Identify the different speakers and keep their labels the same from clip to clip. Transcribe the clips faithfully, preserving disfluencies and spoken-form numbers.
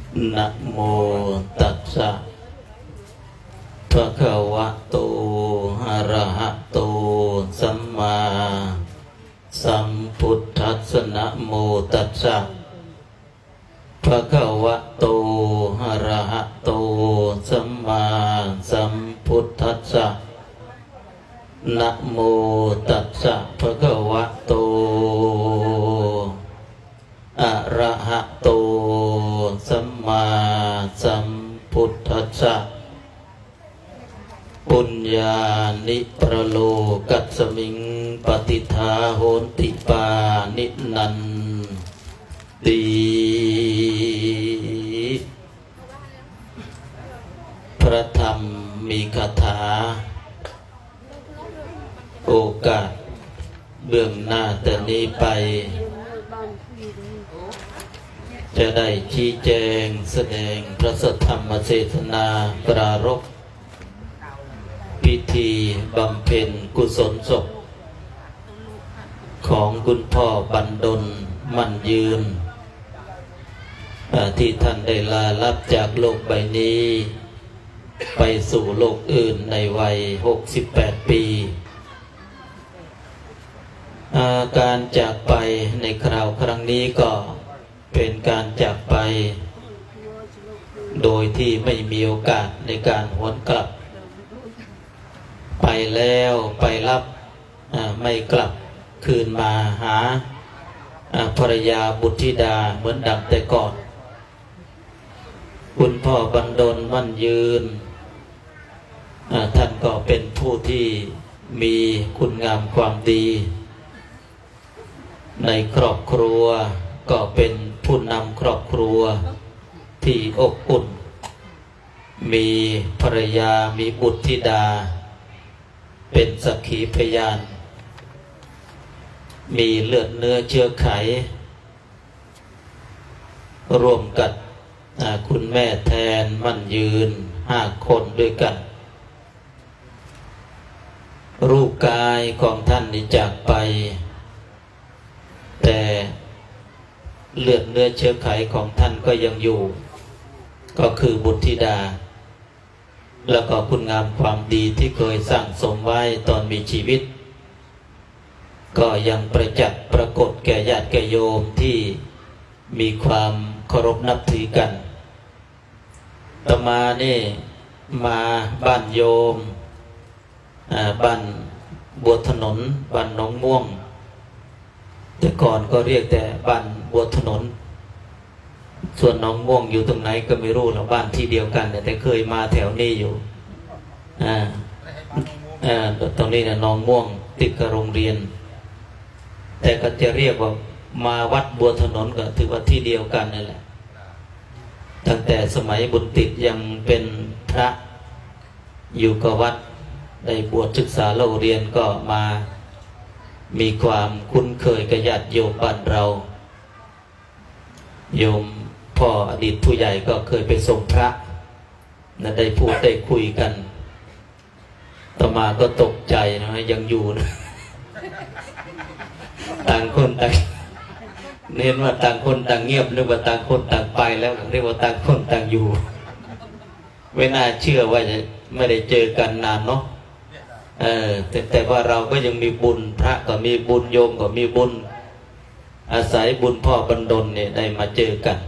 Speaker 1: นะโมตัสสะภะคะวะโตอะระหะโตสัมมาสัมพุทธัสสะนะโมตัสสะภะคะวะโตอะระหะโตสัมมาสัมพุทธัสสะนะโมตัสสะภะคะวะโตอะระหะโตสัมมาสัมพุทธัสสะปุญญานิประโลกัสสมิงปฏิทาโหนติปานินันติพระธรรมมีคาถาโอกาสเบื้องหน้าแต่นี้ไปจะได้ชี้แจงแสดงพระสัทธรรมเทศนาปรารภพิธีบำเพ็ญกุศลศพของคุณพ่อบรรดลมั่นยืนที่ท่านได้ลาลับจากโลกใบนี้ไปสู่โลกอื่นในวัยหกสิบแปดปีการจากไปในคราวครั้งนี้ก็เป็นการจากไปโดยที่ไม่มีโอกาสในการหวนกลับไปแล้วไปรับไม่กลับคืนมาหาภรรยาบุตรธิดาเหมือนดังแต่ก่อนคุณพ่อบรรดลมั่นยืนท่านก็เป็นผู้ที่มีคุณงามความดีในครอบครัวก็เป็นผู้นำครอบครัวที่อบอุ่นมีภรรยามีบุตรธิดาเป็นสักขีพยานมีเลือดเนื้อเชื้อไขร่วมกับคุณแม่แทนมั่นยืนห้าคนด้วยกันรูปกายของท่านได้จากไปแต่เลือดเนื้อเชื้อไขของท่านก็ยังอยู่ก็คือบุตรธิดาแล้วก็คุณงามความดีที่เคยสั่งสมไว้ตอนมีชีวิตก็ยังประจักษ์ปรากฏแก่ญาติแก่โยมที่มีความเคารพนับถือกันต่อมานี่มาบ้านโยมบ้านบัวถนนบ้านหนองม่วงแต่ก่อนก็เรียกแต่บ้านบัวถนนส่วนหนองม่วงอยู่ตรงไหนก็ไม่รู้หรอกบ้านที่เดียวกันแต่เคยมาแถวนี้อยู่อ่าอ่าตรงนี้นะหนองม่วงติดกับโรงเรียนแต่ก็จะเรียกว่ามาวัดบัวถนนก็ถือว่าที่เดียวกันนั่นแหละตั้งแต่สมัยบุญติดยังเป็นพระอยู่กับวัดได้บวชศึกษาเล่าเรียนก็มามีความคุ้นเคยกับญาติโยมบ้านเราโยมพ่ออดีตผู้ใหญ่ก็เคยไปส่งพระนั้นได้พูดได้คุยกันต่อมาก็ตกใจนะยังอยู่นะต่างคนต่างเน้นว่าต่างคนต่างเงียบหรือว่าต่างคนต่างไปแล้วเรียกว่าต่างคนต่างอยู่ไม่น่าเชื่อว่าจะไม่ได้เจอกันนานเนาะเออแต่แต่ว่าเราก็ยังมีบุญพระก็มีบุญโยมก็มีบุญอาศัยบุญพ่อบรรดลเนี่ยได้มาเจอกัน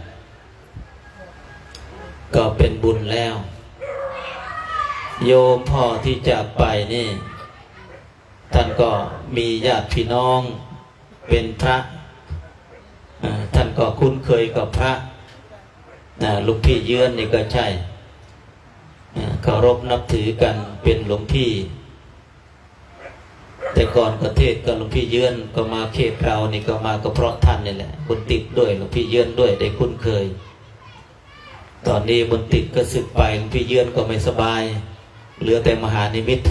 Speaker 1: ก็เป็นบุญแล้วโยมพ่อที่จากไปนี่ท่านก็มีญาติพี่น้องเป็นพระท่านก็คุ้นเคยกับพระหลวงพี่เยือนนี่ก็ใช่เคารพนับถือกันเป็นหลวงพี่แต่ก่อนประเทศกับหลวงพี่เยือนก็มาเขตเรานี่ก็มาก็เพราะท่านนี่แหละบุญติดด้วยหลวงพี่เยือนด้วยได้คุ้นเคยตอนนี้บุญติดก็สึกไปหลวงพี่เยือนก็ไม่สบายเหลือแต่มหานิมิต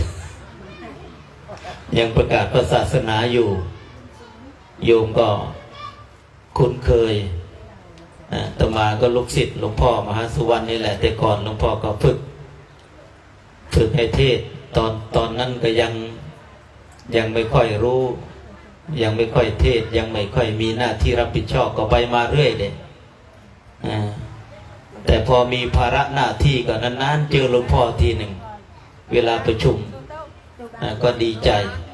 Speaker 1: ยังประกาศศาสนาอยู่โยมก็คุ้นเคยต่อมาก็ลูกศิษย์หลวงพ่อมหาสุวรรณนี่แหละแต่ก่อนหลวงพ่อก็ฝึกฝึกให้เทศตอนตอนนั้นก็ยังยังไม่ค่อยรู้ยังไม่ค่อยเทศยังไม่ค่อยมีหน้าที่รับผิดชอบก็ไปมาเรื่อยเลย ไปพอมีภาระหน้าที่ก็นานๆเจอหลวงพ่อทีหนึ่งเวลาประชุมก็ดีใจ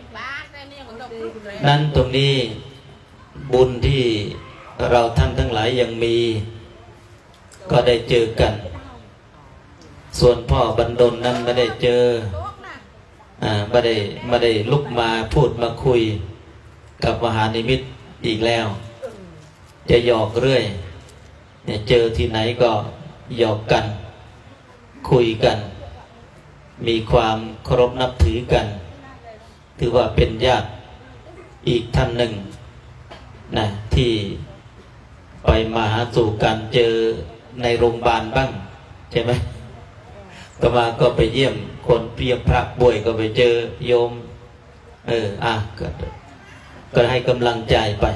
Speaker 1: นั้นตรงนี้บุญที่เราท่านทั้งหลายยังมีก็ได้เจอกันส่วนพ่อบรรดลนั้นไม่ได้เจออ่าไม่ได้ไม่ได้ลุกมาพูดมาคุยกับมหานิมิตอีกแล้วจะหยอกเรื่อยเนี่ยเจอที่ไหนก็หยอกกันคุยกันมีความเคารพนับถือกันถือว่าเป็นญาติอีกท่านหนึ่งนะที่ไปมาหาสู่กันเจอในโรงพยาบาลบ้างใช่ไหมต่อมาก็ไปเยี่ยมคนเพียบพระป่วยก็ไปเจอโยมเอออ่ะก็ก็ให้กำลังใจไป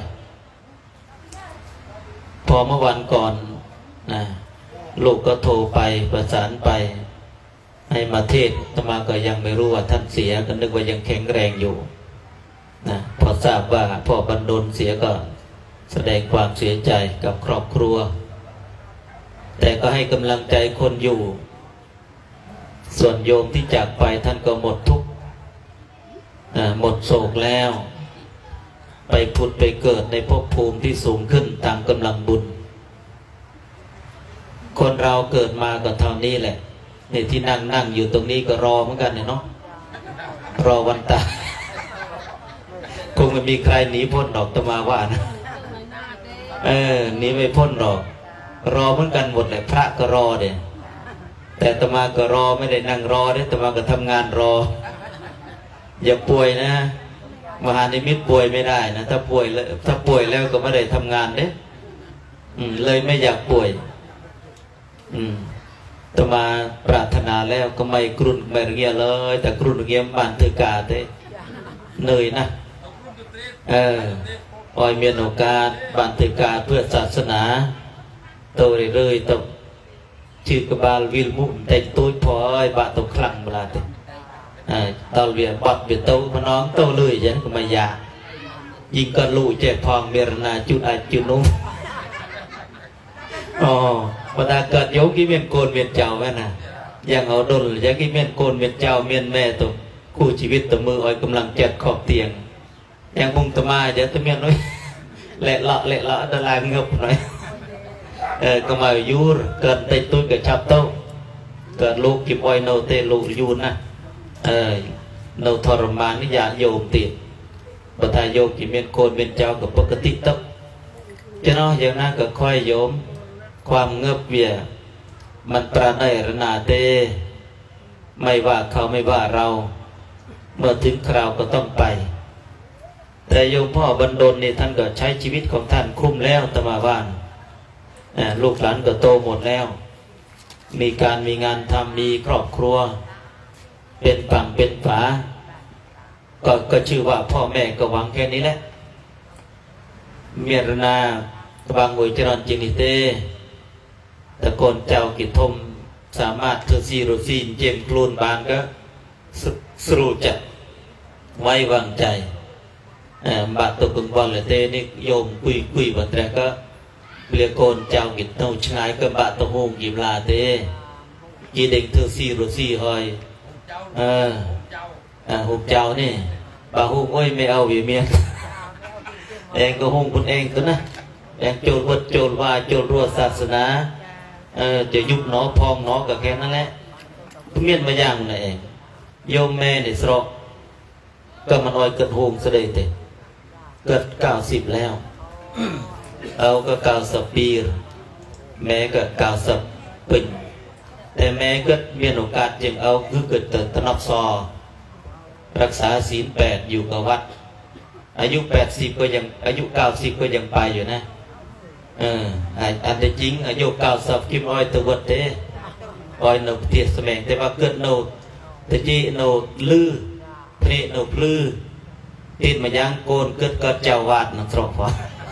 Speaker 1: พอเมื่อวันก่อนนะลูกก็โทรไปประสานไปให้มาเทศต่อมาก็ยังไม่รู้ว่าท่านเสียก็นึกว่ายังแข็งแรงอยู่นะพอทราบว่าพ่อบรรดลเสียก็แสดงความเสียใจกับครอบครัวแต่ก็ให้กำลังใจคนอยู่ส่วนโยมที่จากไปท่านก็หมดทุกข์หมดโศกแล้วไปผุดไปเกิดในภพภูมิที่สูงขึ้นตามกำลังบุญคนเราเกิดมาก็เท่านี้แหละนี่ที่นั่งนั่งอยู่ตรงนี้ก็รอเหมือนกันเนาะรอวันตายคงไม่มีใครหนีพ้นดอกตมาว่านะเออหนีไม่พ้นดอกรอเหมือนกันหมดเลยพระก็รอเด้แต่ตมาก็รอไม่ได้นั่งรอเด้ตมาก็ทำงานรออย่าป่วยนะมหานิมิตป่วยไม่ได้นะถ้าป่วยแล้วถ้าป่วยแล้วก็ไม่ได้ทำงานเด้อืมเลยไม่อยากป่วยอืมตมาปรารถนาแล้วก็ไม่กรุนไม่เรียเลยแต่กรุนเงียมบานเถือกาเต้เหนื่อยนะเออปล่อยเมียนโอกาสบานเถือกาเพื่อศาสนาโตเรื่อยๆตบชื่อกบาลวิลมุแต่ตัวพอยบาตกคลังเวลาเต้ตอนเวียนบัดเวียนโตพน้องโตเลยยันก็ไม่ยากยิงก็ลู่เจ็บพองเมรนาจุดอาจุนุ่มอ๋อพอตาเกิดโยกี้เมียนโกนเมียนเจ้าแม่น่ะยังเอาดลยังกี้เมียนโกนเมียนเจ้าเมียนแม่ตัวคู่ชีวิตตัวมืออ้อยกำลังเจ็ดขอบเตียงยังมุงตมาเดี๋ยวตัวเมียนน้อยเละเลาะเละเลาะตะลายเงบหน่อยเออก็มายูรเกิดในตุ้ยกับชับโตเกิดลูกกิบอ้อยโนเตลูกยูนนะเออโนทรมานนิยาโยมติดปทายโยมกิเมียนโกนเมียนเจ้ากับปกติตกจะน้อยอย่างนั้นก็ค่อยโยมความเงบเวียมันปราณีรนาเตไม่ว่าเขาไม่ว่าเราเมื่อถึงคราวก็ต้องไปแต่โยมพ่อบรรดลนี่ท่านก็ใช้ชีวิตของท่านคุ้มแล้วตมาบ้านลูกหลานก็โตหมดแล้วมีการมีงานทำมีครอบครัวเป็นฝั่งเป็นฝาก็ก็ชื่อว่าพ่อแม่ก็หวังแค่นี้แหละเมียรนาบางหวยจรอนจินิเตตะโกนเจ้ากิจทมสามารถเธอซีโรซีนเจมคลูนบานก็สรุจัดไว้วางใจบาตกุงบอลเลยเตนี่โยมคุยคุยบันแรกก็เรียกโกนเจ้ากิจเท่าชายก็บาตหงยิมลาเตยีเด็กเธอซีโรซีหอยเอออ่าหุบเจ้านี่บาหุบโอ้ยไม่เอาวิเมียนเองก็หงคุณเองตัวนะเองโจรวัดโจรว่าโจรรัวศาสนาเออจะยุบหนอพองหนอกับแค่นั้นแหละเมียนมาอย่างนั่นเองโยมแม่เนี่ยสระก็มันอ้อยเกิดหงเสด็จเตเกิดเก้าสิบแล้วเอาก็เก้าสิบปีแม่ก็เก้าสิบปีแต่แม่ก็มีโอกาสจึงเอาคือเกิดเติร์ตนอกซอรักษาศีลแปดอยู่กับวัดอายุแปดสิบก็ยังอายุเก้าสิบก็ยังไปอยู่นะเอออันที่จริงอายุเก้าสิบกิมอ้อยตัววัดเต้อ้อยโนเทียสแมงแต่ว่าเกิดโนแต่จีโนลือเพลโนพลือติดมายังโกนเกิดเกิดเจ้าวาดนักสอบวะ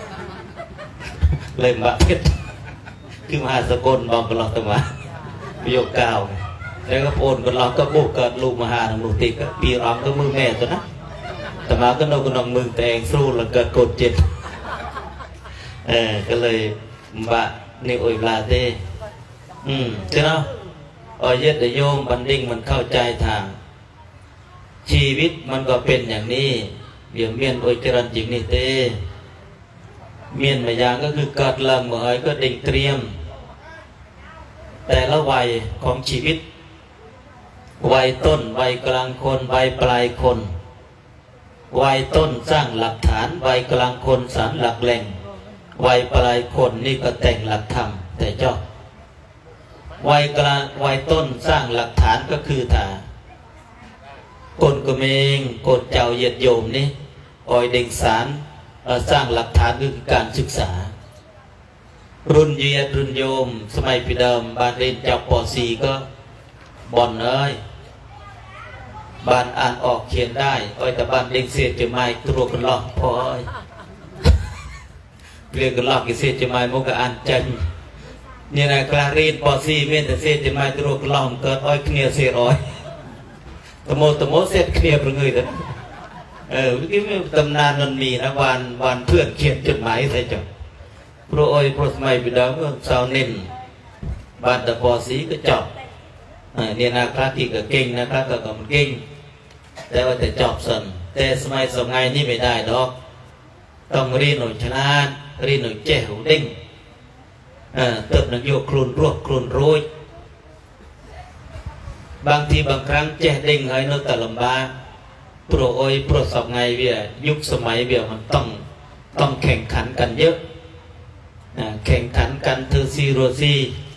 Speaker 1: เลยมาเพชรคือมหาสกุลบองกลอตมาประโยคเก้าแล้วก็โอนกันเราก็บุกเกิดลูกมหาหนุ่มติก็ปีร้องก็มือแม่ตัวนะแต่มาก็โนกันนองมือแตงสู้แล้วเกิดกดเจ็ดเออก็เลยบะนี่โอยลาเต้อืมใช่ไหมออยเย็ดโยมบันดิ่งมันเข้าใจทางชีวิตมันก็เป็นอย่างนี้เบี่ยงเมียนโอยจรันจริงนี่เต้เมียนมาอย่างก็คือเกิดลำเหมยก็ดิ่งเตรียมแต่ละวัยของชีวิตวัยต้นวัยกลางคนวัยปลายคนวัยต้นสร้างหลักฐานวัยกลางคนสารหลักแหล่งวัยปลายคนนี่ก็แต่งหลักธรรมแต่เจ้าวัยกลางวัยต้นสร้างหลักฐานก็คือถ้ากนกเมงกนเจ้าเหยียดโยมนี่ออยเด่งสารสร้างหลักฐานคือการศึกษารุ่นเหยียดรุ่นโยมสมัยปีเดิมบานเรียนเจ้าปอสีก็บอนเอ้ยบานอ่านออกเขียนได้อ้อยแต่บานเด็กเสียจะไม่ตัวกันหลอกพออ้อยเรียกกันหลอกกิเสียจะไม่มุกอ่านจันนี่นะกลางเรียนปอสีเมียนแต่เสียจะไม่ตัวกันหลอกเกิดอ้อยเคลียเสียร้อยตโมตโมเสียเคลียเป็นเงยเด้อเออเมื่อกี้ตำนานมันมีนะวันวันเพื่อนเขียนจดหมายใส่จังพระอ้อยพระสมัยปีเดิมก็สาวเน้นบานแต่ปอสีก็จบเนี่ยนะครับที่ก็เก่งนะครับก็ก็มันเก่งแต่ว่าแต่จอบสันแต่สมัยสมัยนี้ไม่ได้ดอกต้องเรียนหน่อยชนะเรียนหน่อยแจ๋วเด้งเติบหนังโยกคลุนรวบคลุนรุยบางทีบางครั้งแจ๋เด้งให้เราแต่ลำบากโปรโอยโปรสอบไงเบียยุคสมัยเบียมันต้องต้องแข่งขันกันเยอะแข่งขันกันเธอซีโรซี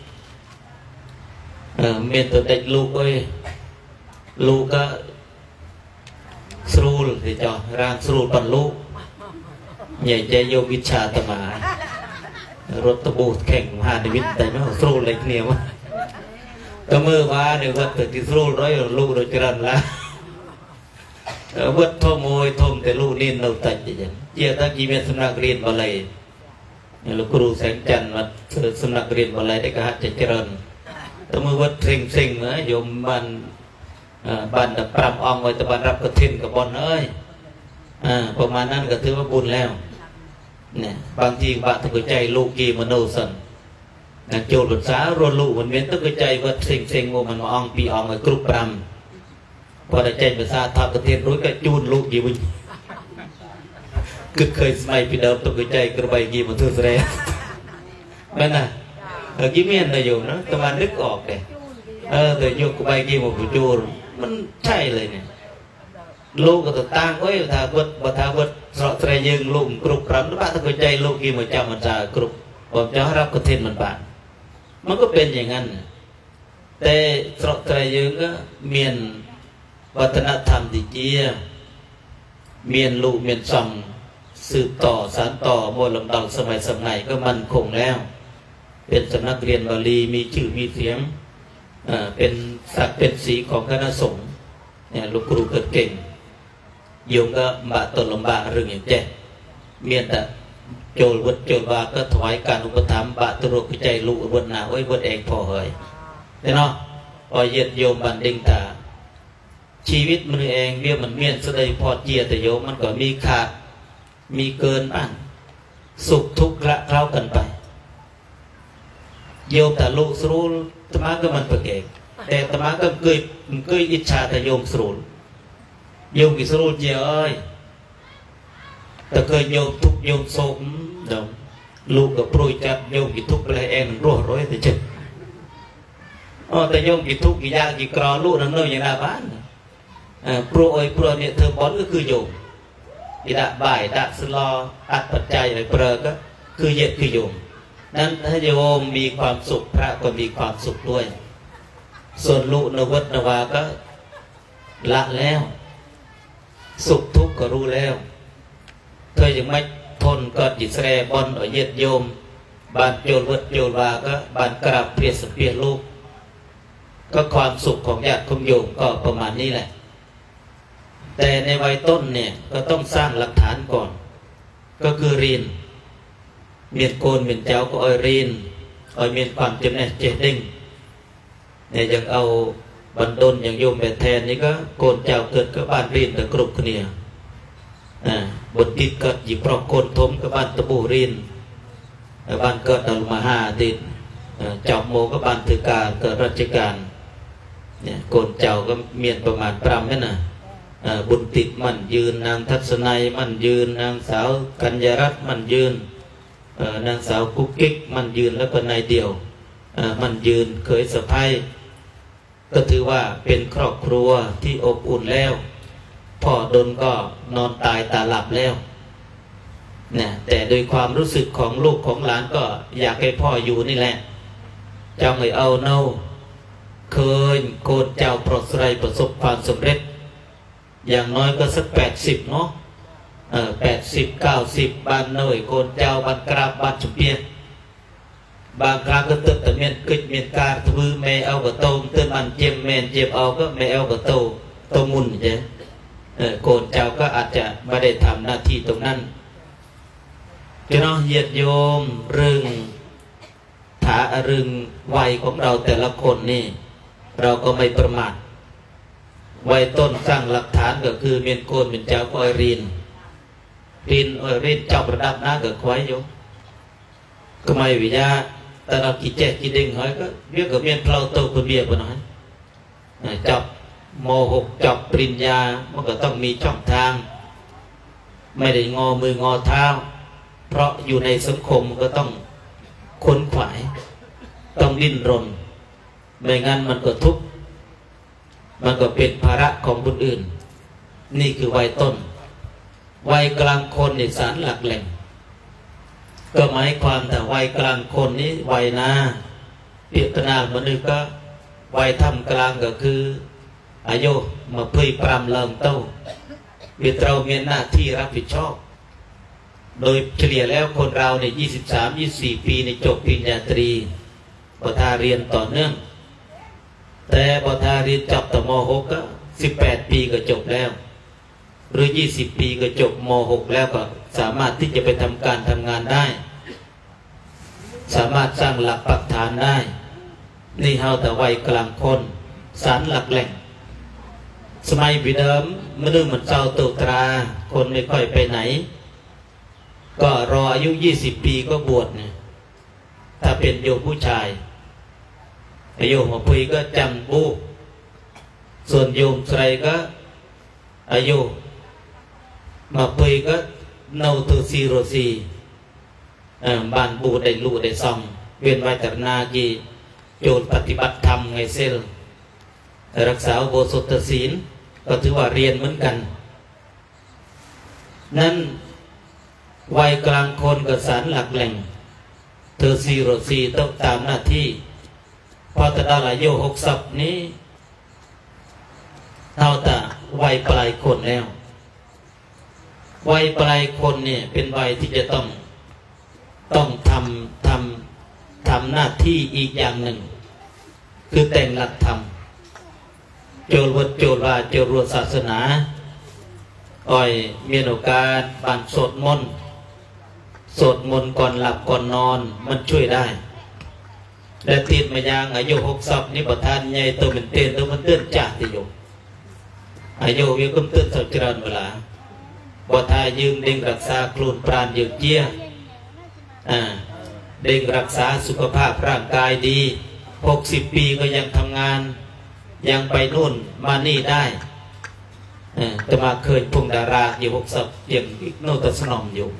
Speaker 1: เมียนตัวเด็กลูกเอ้ยลูกก็สรูลที่จอร่างสรูลบรรลุใหญ่ใจโยวิชาตมารถตะบูแข่งหาดิวิตแต่ไม่เอาสรูลเลยเนี่ยวะก็มือว่าเนี่ยวัดแต่ที่สรูลร้อยลูกโดยจรันละวัดทอมโอยทอมแต่ลูกนี่เราตัดอย่างเจ้าตะกี้เมียนสำนักเรียนบาลัยลูกครูแสงจันทร์มาสำนักเรียนบาลัยได้กระหัตจะเจริญแต่เมื่อวัดเซ็งเซ็งนะโยมบันบันแต่ปรับองไว้แต่บันรับกระเทนกับบอลเอ้ยประมาณนั้นก็ถือว่าบุญแล้วเนี่ยบางทีบาตะกุใจลูกกีมโนสันนักโจรสารวนลูกมันเว้นตะกุใจวัดเซ็งเซ็งโมมันมาองปีองไว้กรุบปรำพอได้ใจภาษาทับกระเทนรู้ก็จูนลูกกีบุญคือเคยสมัยปีเดิมตะกุใจกระใบกีมันทุเรศนั่นน่ะเออกิเมียนนายโยมนะตะวันนึกออกเลยเออแต่โยกใบกีมันผู้จูรมันใช่เลยเนี่ยลูกก็ต้องตั้งไว้ถ้าวัดบัถ้าวัดสระเตยยึงลูกกรุบกรำแล้วบ้านตะกุใจลูกกีมันจำมันจะกรุบผมจะรับกระเทนมันบานมันก็เป็นอย่างนั้นแต่สระเตยยึงก็เมียนวัฒนธรรมดิเจียเมียนลูกเมียนซังสืบต่อสานต่อโมลำดังสมัยสมัยก็มันคงแล้วเป็นสำนักเรียนบาลีมีชื่อมีเสียงเป็นศักดิ์เป็นสีของคณะสงฆ์เนี่ยลูกครูเกิดเก่งโยมก็บาตนลำบากเรื่องอย่างแจ้เมียนแต่โจลวัดโจลบาก็ถวายการอุปถัมภ์บาตรกุใจลูกบนหนาไว้บนเองพอเหยแต่เนาะพอเย็ดโยมบันดิงตาชีวิตมันเองเบี้ยมันเมียนแสดงพอเจียแต่โยมมันก็มีขาดมีเกินบ้างสุขทุกข์ละเท่ากันไปโยมแต่ลูกสรูลตมาก็มันเปิดเองแต่ตมาก็เคยเคยอิจฉาแต่โยมสรูลโยมกิสรูลเจ้าเอ้ยแต่เคยโยมทุกโยมโศกเดิมลูกกับปลุยจับโยมกิทุกอะไรเองรัวร้อยแต่เจ็บอ๋อแต่โยมกิทุกกิยากกิกรอลูกนั่นเลยอย่างน่าบ้านปลุยปลุยเนี่ยเธอบอลก็คือโยมอิดะบ่ายดะสลออัดปัจจัยอะไรเปรก็คือเย็ดคือโยมนั้นถ้าโยมมีความสุขพระก็มีความสุขด้วยส่วนลูกนวัตนวาก็ละแล้วสุขทุกข์ก็รู้แล้วเธอยังไม่ทนก็จิตแสบอนởเย็ดโยมบานโยนวัดโยนวาก็บานกราบเพียรสเปียลูกก็ความสุขของญาติของโยมก็ประมาณนี้แหละแต่ในวัยต้นเนี่ยก็ต้องสร้างหลักฐานก่อนก็คือเรียนเมียนโกนเมียนเจ้าก็อ้อยเรียนอ้อยเมียนความจำแนกเจดิ้งเนี่ยยังเอาบรรดลอย่างโยมแบบแทนนี่ก็โกนเจ้าเกิดก็บ้านเรียนแต่กรุบเนี่ยบทติดเกิดหยิบปลอกโกนทมก็บ้านตะบูเรียนบ้านเกิดดอลมาห้าติดเจ้าโมก็บันทึกการเกิดราชการเนี่ยโกนเจ้าก็เมียนประมาณปรำนั่นน่ะบุญติดมันยืนนางทัศนัยมันยืนนางสาวกัญญารัตน์มันยืนนางสาวกุ๊กกิ๊กมันยืนแล้วก็นายเดี่ยวมันยืนเคยสะพ้ายก็ถือว่าเป็นครอบครัวที่อบอุ่นแล้วพ่อดนก็นอนตายตาหลับแล้วนะแต่โดยความรู้สึกของลูกของหลานก็อยากให้พ่ออยู่นี่แหละเจ้าไม่เอาเน่าเคยโกนเจ้าปลดใส่ประสบความสำเร็จอย่างน้อยก็สักแปดสิบเนาะเออแปดสิบเก้าสิบบ้านหน่อยโกนเจ้าบ้านกราบบ้านจุเปียบางครั้งก็เติมแต่เมียนกึศเมียนการทวีแม่เอากระโตมเติมมันเจียมเมียนเจียมเอาก็แม่เอากระโตโตมุนใช่เออโกนเจ้าก็อาจจะไม่ได้ทำหน้าที่ตรงนั้นจะน้องเหยียดโยมเรื่องถาเรื่องวัยของเราแต่ละคนนี่เราก็ไม่ประมาทวัยต้นสร้างหลักฐานก็คือเมียนโกนเมียนเจ้าก็อรินรินอรินเจ้าประดับหน้าก็ควายอยู่ก็ไม่วิญญาแต่เราคิดแจกคิดเด้งหอยก็เรียกกับเมียนเพลาโตคนเบียบหน่อยจับโมหกจับปริญญามันก็ต้องมีช่องทางไม่ได้งอมืองอเท้าเพราะอยู่ในสังคมก็ต้องค้นขวายต้องดิ้นรนไม่งั้นมันก็ทุกข์มันก็เป็นภาระของคนอื่นนี่คือวัยต้นวัยกลางคนในสารหลักแหล่งก็หมายความแต่วัยกลางคนนี้วัยนาเปียกนาเหมือนก็วัยทำกลางก็คืออายุมาเผยปรำเริ่มเต้าเวียเรามีหน้าที่รับผิดชอบโดยเฉลี่ยแล้วคนเราในยี่สิบสาม ยี่สิบสี่ปีในจบปริญญาตรีพอทาเรียนต่อเนื่องแต่พอทาเรียนจบต่อม หกก็สิบแปดปีก็จบแล้วหรือยี่สิบปีก็จบม หกแล้วก็สามารถที่จะไปทำการทำงานได้สามารถสร้างหลักปักฐานได้นี่เฮาแต่วัยกลางคนสารหลักแหล่งสมัยวิเดิมเมื่อนึงเหมือนเจ้าตุตราคนไม่ค่อยไปไหนก็รออายุยี่สิบปีก็บวชเนี่ยถ้าเป็นโยมผู้ชายโยมมาพุยก็จำบูส่วนโยมใครก็อายุมาพุยก็เนาตัวซีโรซีบ้านบูได้ลู่ได้ซองเวียนไว้แต่นากีโยนปฏิบัติธรรมไงเซลรักษาโบสถศีลก็ถือว่าเรียนเหมือนกันนั่นวัยกลางคนกับสารหลักแหล่งเธอซีโรซีต้องตามหน้าที่พอตะดาลายโยหกสับนี้เท่าแต่วัยปลายคนแล้ววัยปลายคนเนี่ยเป็นวัยที่จะต้องต้องทำทำทำหน้าที่อีกอย่างหนึ่งคือแต่งหลักธรรมโจรวัดโจรว่าโจรวศาสนาอ้อยมีโอกาสบันสวดมนต์สวดมนต์ก่อนหลับก่อนนอนมันช่วยได้และตีนมายางอายุหกสิบนี่ประทานใหญ่ตัวเป็นเต้นตัวมันเต้นจ่าที่อยู่อายุวิกุมเต้นสัจจรันเวลาประทานยืมเด้งรักษาครูนปราณยืดเยี่ยอ่าเด้งรักษาสุขภาพร่างกายดีหกสิบปีก็ยังทำงานยังไปนู่นมานี่ได้แต่มาเคยพงดาราอยู่หกสิบยังโนตสนอมอยู่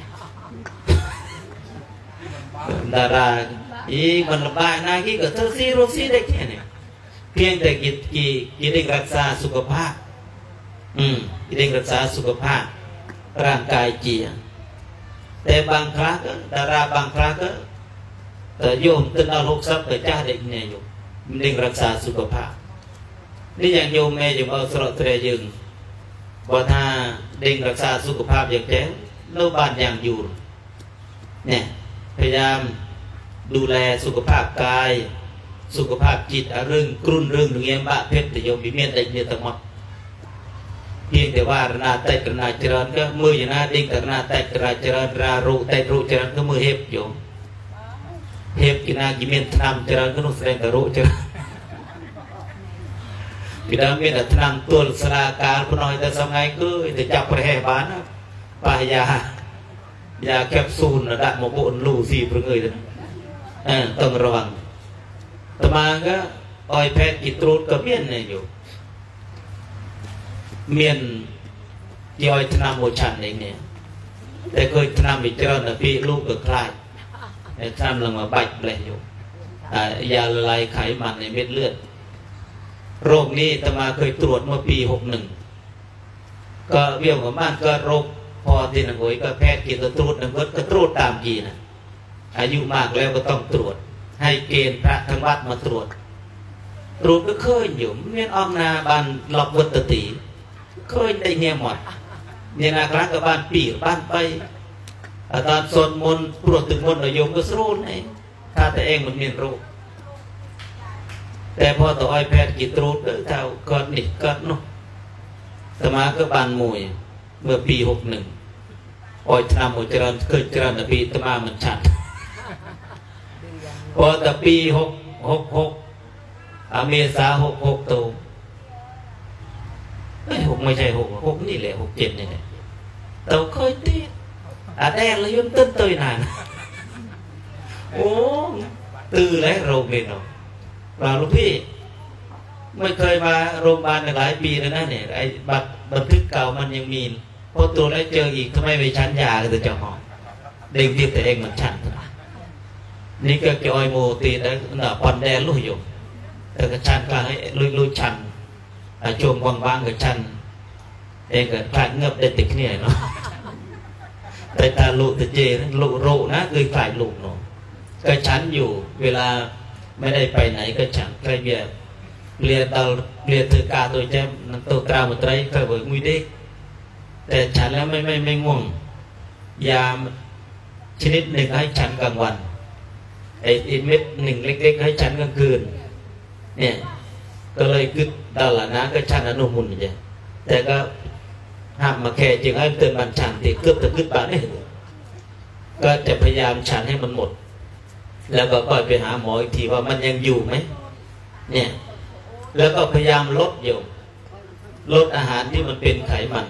Speaker 1: ดาราอีมันระบายนากี้ก็เธอซีโรซีได้แค่นี้เพียงแต่กิจกีกิจเร่งรักษาสุขภาพอืมกิจเร่งรักษาสุขภาพร่างกายเจียแต่บางครั้งก็ดาราบางครั้งก็แต่โยมตื่นเอาหกสิบแต่จ้าเด็กเนี่ยอยู่เร่งรักษาสุขภาพนี่อย่างโยมแม่อยู่เอาสระเตรยึงว่าถ้าเร่งรักษาสุขภาพอย่างแจ้งโนบ้านอย่างอยู่เนี่ยพยายามดูแลสุขภาพกายสุขภาพจิตเรื่องกรุ่นเรื่องเงี้ยบ้าเพชรแต่โยมมีเมียนได้เนี่ยตั้งหมดเพียงแต่ว่านาแต่กระนาเจริญก็มืออย่างนั้นดิ้งกระนาแต่กระเจริญรารูแต่รูเจริญก็มือเห็บโยมเห็บกินากิเมียนทำเจริญก็นุ่งแสดงกระรูเจริญพี่ดาวเมียนทำตัวสลาการพน้อยแต่สมัยก็จะจับประเหบ้านปายายาแคปซูลระดับโมบุนลูซีเพื่อเงยต้องระวังตมาก็ออยแพทย์กิตรูดก็เมียนเนี่ยอยู่เมียนย่อยธนาโมชันเองเนี่ยแต่เคยธนามิจรณพี่ลูกก็คลายแต่ทำลงมาใบเปลยอยู่ยาละลายไขมันในเม็ดเลือดโรคนี้ตมาเคยตรวจเมื่อปีหกหนึ่งก็เวี่ยงกับบ้านก็โรคพอที่หนังโอยก็แพทย์กินตรวจหนังก็ตรวจตามกีนะอายุมากแล้วก็ต้องตรวจให้เกณฑ์พระทั้งวัดมาตรวจตรวจก็เคยอยู่เมียนออกนาบ้านหลอกวัตติเคยได้เงียหมดเนี่ยนะครั้งกับบ้านปีบ้านไปอาจารย์สนมนตรวจถึงมนโยมก็สู้ไงถ้าแต่เองมันมีโรคแต่พอต่อไอแพทย์กิตรูดเท่าก็นิดก็นุกสมาก็บานมวยเมื่อปีหกหนึ่งออยทำอุจจาระเคยเจริญแต่ปีตมามันชัดพอแต่ปีหกหกหกอเมษาหกหกตัวไม่หกไม่ใช่หกหกนี่แหละหกเจ็ดนี่แหละเราเคยตีอาแดงเลยยุ่งต้นเตยนานโอ้ตื่นแล้วโรงเรียนเราเราลูกพี่ไม่เคยมาโรงพยาบาลหลายปีแล้วนะเนี่ยไอ้บัตรบันทึกเก่ามันยังมีพอตัวแล้วเจออีกทำไมไปชั้นยาก็จะหอมเด็กที่แต่เองมันชั้นนี่ก็จอยโมตีได้หน้าปอนแดนลุยอยู่แต่ก็ชั้นก็ให้ลุยลุยชั้นช่วงบางๆก็ชั้นเองก็คลายเงือบได้ติดเนี่ยเนาะแต่ตาลุตะเจลุโรนะคือคลายลุเนาะก็ชั้นอยู่เวลาไม่ได้ไปไหนก็ชั้นใครเบียเรียนเราเรียนถือกาตัวแจ่มตัวกราหมดไรเคยบอกมุ้ยเด็กแต่ฉันแล้วไม่ไม่ไม่ง่วงยาชนิดหนึ่งให้ฉันกลางวันไอ้อีเม็ดหนึ่งเล็กๆให้ฉันกลางคืนเนี่ยก็เลยกึศดาลนะก็ฉันอนุมุนอย่างแต่ก็ห้ามมาแค่จึงให้เตือนบันฉันติดเกือบจะกึศบานนี่ก็จะพยายามฉันให้มันหมดแล้วก็ค่อยไปหาหมออีกทีว่ามันยังอยู่ไหมเนี่ยแล้วก็พยายามลดอยู่ลดอาหารที่มันเป็นไขมัน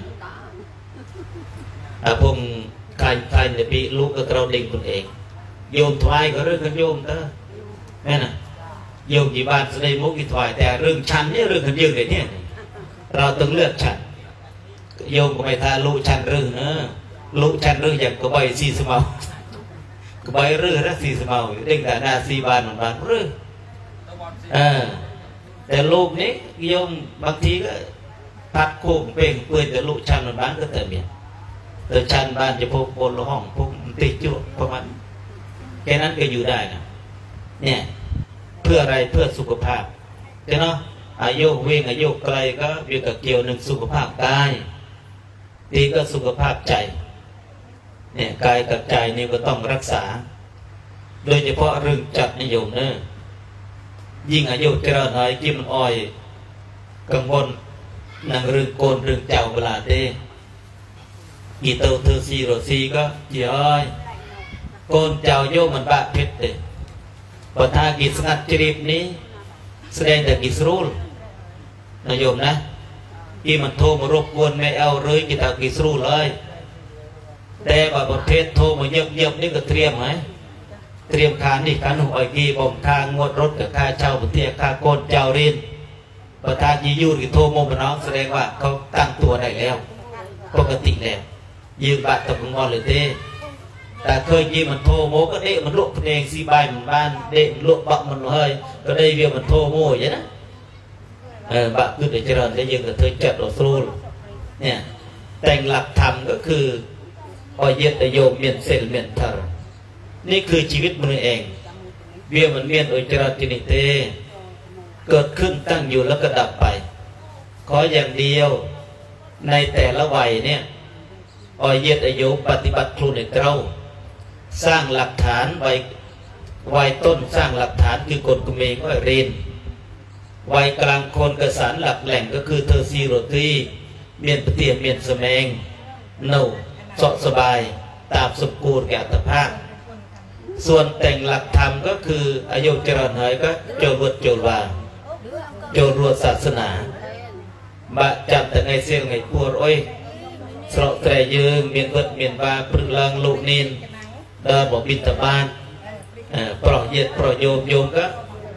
Speaker 1: อาพงใครใครเนี่ยปีลูกก็เราเด็กคนเองโยมถวายก็เรื่องกันโยมเตอแม่น่ะโยมกี่บ้านแสดงมุกกี่ถวายแต่เรื่องชันเนี่ยเรื่องกันยืดเลยเนี่ยเราต้องเลือกชันโยมก็ไม่ทาลูกชันเรื่องเนอะลูกชันเรื่องอย่างกบใบซีสมาก็ใบเรื่องรักซีสมาเด้งแต่หน้าซีบานของบ้านเรื่องเออแต่ลูกนี้โยมบางทีก็พัดโค้งเป่งเปื่อยแต่ลูกชันของบ้านก็เติมเนี่ยแต่ชันบ้านจะพกบนห้องพกติดจุดประมาณแค่นั้นก็อยู่ได้นะเนี่ยเพื่ออะไรเพื่อสุขภาพใช่เนาะอายุเวงอายุไกลก็เกี่ยวกับเกี่ยวหนึ่งสุขภาพกายดีก็สุขภาพใจเนี่ยกายกับใจนี่ก็ต้องรักษาโดยเฉพาะเรื่องจัดนิยมเนอะยิ่งอายุเจริญหน่อยกินอ้อยกังวลนางเรื่องโกนเรื่องเจ้าเวลาเต้กีเตอร์เธอซีโรซีก็เจี๋ยอยโกนเจ้าโยมันบะเพชรเต้พอท่ากิสงัดจริบนี้แสดงแต่กิสรูลนายโยมนะที่มันโทรมารบกวนไม่เอาเลยกิตากิสรูลเลยแต่บางประเภทโทรมาเยียบเยียบนี่ก็เตรียมไหมเตรียมค่านี่ค่าหนุ่มอ้อยกีบ่มค่างวดรถกับค่าเช่าปฏิค่าโกนเจ้าเรียนประธานยียูกิโทรโมบน้องแสดงว่าเขาตั้งตัวได้แล้วปกติแล้วยืมบัตรตบงอเลยเต้แต่เคยยีมันโทรโมก็เด็มันลุกเองซีใบมันบ้านเด็มันลุกบักมันเฮ้ยก็ได้เวียมันโทรโมอย่างนั้นเออบักคือเดี๋ยวเจริญได้ยืมกับเธอจัดเราสู้เนี่ยแต่งหลักธรรมก็คือออยเย็ดโยมเมียนเซลเมียนทารนี่คือชีวิตมันเองเวียมันเมียนอุจจาระจินิเตเกิดขึ้นตั้งอยู่แล้วก็ดับไปขออย่างเดียวในแต่ละวัยเนี่ยออยเย็ดอายุปฏิบัติครูในเราสร้างหลักฐานไว้วัยต้นสร้างหลักฐานคือกฎกุเมงก็เรียนวัยกลางคนกระสานหลักแหล่งก็คือเธอซีโรตีเมียนปเตียเมียนสแมงโนสะสบายตามสมกูลแก่อัตภาพส่วนแต่งหลักธรรมก็คืออายุเจริญหายก็โจรวดโจรวาโจรวดศาสนาบะจับแต่ไงเสียงไงปวดโอ้ยสระแต่ยืงเมียนเวิดเมียนวาปรึกลังลูกนินเดินบอกบินตะบานปล่อยเย็ดปล่อยโยมโยมก็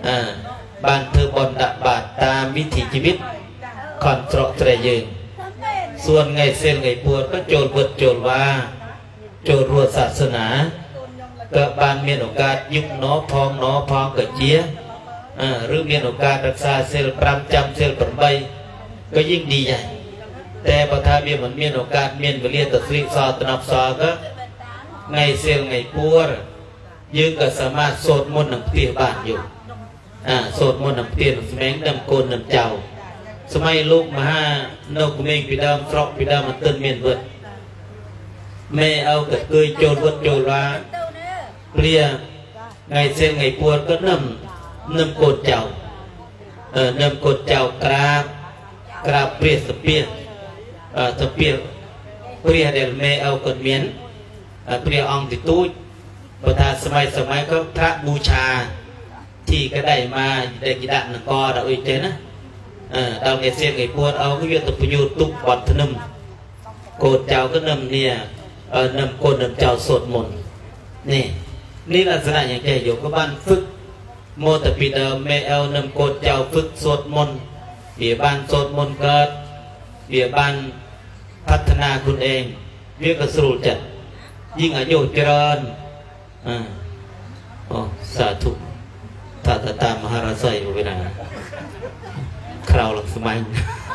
Speaker 1: บ้านเธอบนดะบาดตามวิถีชีวิตคอนตรเตรยืงส่วนไงเซลไงปวดก็โจรเบิดโจรว่าโจรรัวศาสนาก็บ้านมีโอกาสยุบหนอพองหนอพองเกิดเจี๊ยหรือมีโอกาสรักษาเซลปรำจำเซลปรำใบก็ยิ่งดีใหญ่แต่พอถ้ามีมันมีโอกาสมีนเรียนตัดสินสอตนับสอก็ไงเซลไงปวดยืงก็สามารถโสดมนต์นำเตี้ยบ้านอยู่โสดมนต์นำเตี้ยสมัยนำโกนนำเจ้าสมัยลูกมหานกเมงปีดามตรอกปีดามมันตื่นเมียนเบิดแม่เอากระเกยโจรวัดโจรว่าเปลี่ยไงเส้นไงปวดก็นำนำโกดเจ้าเออนำโกดเจ้ากราบกราบเปรียสเปียเออสเปียเปรียเดลแม่เอากระเมียนเปรียองติตุ้ยประธานสมัยสมัยก็พระบูชาที่ก็ได้มาได้กิดะนกอเราอีกเจนะดาวเอเซียไงปวดเอาก็ยกตัวประโยชน์ตุกบอดทนึมโกดเจ้าก็นำเนี่ยนำโกดนำเจ้าสวดมนต์นี่นี่ลักษณะอย่างแกอยู่ก็บ้านฝึกโมตปีเดิมแม่เอานำโกดเจ้าฝึกสวดมนต์เบียบ้านสวดมนต์เกิดเบียบ้านพัฒนาคุณเองเรียกกระสุนจัดยิ่งอายุเจริญอ่าอ๋อสาธุตาตาตามหาราไซเวลาคราวหลังสมัย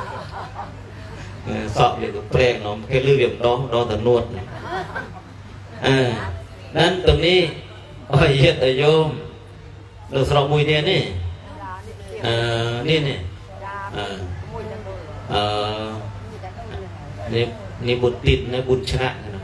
Speaker 1: สอบเลยก็แปลงเนาะแค่เรื่องน้องน้องแต่นวดอ่านั้นตรงนี้อ้อยเย็ดไอโยมเราสอบมวยเนี่ยนี่อ่านี่นี่อ่าอ่านี่นี่บุญติดนะบุญชนะนะ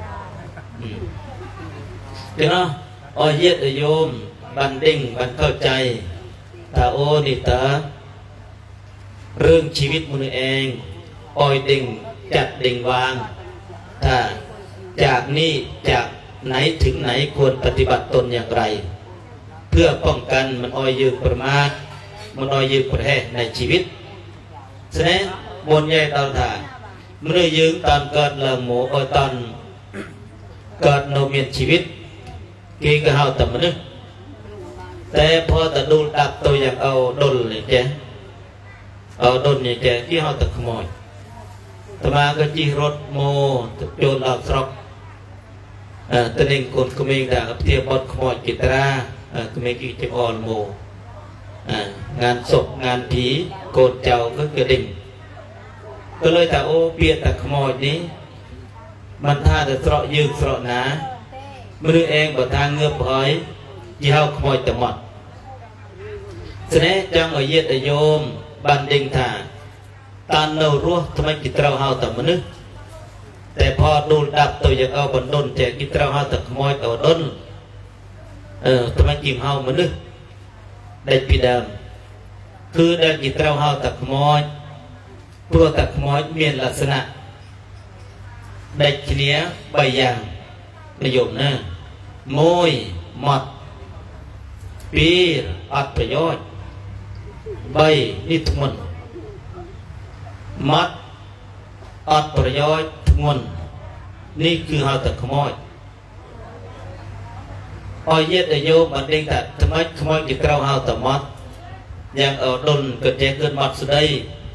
Speaker 1: เดี๋ยวเนาะอ้อยเย็ดไอโยมบันดิ้งบันเข้าใจตาโอนิตาเรื่องชีวิตมือเองปล่อยดิ่งจัดดิ่งวางถ้าจากนี้จากไหนถึงไหนควรปฏิบัติตนอย่างไรเพื่อป้องกันมันอ้อยยืดประมาทมันอ้อยยืดประแห่ในชีวิตฉะนั้นบนใหญ่ตอนถ่าเมื่อยืงตอนเกิดเลิงหมูอ้อยตอนเกิดโนเมียนชีวิตกีก็เฮาแต่มันนึกแต่พอแต่ดูดับตัวอย่างเอาดนเลยแกเอาดนอย่างแกที่เขาตัดขโมยต่อมาก็จีรถโมโจรหลอกสอกตะนิงคนขโมยด่าเทียบบอดขโมยกิตราขโมยกิจอ่อนโมงานศพงานผีโกดเจ้าก็กระดิ่งก็เลยแต่โอเปียแต่ขโมยนี้มันท่าแต่สระยืดสระหนามือเองบททางเงือบหอยยี่ห้อขโมยแต่หมดฉะนั้นจังเอาเย็ดโยมบันดิงถ่าตอนเรารู้ทำไมกิตเราเฮาแต่มนุษย์แต่พอดูดับตัวอย่างเอาบนดนแต่กิตเราเฮาแต่ขโมยตัวดนเออทำไมกิมเฮามนุษย์ได้ปีเดิมคือได้กิตเราเฮาแต่ขโมยพวกแต่ขโมยมีลักษณะได้เฉลี่ยใบอย่างประโยชน์นะมวยหมดปีอัดประโยชน์ใบนิทมันมัดอัดประโยชน์ทุกมันนี่คือหาแต่ขโมยอ้อยเย็ดอายุมันเด้งแต่ทำไมขโมยกิจเราหาแต่มัดยังเอาดนเกิดแจ้งเกิดมัดสุดได้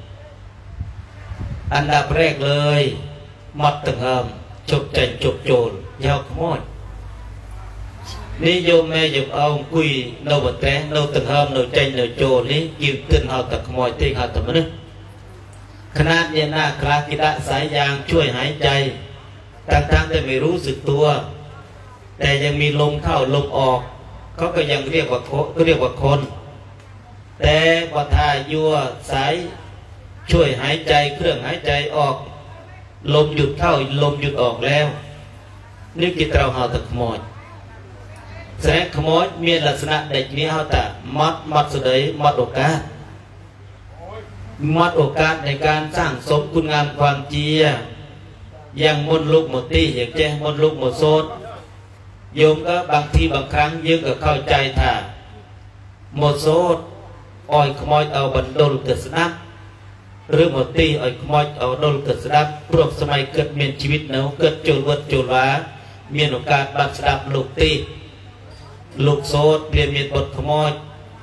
Speaker 1: อันดับแรกเลยมัดตึงหามจบใจจบโจรยาวขโมยนี่โยมแม่โยมเอาคุยโนบัตแตโนตึงหามโนใจโนโจรนี้ยืมขึ้นหาแต่ขโมยตีหาแต่มนุษย์ขนาดเนี่ยหน้าคลากิดะสายยางช่วยหายใจทั้งๆแต่ไม่รู้สึกตัวแต่ยังมีลมเข้าลมออกเขาก็ยังเรียกว่าก็เรียกว่าคนแต่พอทายัวสายช่วยหายใจเครื่องหายใจออกลมหยุดเข้าลมหยุดออกแล้วนี่กิตเราหาแต่ขโมยแสดงขโมยมีลักษณะเด็กนี้เขาแต่มัดมัดสุดเลยมัดโอกาสมัดโอกาสในการสร้างสมคุณงามความเจียอย่างมนลุกหมดตีอย่างเจ้มนลุกหมดโซดโยมก็บางทีบางครั้งยืมก็เข้าใจถ่าหมดโซดอ่อยขโมยเอาบันดลเกิดสนับหรือหมดตีอ่อยขโมยเอาดลเกิดสนับพวกสมัยเกิดเมียนชีวิตเนาเกิดโจรวัดโจรวามีโอกาสบังสนับลูกตีลูกโซดเรียนเมียนบทขโมย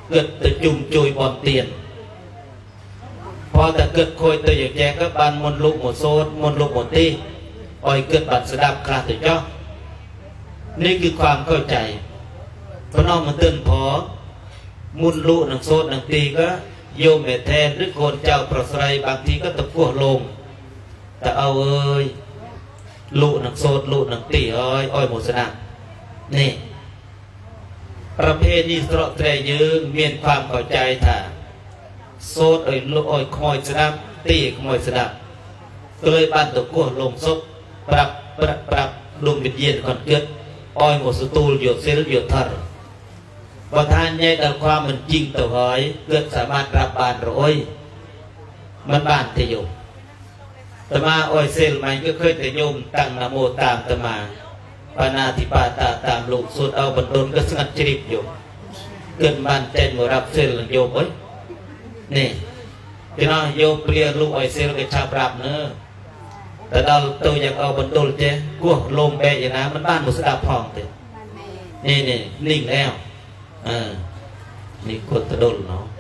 Speaker 1: เกิดแต่จุ่มจุยบอลเตียนพอแต่เกิดโคยตัวอย่างแจก็บานมนลุกหมดโซดมนลุกหมดตีอ่อยเกิดบัดสดับคลาดตัวเจ้านี่คือความเข้าใจเพราะน้องมันเตือนพอมุนลุหนังโซดหนังตีก็โยมแม่แทนหรือคนเจ้าประสายบางทีก็ตะกั่วลงแต่เอาเอ้ยลุหนังโซดลุหนังตีอ้อยอ้อยหมดสนับนี่ประเภทนี้สระแตรยืงมีความเข้าใจถ่าโซดอ้อยลุอ้อยคอยสนับตีคอยสนับก็เลยบ้านตะกั่วลงซบปรับปรับปรับลงเป็นเย็นก่อนเกิดอ้อยหมดสตูลหยดเซลล์หยดทาร์ประธานใหญ่แต่ความมันจริงตัวหอยเกิดสามารถรับบานเราอ้อยมันบานเทโยมตมาอ้อยเซลล์มันก็เคยแต่โยมตั้งนโมตามตมาปานาธิปาตาตามลูกสุดเอาบรรดลก็สงัดจริบโยมเกิดบานเจนมารับเซลล์โยมเอ้ยนี่ที่น้องโยมเปลี่ยนลูกอ้อยเซลล์ก็ชาบรับเนื้อแต่เราตัวอยากเอาบรรดลเจ้กู้ลมแบะอย่างนั้นมันบ้านมุสดาพองเตนี่นี่นิ่งแล้วเออนี่กดตะดลเนาะ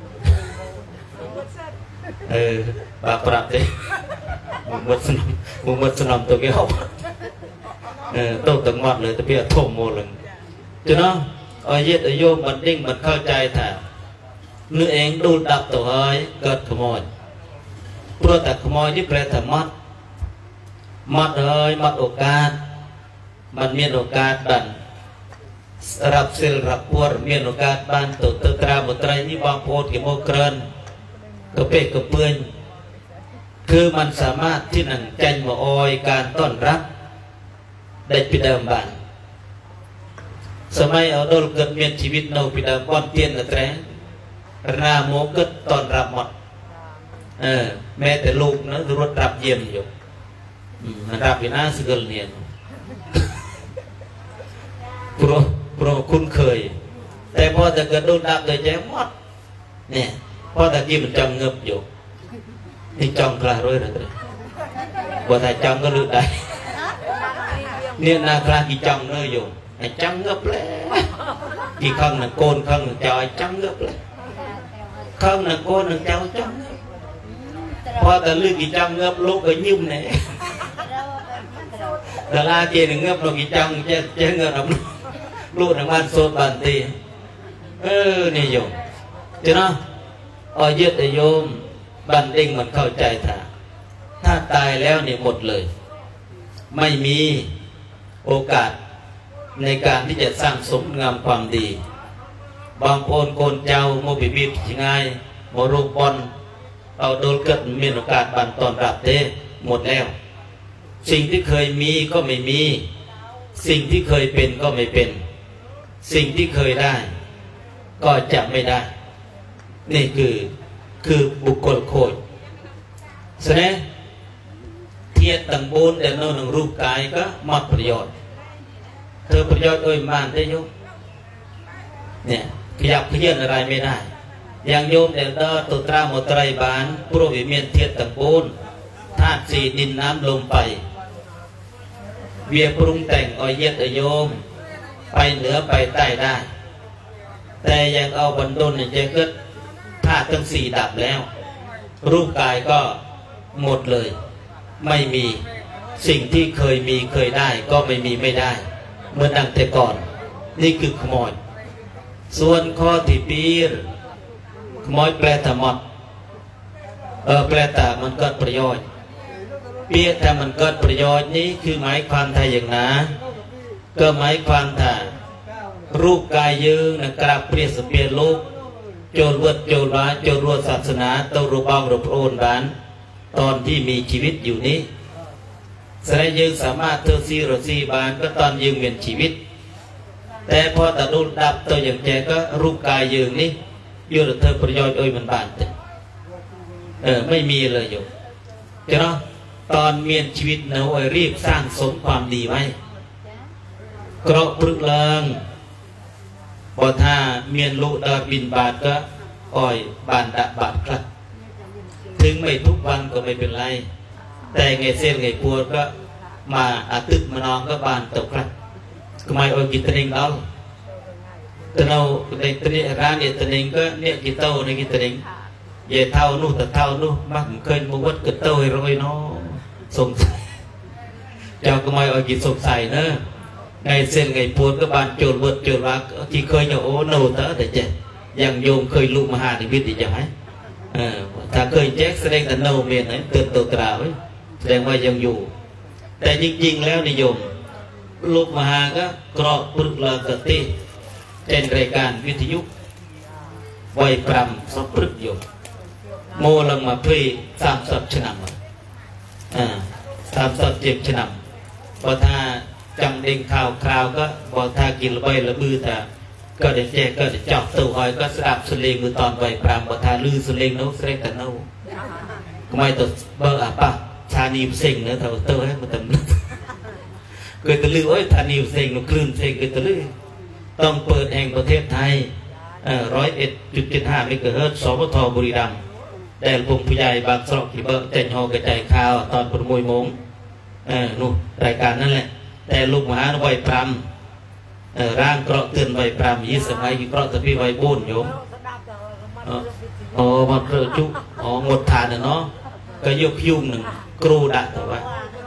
Speaker 1: เออบาปรับเจ้มุมมัดสนมมุมมัดสนมตัวเกี่ยวเออโตตังมัดเลยแต่เพียโทมโมลังจุเนาะอ้อยเย็ดอ้อยโยมมันนิ่งมันเข้าใจถ่าเนื้อเองดูดับตัวเฮ้ยเกิดขโมยเพราะแต่ขโมยนี่แปลแต่มัดมัดเอ้ยมัดโอกาสมันมีโอกาสบันรับเซลรับปวดมีโอกาสบันตัวตะกราบตรายนี่บางโพดกิโมเกรนกระเปกกระเปื่อนคือมันสามารถที่นั่งใจมาออยการต้อนรับได้ปิดเดิมบันสมัยเอาโดนเกิดเมียนชีวิตเราปิดเดิมก้อนเตียนอะไรนาโมเกิดต้อนรับหมดเออแม้แต่ลูกนะรถรับเยี่ยมอยู่มันรับอยู่หน้าสกุลเนี่ยโปรโปรคุ้นเคยแต่พอแต่เกิดโดนดับเลยแจ้งหมดเนี่ยพอแต่กี้มันจังเงือบอยู่นี่จังคลาร้อยเลยบ่แต่จังก็ลืมได้เนี่ยนาคลากี่จังเนยอยู่ไอ้จังเงือบเลยกี่ครั้งหนึ่งโกนครั้งหนึ่งจอยจังเงือบเลยครั้งหนึ่งโกนหนึ่งเจ้าจังพอแต่ลืมกี่จังเงือบลูกก็ยิ้มเนี่ยแต่ลาเจหนึ่งเงือบเรากี่จังเจ๊เจ๊เงือบเราลูกทางบ้านโซดบันตีเออนี่โยมเจ้าเนาะอ้อยเย็ดไอโยมบันเด้งมันเข้าใจถ้าถ้าตายแล้วเนี่ยหมดเลยไม่มีโอกาสในการที่จะสร้างสมงามความดีบางคนโกนเจ้าโมบิบิบยังไงโมรูปอนเอาโดนเกิดมีโอกาสบันตอนรับเต้หมดแล้วสิ่งที่เคยมีก็ไม่มีสิ่งที่เคยเป็นก็ไม่เป็นสิ่งที่เคยได้ก็จะไม่ได้นี่คือคือบุคคลโคตรแสดงเทียดต่างบุญแต่โน่นหนึ่งรูปกายก็มัดประโยชน์เธอประโยชน์โดยมานได้ยุเนี่ยขยับขยื่นอะไรไม่ได้อย่างโยมเดลต้าตุตราโมตรายบานปรุวิเมียนเทียดต่างบุญธาตุสี่ดินน้ำลมไปเวียปรุงแต่งอ้อยเย็ดอ้อยโยมไปเหนือไปใต้ได้แต่ยังเอาบรรดลเนี่ยจะเกิดธาตุทั้งสี่ดับแล้วรูปกายก็หมดเลยไม่มีสิ่งที่เคยมีเคยได้ก็ไม่มีไม่ได้เมื่อดังแต่ก่อนนี่คือขโมยส่วนข้อที่ปีรขโมยแปลแต่หมดเออแปลแต่มันเกิดประโยชน์เปียแต่มันเกิดประโยชน์นี้คือหมายความไทยอย่างนะก็หมายความถ้ารูปกายยืงนะกราบเปรียสเปียลูกโจรวัดโจรบ้านโจรวัดศาสนาเต้ารูปองรูปโอนบ้านตอนที่มีชีวิตอยู่นี้แสดงยืงสามารถเทอซีรซีบ้านก็ตอนยืงเป็นชีวิตแต่พอแต่ดูดับตัวอย่างแจก็รูปกายยืงนี้ยืงเธอประโยชน์โดยมันบานเออไม่มีเลยอยู่เจ้าตอนเมียนชีวิตเนาะรีบสร้างสมความดีไว้กรอบปรึกเลิงพอถ้าเมียนลุดาบินบาทก็อ่อยบานดะบาทครับถึงไม่ทุกวันก็ไม่เป็นไรแต่ไงเส้นไงปวดก็มาอาตึกมานองก็บานตกครับก็ไม่อ่อยกินตริงเราตโนในตรีร้านเนี่ยตนิงก็เนี่ยกิโตในกิตนิงเย่เท่านู่แต่เท่านู่มักเคยมุวัดกิโตให้รอยเนาะสงสัยเจ้าก็ไม่เอากิสงสัยเนอะไงเส้นไงปวดก็บานโจรเวิร์ดโจรว่าที่เคยเนี่ยโอ้โนเตอแต่เจ๊ยังโยมเคยลุกมาหาในวิทย์จะไหมถ้าเคยแจ็คแสดงแต่โนเมียนไหนเตือนตัวตราไว้แสดงว่ายังอยู่แต่จริงๆแล้วนิยมลูกมหาก็กรอบปรึกเลอกติเป็นรายการวิทยุไว้ปรำสับปรึกอยู่โมลังมาพี่สามสับชนะมาอ่าสามสับเจ็บชนะพอถ้าจังเด้งข่าวคราวก็พอถ้ากินใบละมือแต่ก็เด็กแจก็เด็กจอกตัวหอยก็สลับสลิงมือตอนไว้ปรำพอถ้าลือสลิงโน้ตเสกแต่โน้ก็ไม่ตัวเบอร์อ่ะป่ะชานีเซ็งเนื้อเท่าเต้ให้มาตั้งเกิดตะลือโอ้ยธานีเซ็งนกคลื่นเซ็งเกิดตะลือต้องเปิดแห่งประเทศไทยร้อยเอ็ดจุดเจ็ดห้าเมกะเฮิรตซ์สปทบุรีรัมย์แต่พงผู้ใหญ่บางสระที่เบิร์เต็นหอกระจายข่าวตอนประมวยมงนู่นรายการนั่นแหละแต่ลูกมหาไวพรำร่างเกราะเตือนไวพรำยี่สมัยเกราะตะพีไวบุญโยมอ๋อมาเจอจุอ๋อหมดฐานเนาะก็ยกยุ่งหนึ่งครูดัดแต่ว่า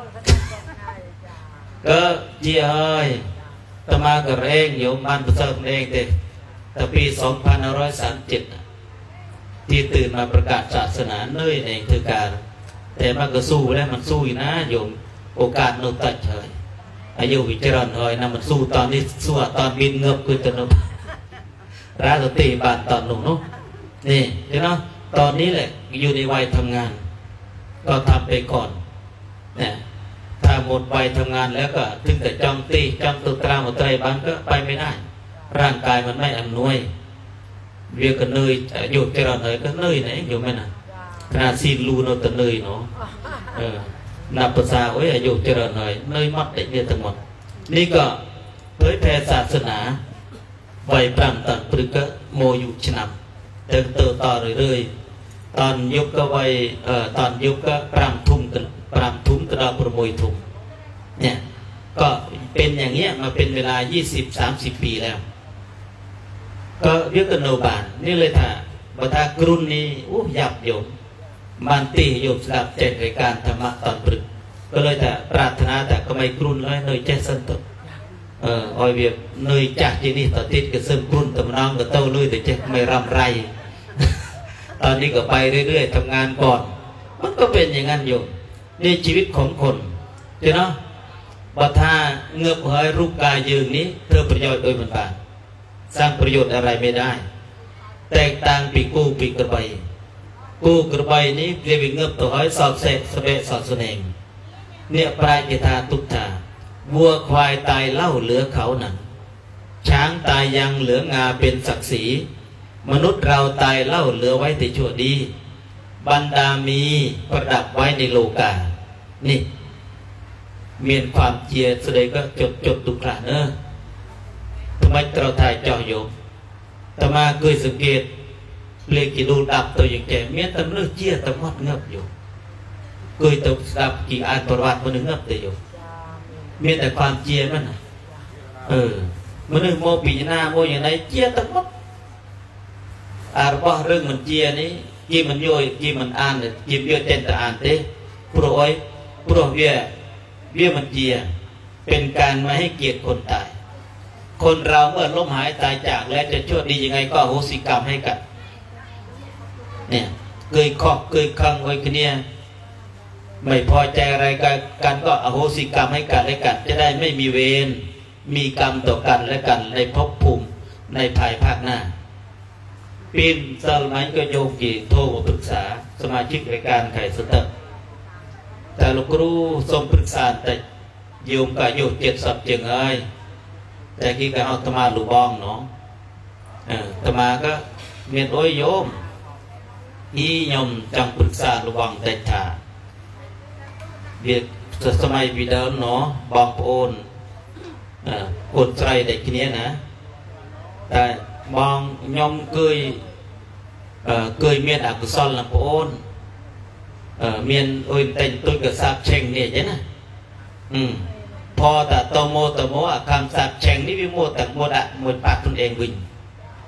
Speaker 1: ก็เจี๋ยเอ้ยตมากระเร่งโยมมันประเสริฐเองเด็กแต่ปีสองพันห้าร้อยสามสิบเจ็ดที่ตื่นมาประกาศศาสนาเนยเองคือการแต่มันก็สู้แล้วมันสู้อยู่นะโยมโอกาสโนตัดเฉยอายุวิจารณ์หน่อยนะมันสู้ตอนนี้สู้ตอนบินเงือบคือตนนราตตีบานตอนหนุ่มนู้นี่เห็นไหมตอนนี้แหละอยู่ในวัยทำงานก็ทำไปก่อนเนี่ยถ้าหมดวัยทำงานแล้วก็ถึงแต่จำตีจำตุตราหมดใจบางก็ไปไม่ได้ร่างกายมันไม่อำนวยเวียกันเนยอยู่เจริญเลยก็เนยไหนอยู่ไหมนะขนาดซีลูโนตเนยเนาะเออนับภาษาไว้อายุเจริญเลยเนยมัดเด็กเนี่ยทั้งหมดนี่ก็เผยแผ่ศาสนาไว้ปรำตันปรึกก็โมยุชนำเติมเติมต่อเรื่อยๆตอนยุคก็ไว้เอ่อตอนยุคก็ปรำทุ่มกันปรำทุ่มกระดาประมวยทุ่มเนี่ยก็เป็นอย่างเงี้ยมาเป็นเวลา ยี่สิบถึงสามสิบ ปีแล้วก็เรียกกันโนบานนี่เลยถ้าบัตากรุนนี้อู้ยับโยมมันตีโยมสลับเจตรายการธรรมะตอนปรึกก็เลยแต่ปรารถนาแต่ก็ไม่กรุนเลยเนยแจ้สันตุเออออยเวียเนยจากที่นี่ต่อติดก็เสริมกรุนแต่น้องก็เต้าเลยแต่แจ้ไม่รำไรตอนนี้ก็ไปเรื่อยๆทำงานก่อนมันก็เป็นอย่างนั้นโยมนี่ชีวิตของคนเจ้าเนาะบัตาเงือบหอยรูปกายยืนนี้เธอประโยชน์โดยมันบานสร้างประโยชน์อะไรไม่ได้แตกต่างปีกูปีกระใบกูกระใบนี้เรียกเงือบตัวหอยสอบเสกสเปะสอบสนงเนี่ยปลายกิธาตุกธาวัวควายตายเล่าเหลือเขาหนังช้างตายยังเหลืองาเป็นศักดิ์ศรีมนุษย์เราตายเล่าเหลือไว้แต่ชั่วดีบรรดามีประดับไว้ในโลกานี่เมียนความเจียแสดงก็จดจดตุกระเนอะทำไมเราถ่ายเจาะโยมแต่มาเคยสังเกตเรียกกี่ดูดับตัวอย่างแก่เมียนตำเลือเจียตำมัดเงือบอยู่เคยตกดับกี่อ่านประวัติมันเงือบแต่อยู่เมียนแต่ความเจียมันเออมันนึกโมปีหน้าโมอย่างไรเจียตำมัดอารบอกเรื่องมันเจียนี้กี่มันโยยกี่มันอ่านกี่เบี้ยเต้นแต่อ่านเต้โปรยโปรเบี้ยเบี้ยมันเจียเป็นการไม่ให้เกียรติคนตายคนเราเมื่อล้มหายตายจากแล้วจะชั่วดียังไงก็โหสิกรรมให้กันเนี่ยเคยขอบเคยคังไว้คนเนี้ยไม่พอใจอะไรกันก็อโหสิกรรมให้กันและกันจะได้ไม่มีเวรมีกรรมต่อกันและกันในภพภูมิในภายภาคหน้าปีนสมัยก็โยมกี่โทรมาปรึกษาสมาชิกรายการไข่สเตอร์แต่ลูกครูทรงปรึกษาแต่โยมก็โยมเจ็ดสับเจียงเอ้ยแต่กี้ก็เอาตมาหลูบองเนาะเออตมาก็เมียนโอ้ยโยมอีโยมจังปรึกษาหลูบองแต่ถ่าเบียดสมัยวิดาเนาะบองโอนเออคนใจเด็กทีนี้นะแต่บองโยมเคยเออเคยเมียนอักษรลำโอนเออเมียนโอยแต่งตัวกับซาบเชงเนี่ยใช่ไหมอืมพอแต่โตโมโตโมคำสาบแช่งนี่วิโมแต่โมดะหมดปากตนเองวิ่ง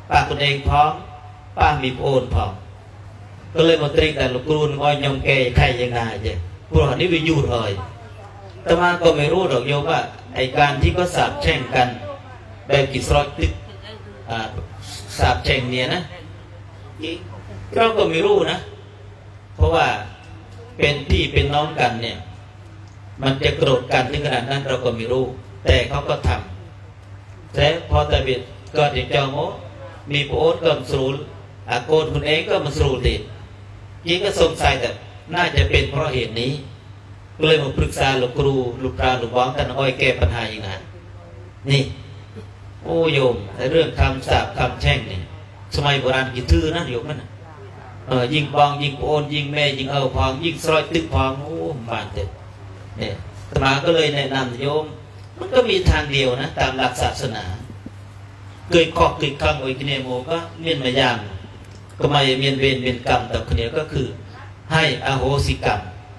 Speaker 1: ป้าคนเองพร้อมป้ามีโอนพร้อมก็เลยมาเตรียมแต่ลูกครูนอ้อยยองแกใครยังไงเจ้พวกนี้ไปยุ่งเลยแต่มาก็ไม่รู้หรอกโยมว่าไอการที่ก็สาบแช่งกันแบบกิจรอยติดสาบแช่งเนี่ยนะเราก็ไม่รู้นะเพราะว่าเป็นพี่เป็นน้องกันเนี่ยมันจะโกรธกันถึงขนาดนั้นเราก็ไม่รู้แต่เขาก็ทำแต่พอแต่บิดก็จะเจ้าโมมีโอ๊ตก็มาสูรอาโกนคุณเองก็มาสูรติดยิ่งก็สงสัยแต่น่าจะเป็นเพราะเหตุนี้ก็เลยมาปรึกษาหลวงครูหลวงตาหลวงบ้องท่านอ้อยแก้ปัญหาอย่างนั้นนี่โอ้โยมเรื่องคำสาบคำแช่งนี่สมัยโบราณกี่ทื่อนะโยมมันเออยิงบองยิงโอนยิงแม่ยิงเออพองยิงซอยตึกพองโอ้บานเต็มเนี่ยธรรมาก็เลยแนะนำโยมมันก็มีทางเดียวนะตามหลักศาสนาเกิดขอกเกิดคำโอยกิเนโมก็เมียนมายามก็มาเมียนเวรเมียนกรรมแต่คนเดียวก็คือให้อโหสิกรรม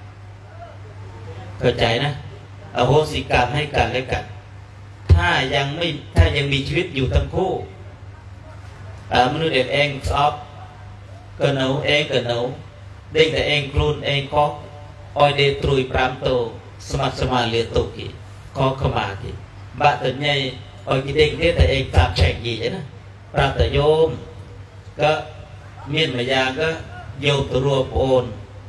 Speaker 1: เข้าใจนะอโหสิกรรมให้กันและกันถ้ายังไม่ถ้ายังมีชีวิตอยู่ทั้งคู่มนุษย์เด็กเองชอบก็หนูเองก็หนูเด็กแต่เองครูนเองก็ออยเดตรุยปรามโตสมัติสมาเลียตุกีก็ขมากีบะแต่ใหญ่ออยกิเด็กเด็กแต่เองสาบแช่งยี่นะปรามแต่โยมก็เมียนมายาก็โยมตัวโอน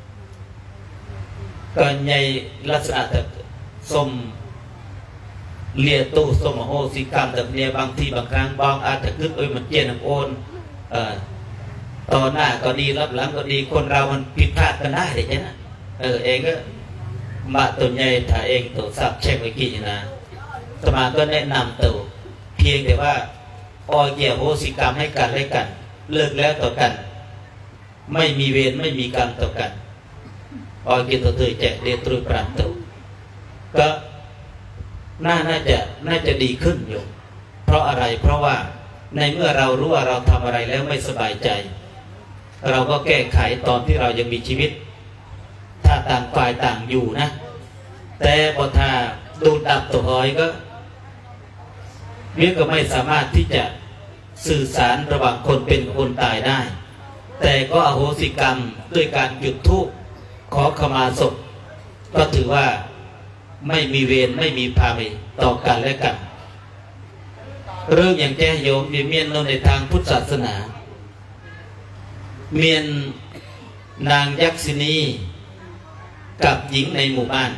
Speaker 1: ก็ใหญ่ลักษณะแต่สมเลียตู้สมโหสิกรรมแบบเนี้ยบางทีบางครั้งบางอาจจะขึ้นเอ้ยมันเจนโอนต่อหน้าก็ดีรับหลังก็ดีคนเรามันผิดพลาดกันได้ใช่ไหมเออเองก็มาตัวใหญ่ถ้าเองตัวสับเช็คไว้กี่นะสมาก็แนะนำตัวเพียงแต่ว่าออยเกี่ยวโหสิกรรมให้กันให้กันเลิกแล้วต่อกันไม่มีเวรไม่มีกรรมต่อกันออยเกี่ยวตัวเธอแจกเรียนตรุปรามตัวก็น่าน่าจะน่าจะดีขึ้นอยู่เพราะอะไรเพราะว่าในเมื่อเรารู้ว่าเราทำอะไรแล้วไม่สบายใจเราก็แก้ไขตอนที่เรายังมีชีวิตถ้าต่างฝ่ายต่างอยู่นะแต่พอถ้าดูดับตัวหอยก็เรียกก็ไม่สามารถที่จะสื่อสารระหว่างคนเป็นคนตายได้แต่ก็อโหสิกรรมด้วยการจุดธูปขอขมาศพก็ถือว่าไม่มีเวรไม่มีภาวิต่อกันและกันเรื่องอย่างแจ้โยมเมียนในทางพุทธศาสนาเมียนนางยักษินีกับหญิงในหมู่บ้าน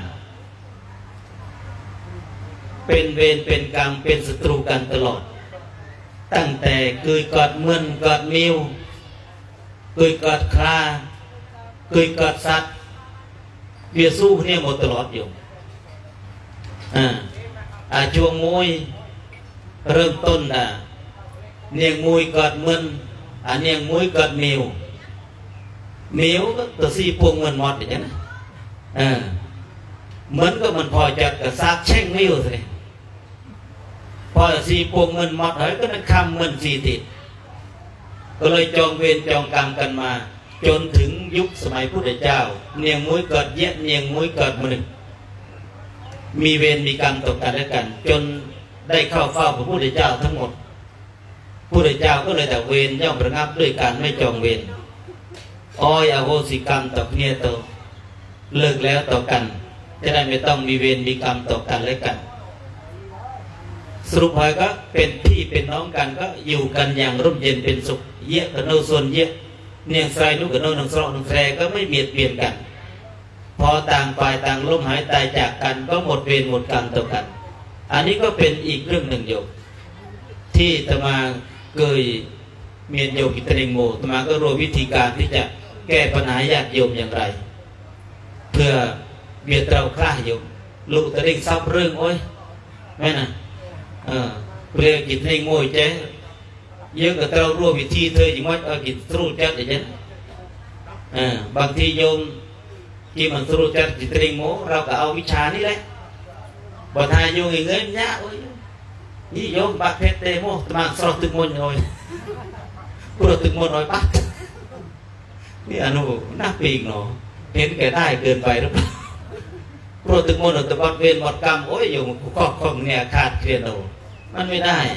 Speaker 1: เป็นเวรเป็นกรรมเป็นศัตรูกันตลอดตั้งแต่เกิดกอดเมือนกอดมิวเกิดกอดคลาเกิดกอดสัตว์เบียสู้เนี่ยหมดตลอดอยู่อ่าอาจวงมวยเริ่มต้นอ่ะเนียงมวยกอดเมือนอันเนียงมวยกอดมิวมิวก็ตัวซีพวงมันหมดอย่างนั้นอ่าเหมือนก็มันพอจัดกับซากแช่งมิวสิพอซีพวงเงินหมดเฮ้ยก็นั่งคำเงินสีติดก็เลยจองเวรจองกรรมกันมาจนถึงยุคสมัยพุทธเจ้าเนียงมวยกอดเยะเนียงมวยกอดมือมีเวรมีกรรมต่อกันและกันจนได้เข้าเฝ้าพระพุทธเจ้าทั้งหมดพระพุทธเจ้าก็เลยแต่เวรย่อมระงับด้วยการไม่จองเวรอ้อยอโหสิกรรมต่อเนียต่อเลิกแล้วต่อกันจะได้ไม่ต้องมีเวรมีกรรมต่อกันและกันสรุปไปก็เป็นพี่เป็นน้องกันก็อยู่กันอย่างร่มเย็นเป็นสุขเยอะกับโนส่วนเยอะเนียงไซนุกับโนนังสระนังแทรก็ไม่เบียดเบียนกันพอต่างฝ่ายต่างล้มหายตายจากกันก็หมดเวรหมดกรรมต่อกันอันนี้ก็เป็นอีกเรื่องหนึ่งโยมที่ตมาเคยเมียนโยมกิตติงโมตมาก็รู้วิธีการที่จะแก้ปัญหาญาติโยมอย่างไรเพื่อเบียดเราคล้าโยมลูกตะลิงซับเรื่องโอ้ยแม่น่ะเออเรียกกิตติงโมเจ๊เยอะกับเรารู้วิธีเธออย่างว่ากิตรู้จัดอย่างนี้เออบางทีโยมที่มันรู้จัดกิตติงโมเราก็เอาวิชานี่แหละบทายโยงเงินเนี้ยโอ้ยนี่โยมบักเพชรเตโมตมาสอบตึกมนหน่อยพูดตึกมนหน่อยปั๊บนี่อนุน่าปีกเนาะเห็นแก่ได้เกินไปหรือเปล่าพูดตึกมนหน่อยแต่บัดเวรบัดกรรมโอ้ยโยมก็คงเนี่ยขาดเคลียร์โนมันไม่ได้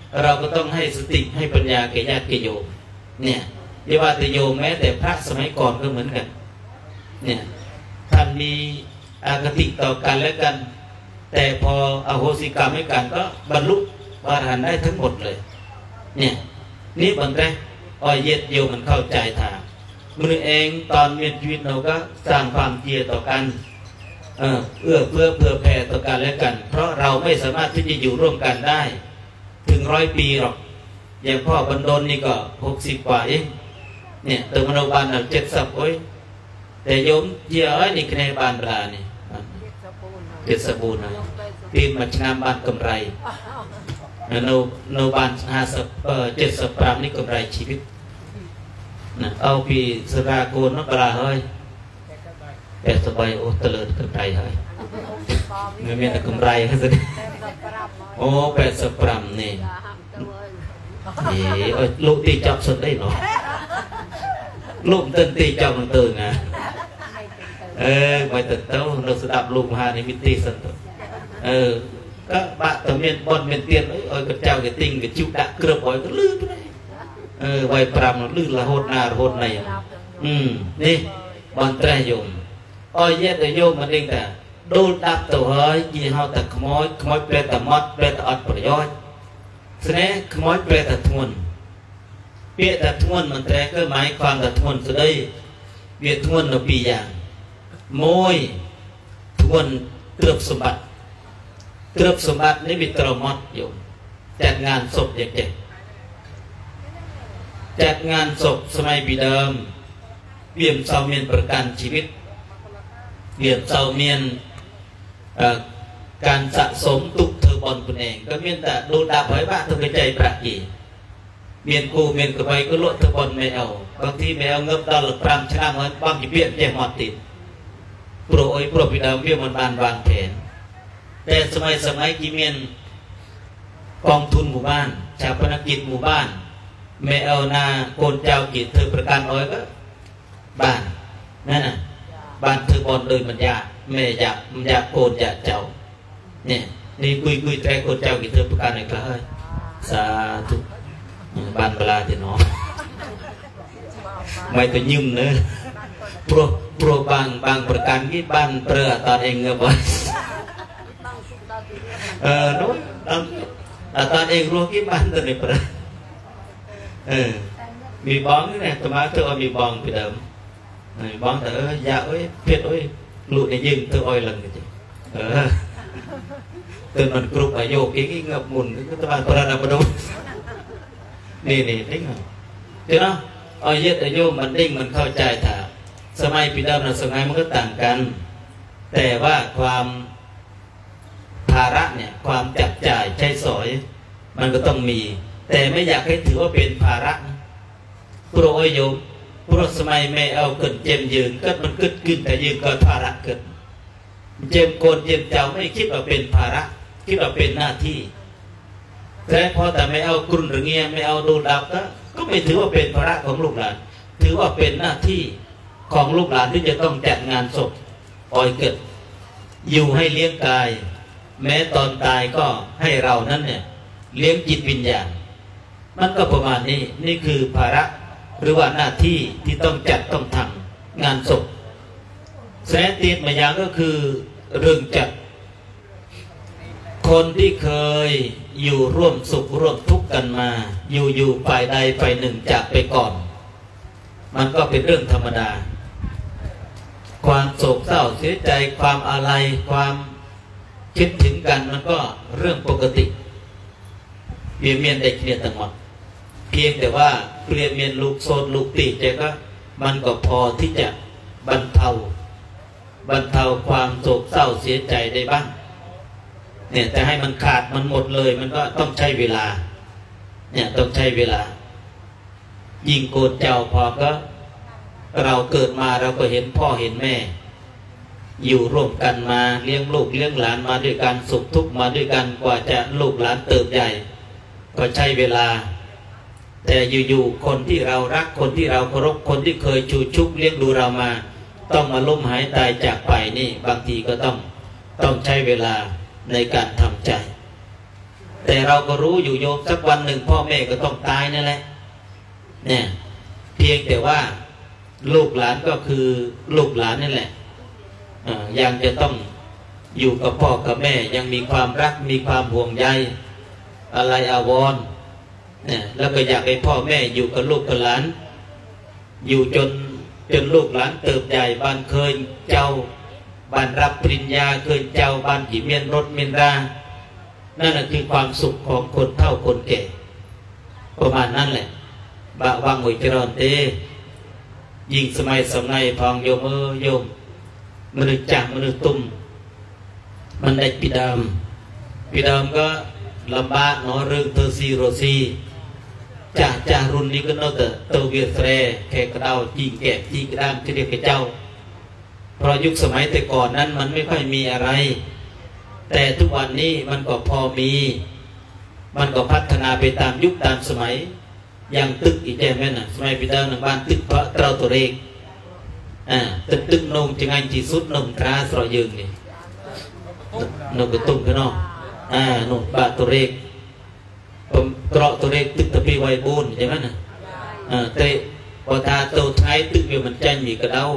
Speaker 1: เราก็ต้องให้สติให้ปัญญาแก่ญาติโยมเนี่ยอย่าว่าแต่โยมแม้แต่พระสมัยก่อนก็เหมือนกันเนี่ยท่านมีอคติต่อกันและกันแต่พออโหสิกรรมให้กันก็บรรลุอรหันต์ได้ทั้งหมดเลยเนี่ยนี่บางแรกอ้อยเย็ดโยมมันเข้าใจทางมือเองตอนมีชีวิตเราก็สร้างความเกลียดต่อกันเออเอื้อเพื่อเผื่อแผ่ต่อกันและกันเพราะเราไม่สามารถที่จะอยู่ร่วมกันได้ถึงร้อยปีหรอกอย่างพ่อบรรดลนี่ก็หกสิบกว่าเองเนี่ยตัวมโนบาลเราเจ็ดสิบโอ้ยแต่โยมเยอะนี่คะแนนบานปลานี่เจ็ดสบูนะปีนมาชนะบานกำไรโนโนบานห้าสิบเจ็ดสิบปรามนี่กำไรชีวิตนะเอาปีสราโกนนักปลาเฮ้ยแปดสบายโอ้ตะเลิดกำไรเฮ้ยไม่มีแต่กำไรแค่สิโอ้แปดสิบปรามนี่เอ๋อลูกตีจับสุดได้หรอลูกเต้นตีจับมันตื่นนะเออไปตื่นเต้าเราสดับลูกมาในมิติสันตุเออก็บะตัวเมียนบอลเมียนเตียนเอ้ยเอ้ยก็เจ้าก็ติงก็ชิวดักเกลือบ่อยก็ลื่นไปเลยเออไวปรามลื่นละโหดนาโหดในอืมนี่บอลแตรโยมอ้อยเย็ดโยมมันเองแต่ดูดับตัวเฮ้ยยี่ห้อแต่ขโมยขโมยเปรตแต่มดเปรตแต่อดประโยชน์แสดงขโมยเปรตแต่ทวนเปรตแต่ทวนมันแตรก็หมายความแต่ทวนสุดได้เบียดทวนเราปีอย่างโมยทวนเกือบสมบัติเกือบสมบัตินี่มีตรมดอยู่จัดงานศพเด็กๆจัดงานศพสมัยปีเดิมเบี่ยมเสาเมียนประกันชีวิตเบี่ยมเสาเมียนการสะสมตุกเทอร์บอลคุณเองก็เมียนแต่ดูดาบไว้บ้าเธอกระจายประกีเมียนกูเมียนกระใบก็ลดเทอร์บอลไม่เอาบางทีไม่เอาเงือบดาวหลักพรำชนะเหมือนบางทีเปลี่ยนแย่หมดติดโปรยโปรปีเดิมเบี่ยมมันบานวางแผนแต่สมัยสมัยกีเมียนกองทุนหมู่บ้านชาวพนักกิจหมู่บ้านไม่เอานาโกนเจ้ากิจเธอประกันอ้อยก็บ้านนั่นน่ะบ้านเธอบอลเลยมันยากไม่อยากมันอยากโกนอยากเจ้าเนี่ยนี่คุยคุยแต่โกนเจ้ากิจเธอประกันอะไรก็เฮ้ยสาธุบ้านเวลาที่น้องไม่ต้องยืมเนื้อโปรโปรบางบางประกันที่บ้านเปลือตอนเองเงือบอยเออนู้นตอนเองรู้กี่บ้านตัวนี้เปล่าเออมีบ้องนี่แหละตัวมาเธอเอามีบ้องไปเดิมบ้องแต่เออยาเอ้ยเพี้ยนเอ้ยลูกในยืมเธออ้อยหลังกันจีเออตัวมันกรุบอายุกี่กี่เงือบมุนก็ตัวมันปราณาบดมนี่นี่ดิ้งเหรอเจ้าเนาะอ้อยเย็ดอายุมันดิ้งมันเข้าใจถ่าสมัยปีเดิมกับสมัยมันก็ต่างกันแต่ว่าความภาระเนี่ยความจับจ่ายใช้สอยมันก็ต้องมีแต่ไม่อยากให้ถือว่าเป็นภาระพระโอโยมพระสมัยไม่เอาเกินเจมยืนก็มันเกิดขึ้นแต่ยืนก็ภาระเกิดเจมโกนเจมเจ้าไม่คิดว่าเป็นภาระคิดว่าเป็นหน้าที่แต่พอแต่ไม่เอากลุ่นหรือเงี้ยไม่เอาดูดับก็ก็ไม่ถือว่าเป็นภาระของลูกหลานถือว่าเป็นหน้าที่ของลูกหลานที่จะต้องจัดงานศพปล่อยเกิดอยู่ให้เลี้ยงกายแม้ตอนตายก็ให้เรานั้นเนี่ยเลี้ยงจิตวิญญาณมันก็ประมาณนี้นี่คือภาระหรือว่าหน้าที่ที่ต้องจัดต้องทำงานศพแสนตีนมาอย่างก็คือเรื่องจัดคนที่เคยอยู่ร่วมสุขร่วมทุกข์กันมาอยู่อยู่ฝ่ายใดฝ่ายหนึ่งจากไปก่อนมันก็เป็นเรื่องธรรมดาความโศกเศร้าเสียใจความอาลัยความคิดถึงกันมันก็เรื่องปกติเปลี่ยนเมียนเด็กเนี่ยต่างหมดเพียงแต่ว่าเปลี่ยนเมียนลูกโซนลูกตีเจก็มันก็พอที่จะบรรเทาบรรเทาความโศกเศร้าเสียใจได้บ้างเนี่ยแต่ให้มันขาดมันหมดเลยมันก็ต้องใช้เวลาเนี่ยต้องใช้เวลายิ่งโกนเจ้าพอก็เราเกิดมาเราก็เห็นพ่อเห็นแม่อยู่ร่วมกันมาเลี้ยงลูกเลี้ยงหลานมาด้วยกันสุขทุกข์มาด้วยกันกว่าจะลูกหลานเติบใหญ่ก็ใช้เวลาแต่อยู่ๆคนที่เรารักคนที่เราเคารพคนที่เคยชูชุบเลี้ยงดูเรามาต้องมาล้มหายตายจากไปนี่บางทีก็ต้องต้องใช้เวลาในการทำใจแต่เราก็รู้อยู่โยมสักวันหนึ่งพ่อแม่ก็ต้องตายนั่นแหละเนี่ยเพียงแต่ว่าลูกหลานก็คือลูกหลานนั่นแหละยังจะต้องอยู่กับพ่อกับแม่ยังมีความรักมีความห่วงใยอะไรอาวรณ์เนี่ยแล้วก็อยากให้พ่อแม่อยู่กับลูกกับหลานอยู่จนจนลูกหลานเติบใหญ่บ้านเคยเจ้าบ้านรับปริญญาเคยเจ้าบ้านกี่เมียนรถเมียนรานั่นคือความสุขของคนเฒ่าคนแก่ประมาณนั้นแหละบะวังหวยเจริญเตยิ่งสมัยสมัยพองโยมเออโยมมนุษย์จักมนุษย์ตุ้มมันได้ปีดามปีดามก็ลำบากเนาะเรื่องเตอร์ซีโรซีจ่าจ่ารุ่นนี้ก็เนาะแต่เตอร์เวียเฟรแขกกระเดาจีแกะจีกระดามที่เรียกเจ้าเพราะยุคสมัยแต่ก่อนนั้นมันไม่ค่อยมีอะไรแต่ทุกวันนี้มันก็พอมีมันก็พัฒนาไปตามยุคตามสมัยอย่างตึกอีแจแม่น่ะสมัยปีดามหนึ่งบ้านตึกพระเต้าตัวเองอ่าตึกตึกนงจังไงจีสุดนงตราสระยืนนี่นกกระตุ้มกันเนาะอ่านกบาตัวเล็กผมเกาะตัวเล็กตึกตะปีไวบูนใช่ไหมน่ะอ่าเตะพอตาโตท้ายตึกเวียมันใจมีกระเด้า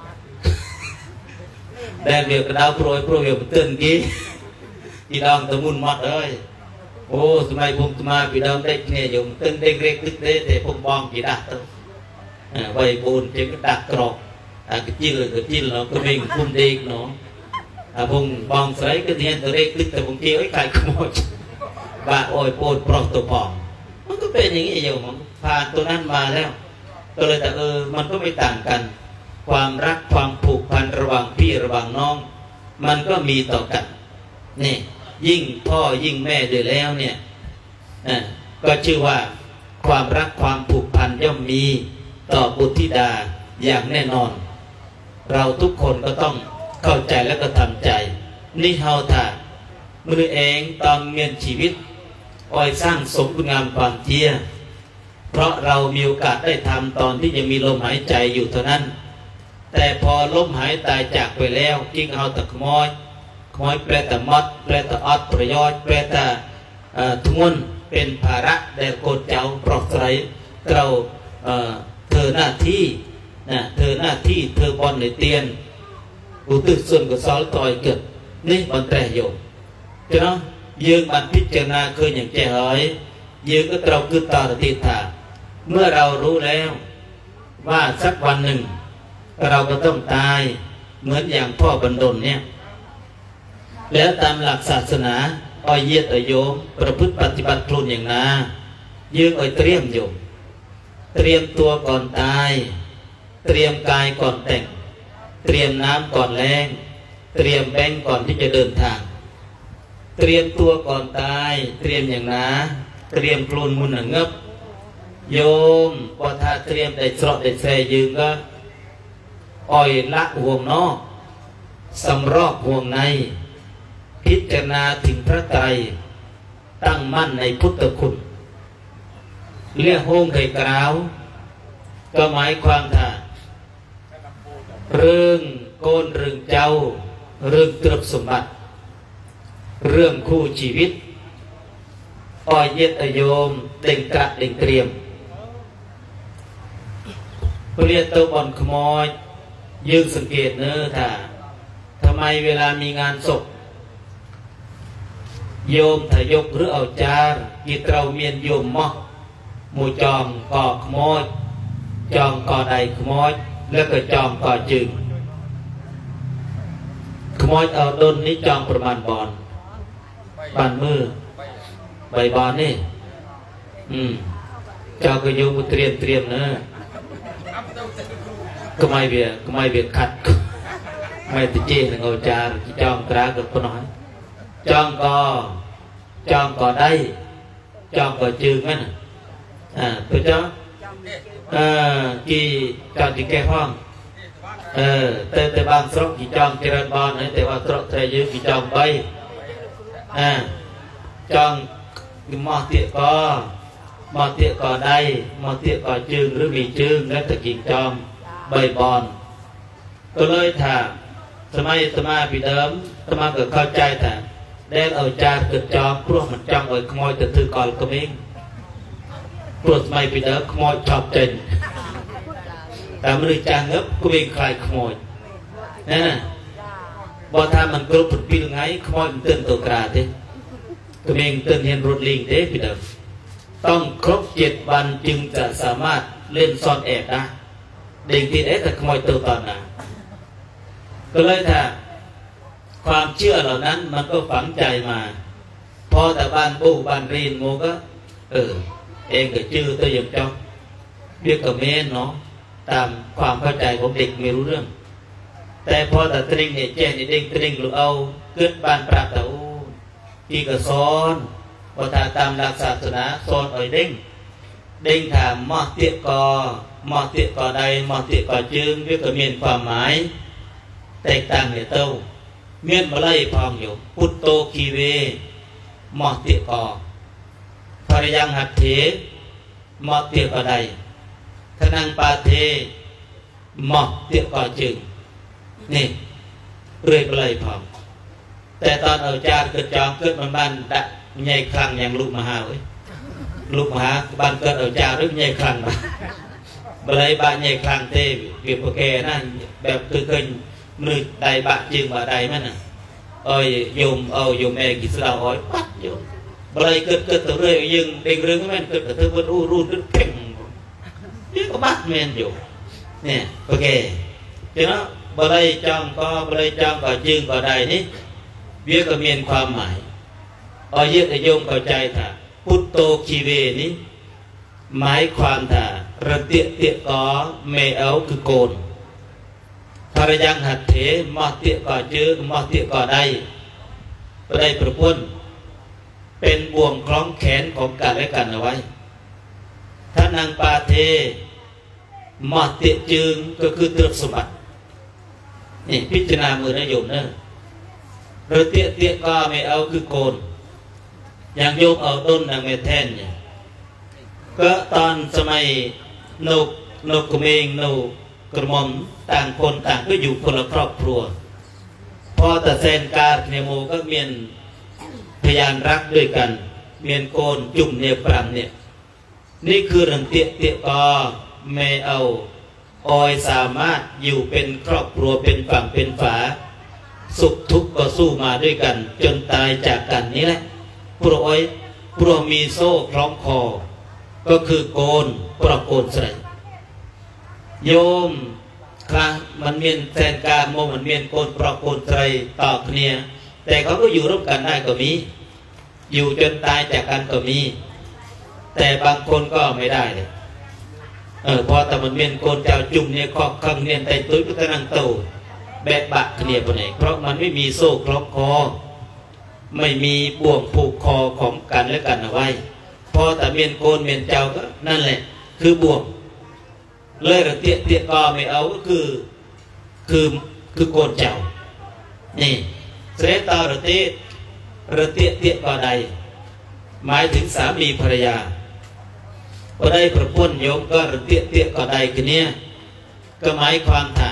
Speaker 1: แดงเวียกระเด้าโปรยโปรยเวียมันเตือนกี้ที่ดองตะมุนมัดเลยโอ้สมัยผมมาปีดองเด็กเนี่ยอยู่ตึ้งเด็กเล็กตึกเด็กแต่ผมบองกี่ดักตัวอ่าไวบูนจึงก็ดักกรอกอ่ากระจิ้นเลยกระจิ้นเราก็วิ่งพุ่มเด็กเนาะอ่าพงบองใส่ก็เนียนตัวเล็กตึกแต่พงเกี่ยวไอ้ไก่ขโมยบ้าโอยโปดปลอกตัวปองมันก็เป็นอย่างนี้อยู่มันผ่านตัวนั้นมาแล้วก็เลยแต่เออมันก็ไม่ต่างกันความรักความผูกพันระหว่างพี่ระหว่างน้องมันก็มีต่อกันนี่ยิ่งพ่อยิ่งแม่ด้วยแล้วเนี่ยก็ชื่อว่าความรักความผูกพันย่อมมีต่อบุตรธิดาอย่างแน่นอนเราทุกคนก็ต้องเข้าใจและก็ทำใจนี่เฮาถ่ามือเองตอนเมียนชีวิตอ้อยสร้างสมคุณงามความเที่ยเพราะเรามีโอกาสได้ทำตอนที่ยังมีลมหายใจอยู่เท่านั้นแต่พอลมหายตายจากไปแล้วกิ้งเฮาตะขโมยขโมยแปลแต่มัดแปลแต่อดประโยชน์แปลแต่ทุนเป็นภาระแด่คนเจ้าปลอกใสเราเธอหน้าที่นะเธอหน้าที่เธอบอลในเตียนอุตุส่วนกับซอลต่อยเกิดนี่มันแต่โยมเจ้ายืงมันพิจารณาเคยอย่างแจ่หอยยืงก็เราคือต่อติถาเมื่อเรารู้แล้วว่าสักวันหนึ่งเราก็ต้องตายเหมือนอย่างพ่อบรรดลเนี่ยแล้วตามหลักศาสนาอ้อยเยียดโยมประพฤติปฏิบัติพลุนอย่างนายืงอ้อยเตรียมโยมเตรียมตัวก่อนตายเตรียมกายก่อนแต่งเตรียมน้ำก่อนแรงเตรียมแบงก่อนที่จะเดินทางเตรียมตัวก่อนตายเตรียมอย่างนาเตรียมพลุนมุนหนังเงบโยมพอถ้าเตรียมได้สระได้แซ่ยืงก็อ้อยละห่วงนอกสำรอกห่วงในพิจารณาถึงพระไตรตั้งมั่นในพุทธคุณเรียกโฮงไก่กล่าวก็หมายความថាเรื่องโกนเรื่องเจ้าเรื่องตรบสมบัติเรื่องคู่ชีวิตอ้อยเย็ดโยมเต่งกระเต่งเตรียมเรียกตัวบอลขโมยยืนสังเกตเนื้อถ้าทำไมเวลามีงานศพโยมถ้ายกหรือเอาจารกีเตราเมียนโยมมอมูจองก่อขโมยจองก่อใดขโมยแล้วก็จองก่อจึงขโมยเอาดนนี้จองประมาณบอลบานมือใบบอลนี่อืมเจ้าก็โยมเตรียมเตรียมเนอะก็ไม่เบียก็ไม่เบียขัดไม่ติเจนเอาจารจองตรากับคนน้อยจองก่อจองก่อได้จองก่อจึงมั้ยอ่าตัวเจ้าอ่ากี่จองที่แก่ห้องเออแต่แต่บางสระกี่จองเจริญบอลแต่ว่าสระใจยืดกี่จองใบอ่าจองมอเตียก่อมอเตียก่อได้มอเตียก่อจึงหรือมีจึงและตะกิ่งจองใบบอลก็เลยถามสมัยสมาปีเดิมสมาเกิดเข้าใจแต่ได้เอาจานเกิดจอมพวกมันจังเอาขโมยแต่ถือก่อนก็ไม่พวกไม่ไปเด้อขโมยชอบเจนแต่มันเลยจางเงบก็ไม่ใครขโมยนะบอท่ามันกรุบปุดปีไงขโมยมันเตือนตัวกราดดิก็ไม่เตือนเห็นรถลิงเด้ไปเด้อต้องครบเจ็ดวันจึงจะสามารถเล่นซ่อนแอบได้เด็กที่เอ๊ะแต่ขโมยตัวตอนน่ะก็เลยถ้าความเชื่อเหล่านั้นมันก็ฝังใจมาพอแต่บ้านบูบ้านรีนโมก็เออเองก็ชื่อตัวอย่างเจ้าเรียกกับเมนเนาะตามความเข้าใจของเด็กไม่รู้เรื่องแต่พอแต่ตริงเนี่ยแจ้งเด็กตริงหรือเอาเกิดบ้านปราบแต่โอ้ที่ก็ซ้อนพอถ้าตามหลักศาสนาซ้อนอ่อยเด้งเด้งถามมอเตี้ยกอมอเตี้ยกอใดมอเตี้ยกอจึงเรียกกับเมียนความหมายแตกต่างเนี่ยเต้าเมียนมาไล่พองอยู่พุทโตคีเวมอเตียกอภรยังหัตเถมอเตียกอใดทนังปาเทมอเตียกอจึงนี่เรื่อยมาไล่พองแต่ตอนเอาจารเกิดจอมเกิดมันบ้านดะใหญ่คลังอย่างลูกมหาเว้ยลูกมหาบ้านเกิดเอาจารหรือใหญ่คลังบ้านมาไล่บ้านใหญ่คลังเต้เกี่ยวกับแกนั่นแบบคือเคยมือใดบะจึงบะใดมันน่ะเอ้ยโยมเอาโยมแม่กิสดาอ้อยปัดโยมบะไรเกิดเกิดตัวเรื่อยยังเด้งเรื่องมันเกิดแต่เธอมันรู้รู้รู้เพ่งนี่ก็บัดแมนอยู่เนี่ยโอเคฉะนั้นบะไรจังก็บะไรจังก็จึงก็ใดนี่เวียก็มีความหมายเอาเยอะแต่โยมเข้าใจถ้าพุทโตคีเวนี้หมายความถ้าระเตียเตียกอเมเอาคือโกนภรยังหัตเถมอเตียก่อจื้อมอเตียก่อใดได้ประพุ่นเป็นบ่วงคล้องแขนของกันและกันเอาไว้ท่านนางปาเทมอเตียจึงก็คือตรึกสมบัตินี่พิจารณามือนโยมเนอะหรือเตียเตียก็ไม่เอาคือโกนอย่างโยมเอาต้นนางเมแทนเนี่ยก็ตอนสมัยนกนกกระเมงนกกระมอมต่างคนต่างก็อยู่คนละครอบครัวพอแต่เซนการเนโมก็เมียนพยานรักด้วยกันเมียนโกนจุ่มเนี่ยปรำเนี่ยนี่คือเรื่องเตี้ยเตี้ยก็ไม่เอาออยสามารถอยู่เป็นครอบครัวเป็นฝั่งเป็นฝาสุขทุกข์ก็สู้มาด้วยกันจนตายจากกันนี่แหละพวกอ้อยพวกมีโซ่คล้องคอก็คือโกนปรโกนใส่โยมค่ะมันเมียนแทนการโมมันเมียนโกนปรอกโกนใจต่อเนี่ยแต่เขาก็อยู่ร่วมกันได้ก็มีอยู่จนตายจากกันก็มีแต่บางคนก็ไม่ได้เลยเออพอแต่มันเมียนโกนเจ้าจุ่มเนี่ยครอบครังเนี่ยแต่ตุ้ยพุทธนังโตแบบบะเนี่ยปนไหนเพราะมันไม่มีโซ่คล้องคอไม่มีบ่วงผูกคอของกันและกันเอาไว้พอแต่เมียนโกนเมียนเจ้าก็นั่นแหละคือบ่วงเลยระเตียเตียก็ไม่เอาก็คือคือคือโกนเจ้านี่เสด็จต่อระเตียระเตียเตียก็ใดหมายถึงสามีภรรยาพอได้ประพุ่นโยมก็ระเตียเตียก็ใดคือเนี้ยก็หมายความถ่า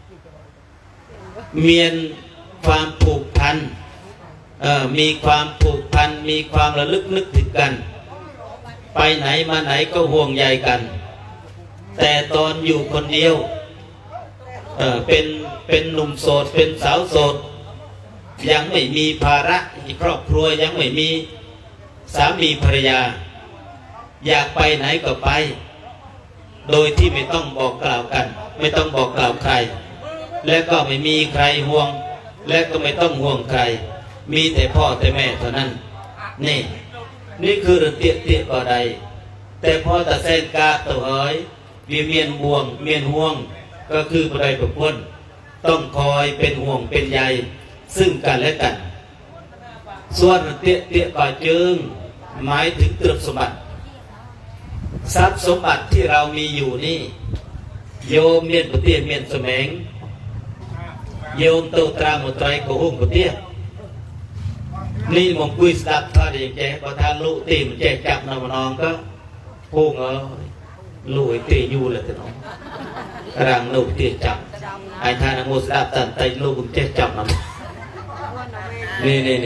Speaker 1: เมียนความผูกพันเอ่อมีความผูกพันมีความระลึกนึกถึงกันไปไหนมาไหนก็ห่วงใยกันแต่ตอนอยู่คนเดียวเออเป็นเป็นหนุ่มโสดเป็นสาวโสดยังไม่มีภาระครอบครัวยังไม่มีสามีภรรยาอยากไปไหนก็ไปโดยที่ไม่ต้องบอกกล่าวกันไม่ต้องบอกกล่าวใครและก็ไม่มีใครห่วงและก็ไม่ต้องห่วงใครมีแต่พ่อแต่แม่เท่านั้นนี่นี่คือเรื่องเตี้ยเตี้ยก็ใดแต่พอแต่เส้นกาตัวเอ๋ยมีเมียนห่วงเมียนห่วงก็คือผู้ใดผู้คนต้องคอยเป็นห่วงเป็นใยซึ่งกันและกันส่วนเตี้ยเตี้ยก็จึงหมายถึงตรึกสมบัติทรัพย์สมบัติที่เรามีอยู่นี่โยมเมียนปุเตี้ยเมียนแสมงโยมโตตรามุตไรโกหุ่งปุเตี้ยนี่มองคุยสดับท่าดีแกพอทางลูกตีมันแจจับนองนองก็พุ่งเออลูกตีอยู่เลยแต่น้องรังลูกตีจับไอ้ทานโมสดับตันไตลูกผมแจจับน้ำนี่นี่นี่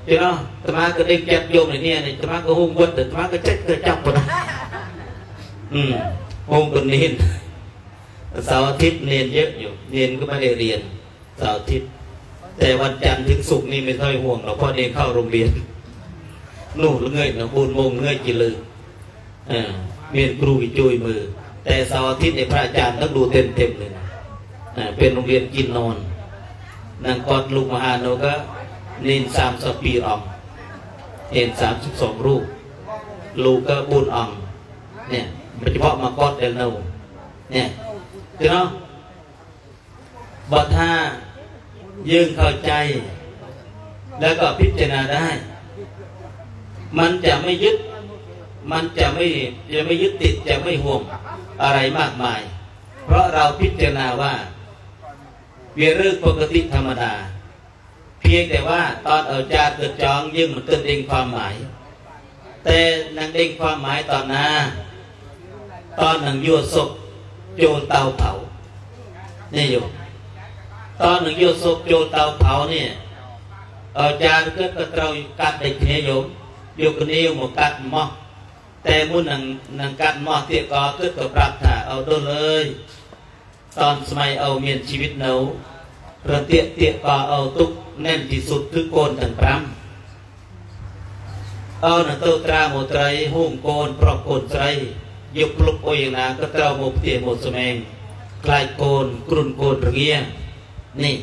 Speaker 1: chứ nó tụi má cứ đinh chặt vô này nè này tụi má cứ hung quất tụi má cứ chết cứ chọc rồi ừ hung còn niên sao thiết niênเยอะอยู่เรียนก็ไม่ได้เรียนเสาร์อาทิตย์แต่วันจันทร์ถึงศุกร์นี่ไม่ค่อยห่วงหรอกเพราะเด็กเข้าโรงเรียนนู่นเงยนะบุญมงเงยจีลืออ่าเมียนครูกิจุยมือแต่เสาร์อาทิตย์ในพระอาจารย์ต้องดูเต็มเต็มเลยนะอ่าเป็นโรงเรียนกินนอนนางกอดลูกมหาโนก็เน้นสามสิบปีอ่องเห็นสามสิบสองรูปลูกก็บุญอ่องเนี่ยเฉพาะมากอดเดลโนเนี่ยคือเนาะบทท่ายืนเข้าใจแล้วก็พิจารณาได้มันจะไม่ยึดมันจะไม่จะไม่ยึดติดจะไม่ห่วงอะไรมากมายเพราะเราพิจารณาว่าเวียเรื่องปกติธรรมดาเพียงแต่ว่าตอนเอาจาเกิดจองยึงมันเกิดเองความหมายแต่นางเองความหมายตอนนาตอนนางยั่วศพโจเตาเผานี่อยู่ตอนหนึ่งโยศกโจเตาเผาเนี่ยเอาจานก็กระเตากัดเด็กเนี่ยโยมโยกันนี้หมดกัดหม้อแต่มุ่นหนังหนังกัดหม้อเตี้ยก็ก็กับปรับถ่าเอาด้วยเลยตอนสมัยเอาเมียนชีวิตเนาประเตี้ยเตี้ยก็เอาตุกแน่นที่สุดคือโกนต่างพรำเอาหนังตัวตราหมดไตรหุ่งโกนปลอกโกนไตรยกลุกโอยนาก็เตาหมดเตี้ยหมดสมัยคลายโกนกรุ่นโกนระเงียนี่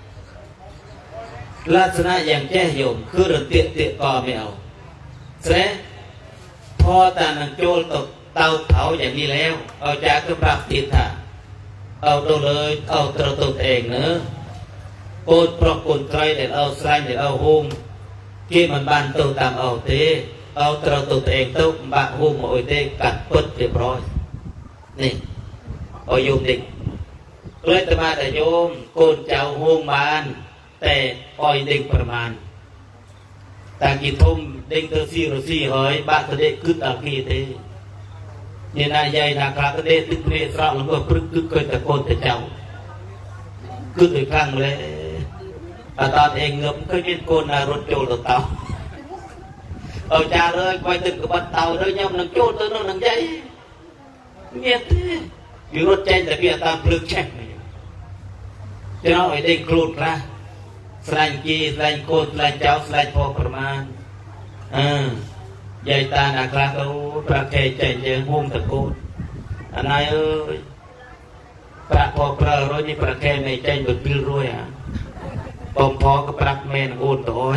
Speaker 1: ลักษณะอย่างแจ้โยมคือเรื่องเตะเตะกอไม่เอาแสพอตานังโจลตกเตาเผาอย่างนี้แล้วเอาจากก็ปรับติดถ่าเอาตัวเลยเอาตัวตัวเองเนอะโกนปลอกโกนไตรเดี๋ยวเอาสไลด์เดี๋ยวเอาหุ่มกี่มันบานตัวตามเอาเตะเอาตัวตัวเองตัวบะหุ่มโอยเตะกัดปึ๊ดเรียบร้อยนี่เอาโยมเด็กเลยแต่มาแต่โยมโกนเจ้าห่วงบานแต่อ้อยเด้งประมาณแต่กี่ทุ่มเด้งตัวซีโรซีเฮ้ยบ้านตัวเด็กคึกอักขีเตเนี่ยนายใหญ่นาคราตัวเด็กติดเนสระแล้วก็พรึกคึกเคยแต่โกนแต่เจ้าคึกอีกครั้งเลยตอนเองเงือบเคยเป็นโกนนารถโจลเตาเอาจ่าเลยไปตึกกับบัดเตาเลยย่ำนังโจลตัวนังใหญ่เงียบอยู่รถใจแต่เพียงตามพลึกแช่งจะน้อยเด้งครูดละสลายกีสลายโกนสลายเจ้าสลายพอประมาณอ่าใหญ่ตาหนักละเขาประเทศใจเยอะหุ่มตะโกนอันนั้นเอ้ยประพอประร้อยนี่ประเทศในใจหมดพิลรวยอ่ะปอมพอก็ประแม่นโอนต่อย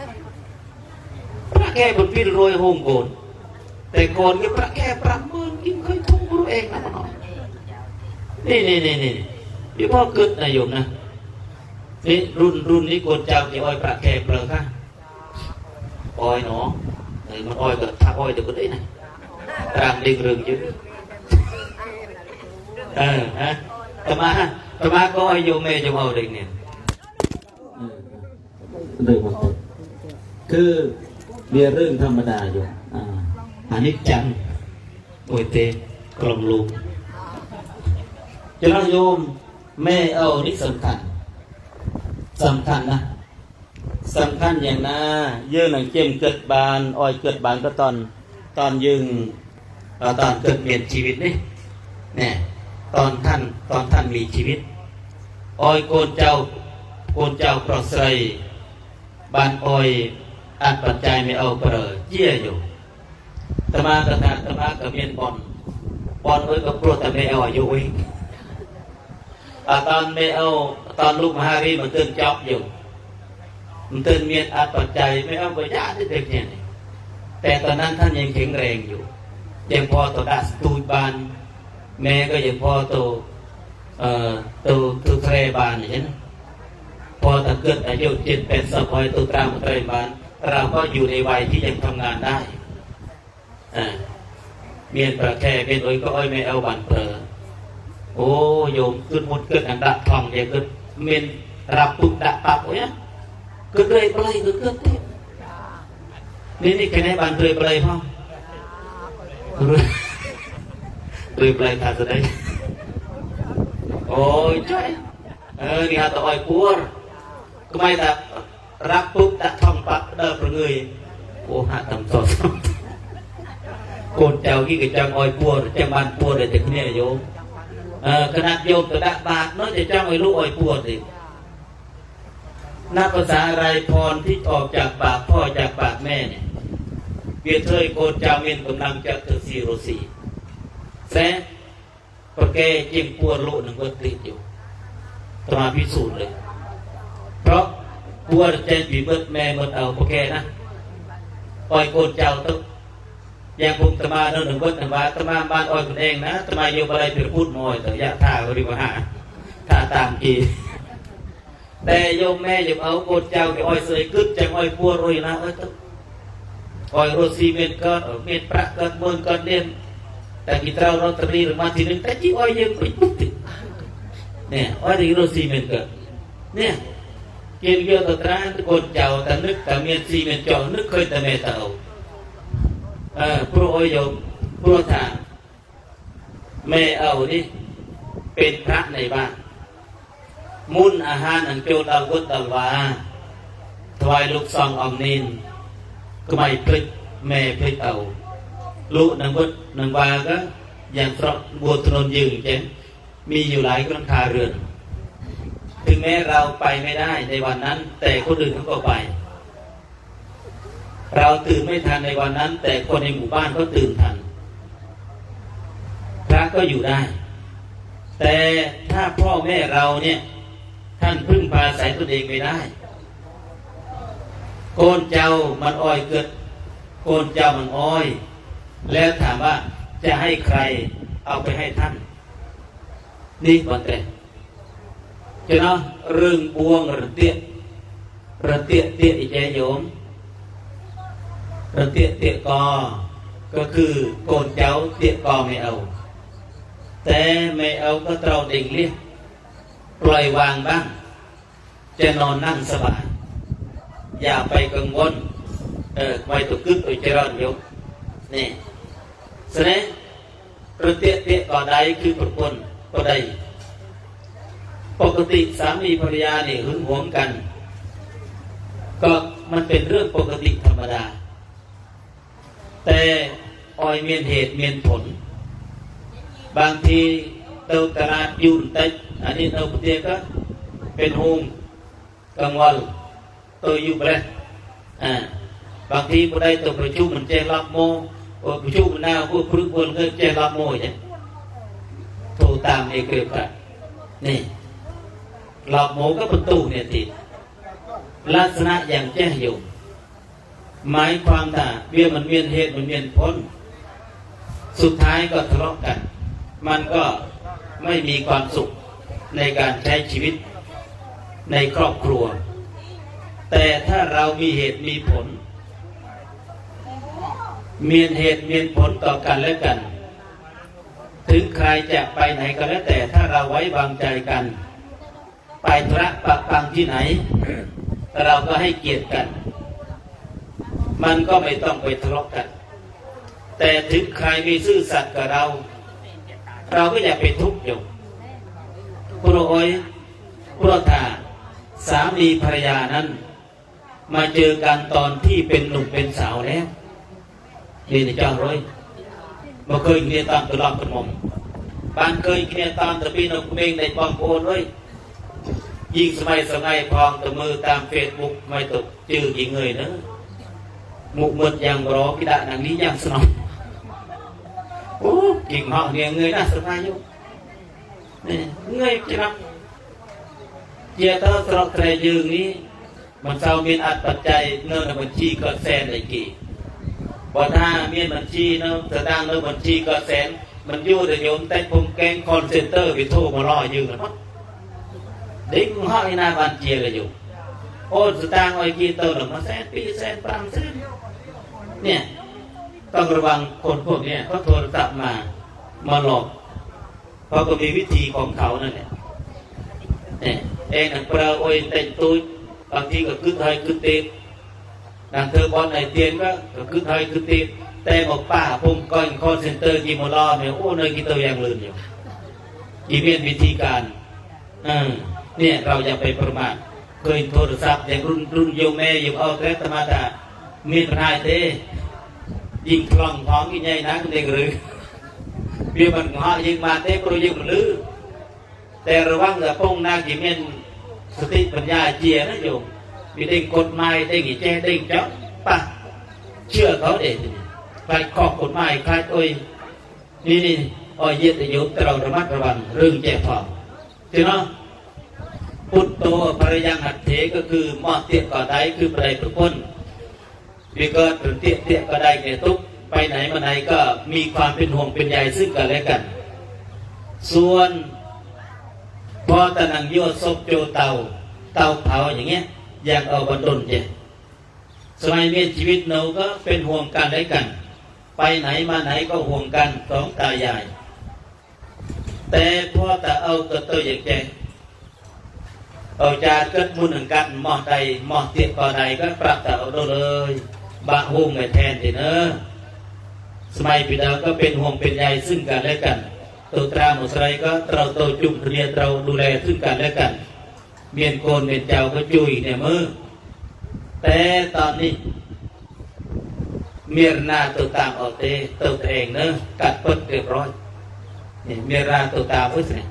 Speaker 1: ประเทศหมดพิลรวยหุ่มโกนแต่โกนก็ประเทศประเมินกินเคยทุ่งรู้เองนะมันนี่นี่นี่นี่พี่พ่อเกิดนายโยมนะนี่รุ่นรุ่นนี้โกนเจ้าจะอ้อยประแคบเลยค่ะอ้อยเนาะเออมันอ้อยก็ทักอ้อยเดี๋ยวก็ได้นะร่างดิ่งเรื่องยืดเออฮะธรรมะธรรมะก็อ้อยโยมเมย์โยมเอาเด็กเนี่ยเรื่องมันคือเรียนเรื่องธรรมดาอยู่อ่าอันนี้จังโอยเตกลมลูกจะเราโยมแม่เอานี่สำคัญสำคัญนะสำคัญอย่างน่ายื่นหนังเกมเกิดบานอ้อยเกิดบานก็ตอนตอนยึงตอนเกิดเปลี่ยนชีวิตนี่เนี่ยตอนท่านตอนท่านมีชีวิตอ้อยโกนเจ้าโกนเจ้าปลอดใส่บานอ้อยอันปัจจัยไม่เอาเปรย์เยี่ยอยู่ตมากระทะตมากับเมียนบอลบอลเอ้ยกับโปรแต่ไม่เอาอยู่เองตอนไม่เอาตอนลูกมหารีมันตื่นจ๊อบอยู่มันตื่นเมียนอัดปัจจัยไม่เอาไปยาที่เด็กเนี่ยแต่ตอนนั้นท่านยังแข็งแรงอยู่ยังพอตัวดัสตูบานแม่ก็ยังพอตัวเอ่อตัวตัวเทรบานอย่างนี้พอถ้าเกิดอายุเจ็ดแปดสิบพอตัวตามเทรบานเราก็อยู่ในวัยที่ยังทำงานได้อ่าเมียนประแค่เป็นโอ้ยก็อ้อยไม่เอาบันเปอโอ้โยมขึ้นมุดขึ้นอันดับทองอย่างขึ้นเมียนรับปุ๊บดับปับโอ้ยขึ้นเลยไปเลยขึ้นขึ้นนี่นี่แค่ไหนบันเลยไปเลยพ่อเลยไปเลยท่าสุดเลยโอ้ยช่วยเออนี่ฮะตัวอ้อยปัวก็ไม่แต่รับปุ๊บตะท่องปักเดินประเงยโอ้หาตำสอดโกนเจ้ากี่กจังอ้อยปัวจังบานปัวเลยแต่คนนี้โยมขนาดโยมตัวดักบาทน้อยจะจ้างไอ้ลูกอ้อยปัวสินับภาษาอะไรพรที่ออกจากปากพ่อจากปากแม่เนี่ยเบียเทยโกนเจ้าเมียนกำลังจะถือซีโรสีแซ่ปะแกจิ้มปัวลูกหนึ่งก็ติดอยู่ตมาพิสูจน์เลยเพราะปัวเจนผีเบิดแม่เบิดเอาปะแกนะอ้อยโกนเจ้าตึกอย่างผมตมาเดินหนึ่งเบิดตมาตมาบ้านอ้อยคนเองนะตมาโยบอะไรเป็นพูดมอยแต่ยะท่าบริวารท่าตามกีแต่โยมแม่โยมเอาโกนเจ้าที่อ้อยเสยกึศจังอ้อยปัวรวยนะเอ้ยตึกอ้อยโรซีเมนก็เมนประก็เมืองก็เด่นแต่กิตราเราตรีหรือมาทีนึงแต่จีอ้อยยังไปปุ๊บติเนี่ยอ้อยที่โรซีเมนก็เนี่ยเกี่ยวกับตัวตราโกนเจ้าแต่นึกแต่เมียนซีเมนเจ้านึกเคยแต่เมตเอาเออพระอ้อยโยมพระถาแม่เอาดิเป็นพระในบ้านมุนอาหารอันโจดเอากุตวาถวายลูกซองอมนินก็ไม่พลิกแม่พลิกเอาลูกนางบุตรนางวาก็อย่างเพราะบัวถนนยืนเช่นมีอยู่หลายกรงคาเรือนถึงแม้เราไปไม่ได้ในวันนั้นแต่คนอื่นเขาก็ไปเราตื่นไม่ทันในวันนั้นแต่คนในหมู่บ้านก็ตื่นทันพระก็อยู่ได้แต่ถ้าพ่อแม่เราเนี่ยท่านพึ่งพาอาศัยตนเองไม่ได้โกนเจ้ามันอ้อยเกิดโกนเจ้ามันอ้อยแล้วถามว่าจะให้ใครเอาไปให้ท่านนี่ก่อนแต่จะเนาะเรื่องบวงระเตียระเตียเตียอีเจโยมระเตียเตียกอก็คือโกนเจ้าเตียกอไม่เอาแต่ไม่เอาก็เตาเด้งเลี้ยปล่อยวางบ้างจะนอนนั่งสบายอย่าไปกังวลเออไม่ตกกึศไปเจริญโยมนี่แสดงระเตียเตียกอใดคือประคุณก็ได้ปกติสามีภรรยาเนี่ยหึงหวงกันก็มันเป็นเรื่องปกติธรรมดาแต่อ้อยเมียนเหตุเมียนผลบางทีเตาตลาดยุ่นเต็มอันนี้เตาปฏิก็เป็นหงกลางวันตัวอยู่ไปเลยอ่าบางทีผู้ใดตัวประชุมมันเจริญโมประชุมมันน่าผู้พฤกษ์บนเงินเจริญโมเนี่ยโทรตามเอกเกลือนี่หลอกโมก็ประตูเนี่ยติดลักษณะอย่างแจ้งอยู่หมายความว่าเบี้ยมันเวียนเหตุมันเวียนพ้นสุดท้ายก็ทะเลาะกันมันก็ไม่มีความสุขในการใช้ชีวิตในครอบครัวแต่ถ้าเรามีเหตุมีผลมีเหตุมีผลต่อกันและกันถึงใครจะไปไหนก็แล้วแต่ถ้าเราไว้วางใจกันไปธุระปะปังที่ไหนเราก็ให้เกียรติกันมันก็ไม่ต้องไปทะเลาะกันแต่ถึงใครไม่ซื่อสัตย์กับเราเราก็อย่าไปทุกข์อยู่พระอ้อยพระธาสามีภรรยานั้นมาเจอกันตอนที่เป็นหนุ่มเป็นสาวแล้วนี่ในเจ้าร้อยมาเคยเรียนตามตลอดกระหม่อมบางเคยเรียนตามตะปีนกเมงในปองโอนเลยยิงสมัยสมัยพองตะมือตามเฟซบุ๊กไม่ตกจื้อยิงเงยนะมุกมืดยังรอพิดานังนี้ยังสนองโอ้ยิงห้องเนี่ยเงยน่าสบายอยู่นี่เงยจะนับเจ้าเต้าตรอกใจยืงนี้มันเศร้ามีอัดปัจจัยเนื้อบัญชีก็แสนเลยกี่พอถ้ามีบัญชีเนื้อจะตั้งเนื้อบัญชีก็แสนมันยู่แต่โยมแต่ผมแกงคอนเซนเตอร์ไปโทรมาล่อยืงกันมั้งเด็กห้องนาบันเจียกันอยู่โอ้สตางค์ไอ้กี่เติมหนึ่งมาแสนปีแสนปังแสนเนี่ยต้องระวังคนพวกนี้เขาโทรศัพท์มามาหลอกเพราะก็มีวิธีของเขานั่นแหละเนี่ยเองนักเปล่าโอ้ยเต็มตุ้ยบางทีก็คึกไทยคึกตีนนางเธอบอลไหนเตียนก็คึกไทยคึกตีนแต่บอกป้าผมก้อนคอนเซนเตอร์กีโมลอเนี่ยโอ้เนยกีเตอร์ยังลืมอยู่กีเมียนวิธีการอืมเนี่ยเราอย่าไปประมาทเคยโทรศัพท์อย่างรุ่นรุ่นโยมแม่โยมเอาแต่ธรรมดามีปัญหาเต้ยิงคล่องท้องยิ่งใหญ่นะคุณเด็กหรือเบี้ยมันเหาะยิงมาเต้โปรยิงมันลื้อแต่ระวังแต่ปงนากี่เมียนสติปัญญาเจียนะโยมมีเด้งกฎหมายเด้งกี่แจ้เด้งเจ้าป่ะเชื่อเขาเด็กใครข้อกฎหมายใครโอ้ยนี่นี่อ้อยเย็ดโยมแต่เราระมัดระวังเรื่องแจ้งความจริงเนาะพุทโธภรยังหัตเถก็คือมอดเตี้ยก่อได้คือประเดี๋ยวทุกคนวิเกิดเตี้ยเตี้ยก็ได้เงี้ยทุกไปไหนมาไหนก็มีความเป็นห่วงเป็นใยซึ่งกันและกันส่วนพอตะนังโยศพโจเตาเตาเผาอย่างเงี้ยอย่างเอาบรรลุเจสมัยมีชีวิตเราก็เป็นห่วงกันและกันไปไหนมาไหนก็ห่วงกันสองตายายแต่พอแต่เอากระตัวอย่างแจเอาจากเกิดมุนหนึ่งกันหมอใดหมอเตี้ยก่อใดก็ปรับแต่เอาเลยบะห่วงไม่แทนทีเนอะสมัยปีดาวก็เป็นห่วงเป็นใยซึ่งกันและกันตัวตราหมุสไรก็เราโตจุ่มเรียนเราดูแลซึ่งกันและกันเมียนโกนเมียนเจ้าก็จุยเนี่ยมือแต่ตอนนี้เมียนาตัวตามเอาเตตัวเองเนอะกัดปึ๊ดเรียบร้อยนี่เมียนาตัวตามพึ่งเนี่ย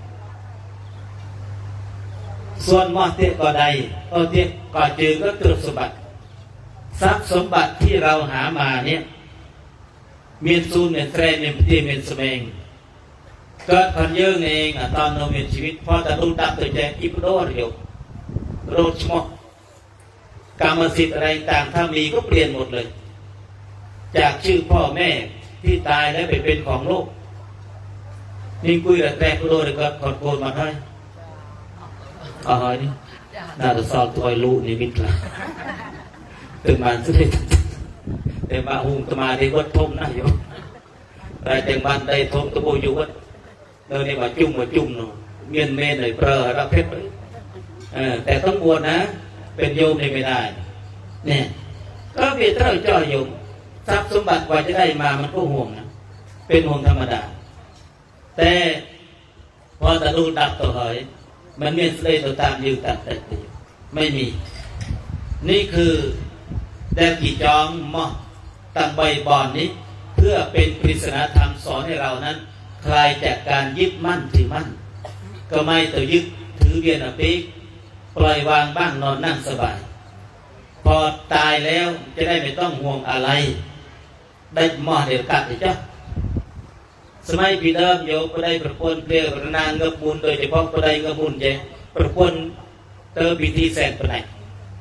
Speaker 1: ส่วนมอเตี้ยก็ได้มอเตี้ยก็จือก็ตรวจสมบัติทรัพย์สมบัติที่เราหามาเนี่ยเมียนซูนเมียนเทรนเมียนตีเมียนสเมงเกิดพันเยอะเองอ่ะตอนเราเมียนชีวิตพอจะรู้ตับตัวใจอิปโดเดียวโรชมกรรมสิทธิ์อะไรต่างถ้ามีก็เปลี่ยนหมดเลยจากชื่อพ่อแม่ที่ตายแล้วไปเป็นของโลกนี่คุยกับแกรกโดเลยก็ขอโทษมาให้อ๋อนี่น่าจะสอบตัวลูกนี่มิตรละตื่นมาสุดเลยแต่มาหุงตมาได้วัดทมนะโยมแต่แต่บ้านได้ทมตะโบอยู่วัดเดินนี่มาจุ่มมาจุ่มเนาะเมียนเมนเลยเปรอะรับเพชรเลยแต่ต้องบวชนะเป็นโยมไม่ได้เนี่ยก็เบียดเท่าจ้อยโยมทรัพย์สมบัติกว่าจะได้มามันก็ห่วงนะเป็นห่วงธรรมดาแต่พอตะลุดับตัวเหยมันเมียนเลยตัวตามยืนตัดแต่ไม่มีนี่คือแดนกี่จองมอตั้งใบบอนนี้เพื่อเป็นปริศนาธรรมสอนให้เรานั้นคลายจากการยึดมั่นถือมั่นก็ไม่ตัวยึดถือเบียนอภิปล่อยวางบ้างนอนนั่งสบายพอตายแล้วจะได้ไม่ต้องห่วงอะไรได้หมอเดียวกัดเลยจ้ะสมัยปีเดิมโยก็ได้ประพนเปลี่ยนนางเงือบมูลโดยเฉพาะก็ได้เงือบมูลเจประพนเตอพิธีแสนปนัย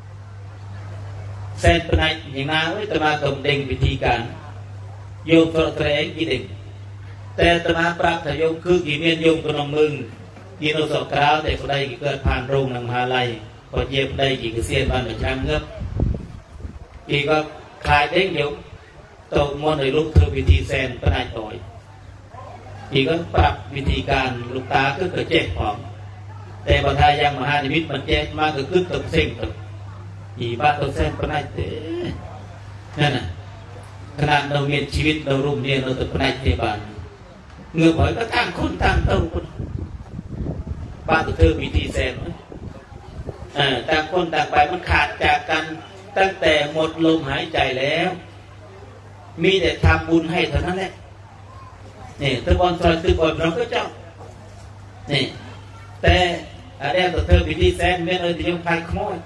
Speaker 1: แสนปนัยอย่างนั้นจะมากำเด้งพิธีการโยมตัวเตะกี่เด้งแต่ตมาปราบแต่โยมคือกี่เมียนโยมก็นองมึงกี่โนสกราวแต่ก็ได้กี่เกิดผ่านโรงนางมหาลัยพอเย็บได้กี่เสียนบ้านหนึ่งช้างเงือบกี่ก็คลายเด้งโยมตกมอนในลูกเธอพิธีแสนปนัยต่อยอีกก็ปรับวิธีการลูกตาก็เกิดเจ็บผอมแต่บรรทายังมหานิมิตมันเจ็บมากก็ขึ้นตึกเส้นตึกอีบ้าตัวเส้นปนัยเตะนั่นน่ะขนาดเราเมียนชีวิตเรารุ่มเรียนเราตึกปนัยเทบานเงือบหอยก็ตั้งคนตั้งเต้าคนบ้าตัวเธอวิธีแสนต่างคนต่างไปมันขาดจากกันตั้งแต่หมดลมหายใจแล้วมีแต่ทำบุญให้เท่านั้นแหละนี่ตะบอนซอยตะบอนเราก็เจ้านี่แต่อะไรตัวเธอวิธีแสนเมื่อเราจะยกใครขโมย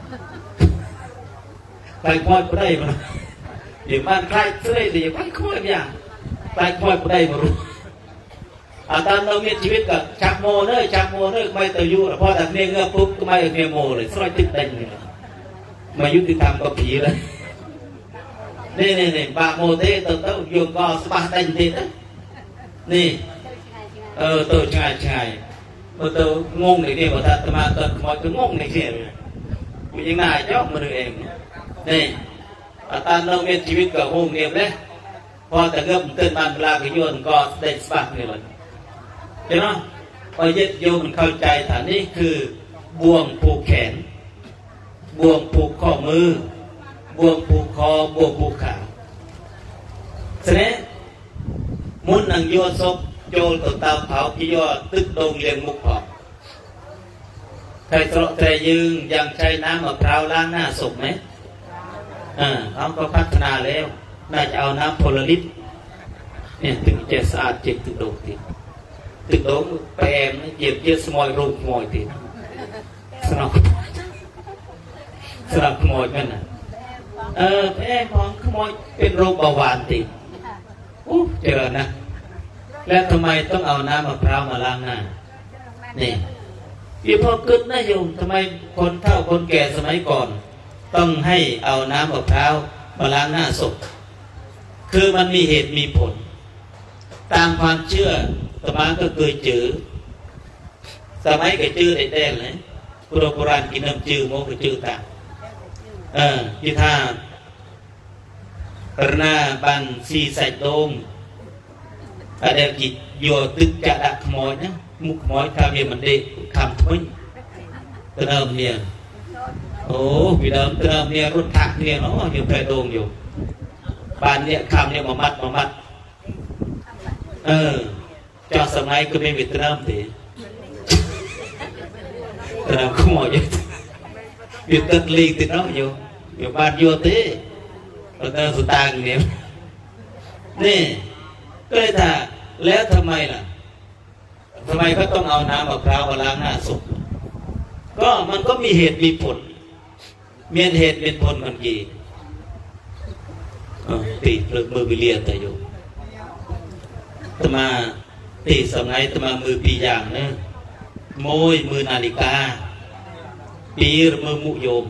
Speaker 1: ใครขโมยก็ได้มาเดี๋ยวมันใครเสื่อยเดี๋ยวใครขโมยอย่างใครขโมยก็ได้มารู้อาตามเรามีชีวิตกับชักโมเนอชักโมเนอไม่ตัวยุ่งพอแต่เนี่ยเงือกปุ๊บก็ไม่เงือกโมเลยซอยติดเต็งเลยมายุติธรรมกับผีเลยนี่นี่นี่บาโมเทตัวเต้าโยกก็สบายเต็งทีนะนี่เออตัวชายชายตัวตัวงงในที่ว่าถ้าตมาตัวขโมยตัวงงในที่เลยกูยังน่าเจ้ามาดูเองนี่อาตามเรามีชีวิตกับโฮมเนียมเลยพอแต่เงือกตื่นมาเวลาไปโยนก็ได้สบายเลยมันเห็นไหมพอยึดโยมมันเข้าใจฐานนี้คือบ่วงผูกแขนบ่วงผูกข้อมือบ่วงผูกคอบ่วงผูกขาเสน่ห์มุนนังโยศพโจลตัวตาเผาพิยอตึกโดงเลียงมุกผอใครตระแต่ยืงยังใช้น้ำมะพร้าวล้างหน้าศพไหมอ่าเขาก็พัฒนาแล้วน่าจะเอาน้ำโพลาริสเนี่ยถึงจะสะอาดเจ็บตึกโดกติดตึกโดกแปมเจ็บเจ็บสมอยรูปมอยติดสนับสนับขโมยกันนะเออแม่ของขโมยเป็นโรคเบาหวานติดอู้เจอนะแล้วทำไมต้องเอาน้ำมะพร้าวมาล้างหน้านี่พี่พ่อกึศนะโยมทำไมคนเฒ่าคนแก่สมัยก่อนต้องให้เอาน้ำมะพร้าวมาล้างหน้าศพคือมันมีเหตุมีผลตามความเชื่อตมาก็เคยเจอสมัยก็เจอได้แต่เลยโบราณกินน้ำจืดโมก็เจอต่างเออที่ท่าปรนาบันซีใส่โดมอะไรกิจโยตึกจะดักขโมยนะมุขโมยทำเมียมันเด็กคำทุ่งตะเนิมเนี่ยโอ้พี่เดิมตะเนิมเนี่ยรถถักเนี่ยเนาะอยู่แพร่โดงอยู่บ้านเนี่ยคำเนี่ยมามัดมามัดเออจอสมัยก็ไม่มีตะเนิมตีตะเนิมขโมยอยู่อยู่ตึกลีติดเนาะอยู่อยู่บ้านโยตีเราเติมสุดตังเนี่ยนี่ก็เลยถามแล้วทำไมล่ะทำไมเขาต้องเอาน้ำมะพร้าวมาล้างหน้าศพก็มันก็มีเหตุมีผลมีเหตุเป็นผลกันกี่ตีเลือกมือวิเลียแต่อยู่ตมาตีสมัยตมามือปีอย่างเนอะโมยมือนาฬิกาปีหรือมือมุโยม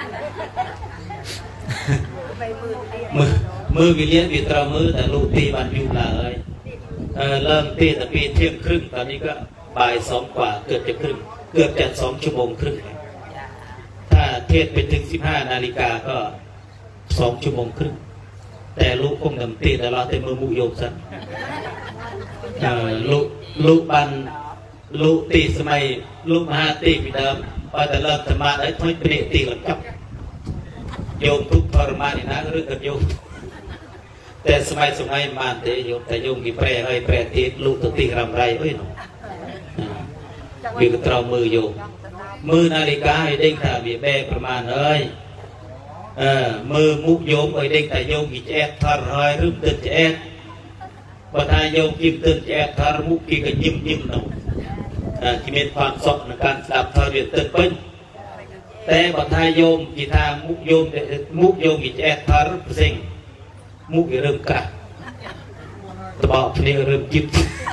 Speaker 1: มือมือวิเลียวิตรามือแต่ลูกตีบันยุลาเลยเออเริ่มตีแต่ปีเที่ยงครึ่งตอนนี้ก็บ่ายสองกว่าเกือบจะครึ่งเกือบจะสองชั่วโมงครึ่งถ้าเทศไปถึงสิบห้านาฬิกาก็สองชั่วโมงครึ่งแต่ลูกคงดำตีแต่เราแต่มือมุโยมสันเออลูกลูกบันลูกตีสมัยลูกมหาตีปีเดิมพอแต่เริ่มธรรมะได้ท้อยเปรี้ยตีหลังจับโยมทุกทรมานนี่นะเรื่องกับโยมแต่สมัยสมัยมานเตโยมแต่โยมกี่แปรเอ้ยแปรตีลูกตัวตีรำไรเอ้ยหนูวิกตรมือโยมมือนาฬิกาให้เด้งถ่าเบียแบประมาณเอ้ยเออมือมุกโยมเอ้ยเด้งแต่โยมกี่แจ๊ดทาร์หอยรึมตื่นแจ๊ดปัญหาโยมกิมตื่นแจ๊ดทาร์มุกกี่ก็ยิ้มยิ้มหนูที่มีความสดในการสลับทาร์เบียตื่นเป็นแต่ปัญหาโยมกี่ทางมุกโยมมุกโยมกี่แจ๊ดทาร์เซ็งมุกเริ่มกระตบอบนี่เริ่มจิบ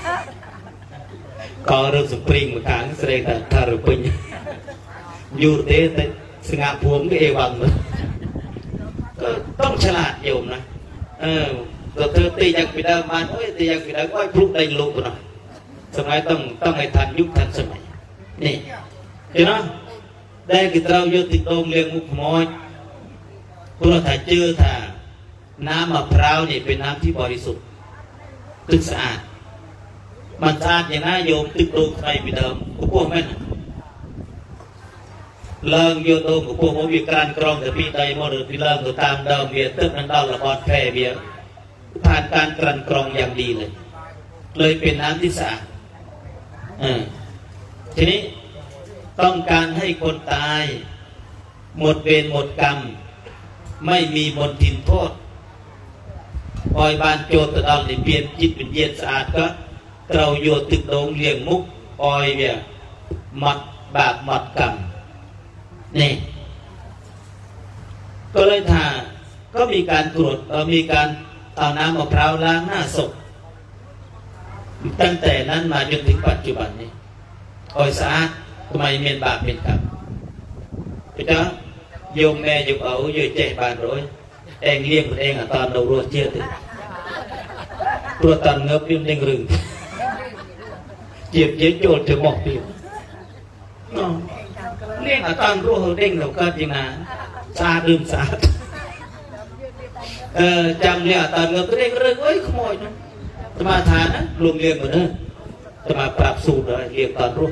Speaker 1: ก็เริ่มสปริงมาขางแสดงแต่ทารุปิญอยู่เตะแต่สง่าพวงก็เอวังเลยก็ต้องฉลาดโยมนะเออตัวเธอตีอย่างปีดามันโอ้ยตีอย่างปีดาก็พลุกได้ลูกหน่อยสมัยต้องต้องให้ทันยุคทันสมัยนี่เห็นไหมได้กิจเราโยติดตรงเลี้ยงมุขมอยพวกเราถ่ายเจอถ่าน้ำมะพร้าวนี่เป็นน้ำที่บริสุทธิ์ตึกสะอาดมันสะอาดอย่างน่าโยมตึกตรงใครไปเดิมกูพวกแม่นเลิงโยตรงกูพวกผมมีการกรองแต่ปีใดโมเดลที่เลิงก็ตามเดิมเบียตึกนั้นเราละครแพร่เบียผ่านการกลั่นกรองอย่างดีเลยเลยเป็นน้ำที่สะอาดทีนี้ต้องการให้คนตายหมดเวรหมดกรรมไม่มีมลทินโทษออยบานโจตดอนในเปลี่ยนจิตเป็นเย็นสะอาดก็เราโยตึกโดงเลี้ยงมุกออยเนี่ยมัดบาปมัดกรรมนี่ก็เลยถ้าก็มีการตรวจเออมีการเอาน้ำมะพร้าวล้างหน้าศพตั้งแต่นั้นมาจนถึงปัจจุบันนี้ออยสะอาดทำไมเมียนบาปเป็นกรรมไปจ้าโยมแม่โยมเอาโยมเจ๊บานร้อยเองเลี้ยงมันเองอ่ะตอนเรารัวเจี๊ยดตัวตันเงือบยิ่งเด้งรึงเจี๊ยบเจี๊ยบโจดจะหมอกเปียกเลี้ยงอ่ะตอนรัวเด้งเราก็จริงนะซาดื่มซาเออจำเนี่ยตอนเงือบเด้งรึงเอ้ยขโมยนะจะมาทานนะรวมเลี้ยงเหมือนเดิมจะมาปรับสูตรเลยเลี้ยงตอนรัว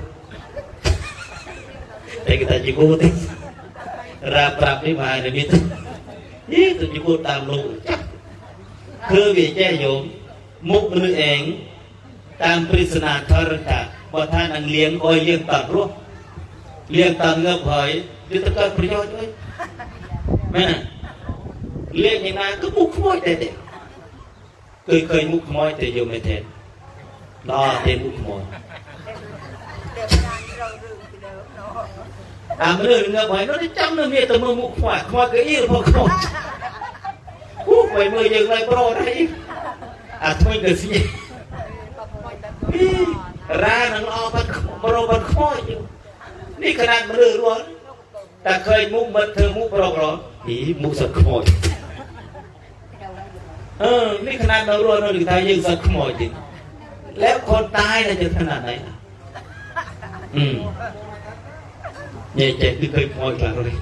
Speaker 1: แต่kita juga tu rap-rap ni mana ni tuนี่ตัวจีบูตามลูกคือวิจัยโยมมุกหรือเองตามปริศนาทรกะว่าท่านอังเลี้ยงอ้อยเลี้ยงตัดรู้เลี้ยงตามเงือบหอยยึดตะการประโยชน์ด้วยแม่เลี้ยงอย่างนั้นก็มุกขโมยแต่เด็กเคยเคยมุกขโมยแต่อยู่ไม่แทนรอเต็มมุกขโมยตามเรื่องเงือบหอยnóจำเรื่องนี้แต่มือมุกขวาขวาก็อี้พอขโมยมุกไปมือยังไรโปรได้อ่ะทำไมเกิดสิร้านนั่งรอมันโปรมันขโมยอยู่นี่ขนาดมันเรื่องร้อนแต่เคยมุกมันเธอมุกโปรโปรอีมุกสัตว์ขโมยเออนี่ขนาดเราร้อนเราถึงตายยังสัตว์ขโมยจริงแล้วคนตายน่ะจะขนาดไหนอืมเนี่ยเจ๊ที่เคยขโมยกลางเลย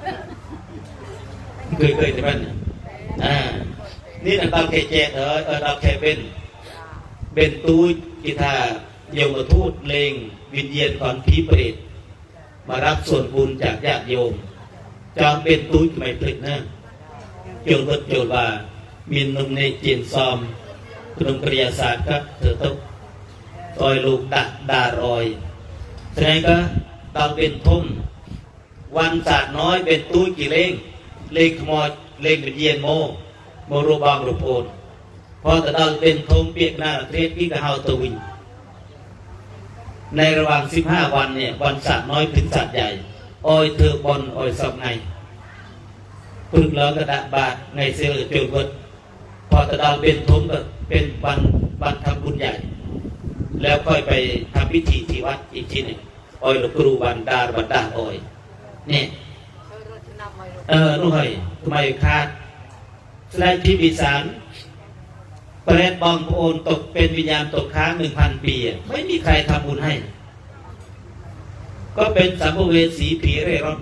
Speaker 1: เคยเคยใช่ไหมอ่านี่นั่นตามแกเจ๊เออเออตามแกเป็นเป็นตู้กีตาร์โยมทูตเลงวิญญาณก่อนผีเปรตมารับส่วนบุญจากญาติโยมจอมเป็นตู้ไม่ผลิตนะโยมก็โจทย์ว่ามีนมในเจียนซอมขนมกริยาศาสตร์ก็เธอต้องต่อยลูกดักดารอยแสดงก็ตอนเป็นทุ่มวันศาสตร์น้อยเป็นตู้กี่เล่งเล่งขโมยเล่งเป็นเยียนโมโมรูบางรูปโอนพอแต่ตอนเป็นทุ่มเปียกหน้าเทศพี่ก็เฮาตวินในระหว่างสิบห้าวันเนี่ยวันศาสตร์น้อยถึงศาสตร์ใหญ่โอยเธอบอลโอยสอบไงพึกแล้วก็ดาบาดในเสือโจรวัดพอแต่ตอนเป็นทุ่มก็เป็นวันวันทำบุญใหญ่แล้วค่อยไปทำพิธีที่วัดอีกทีหนึ่งโอยหลวงครูบันดาบันดาโอยเนี่ยเออรู้ไหมทำไมคาดสลายที่วิสานเปรตบองโอนตกเป็นวิญญาณตกค้างหนึ่งพันปีไม่มีใครทำบุญให้ก็เป็นสัมภเวสีผีเร่ร่อน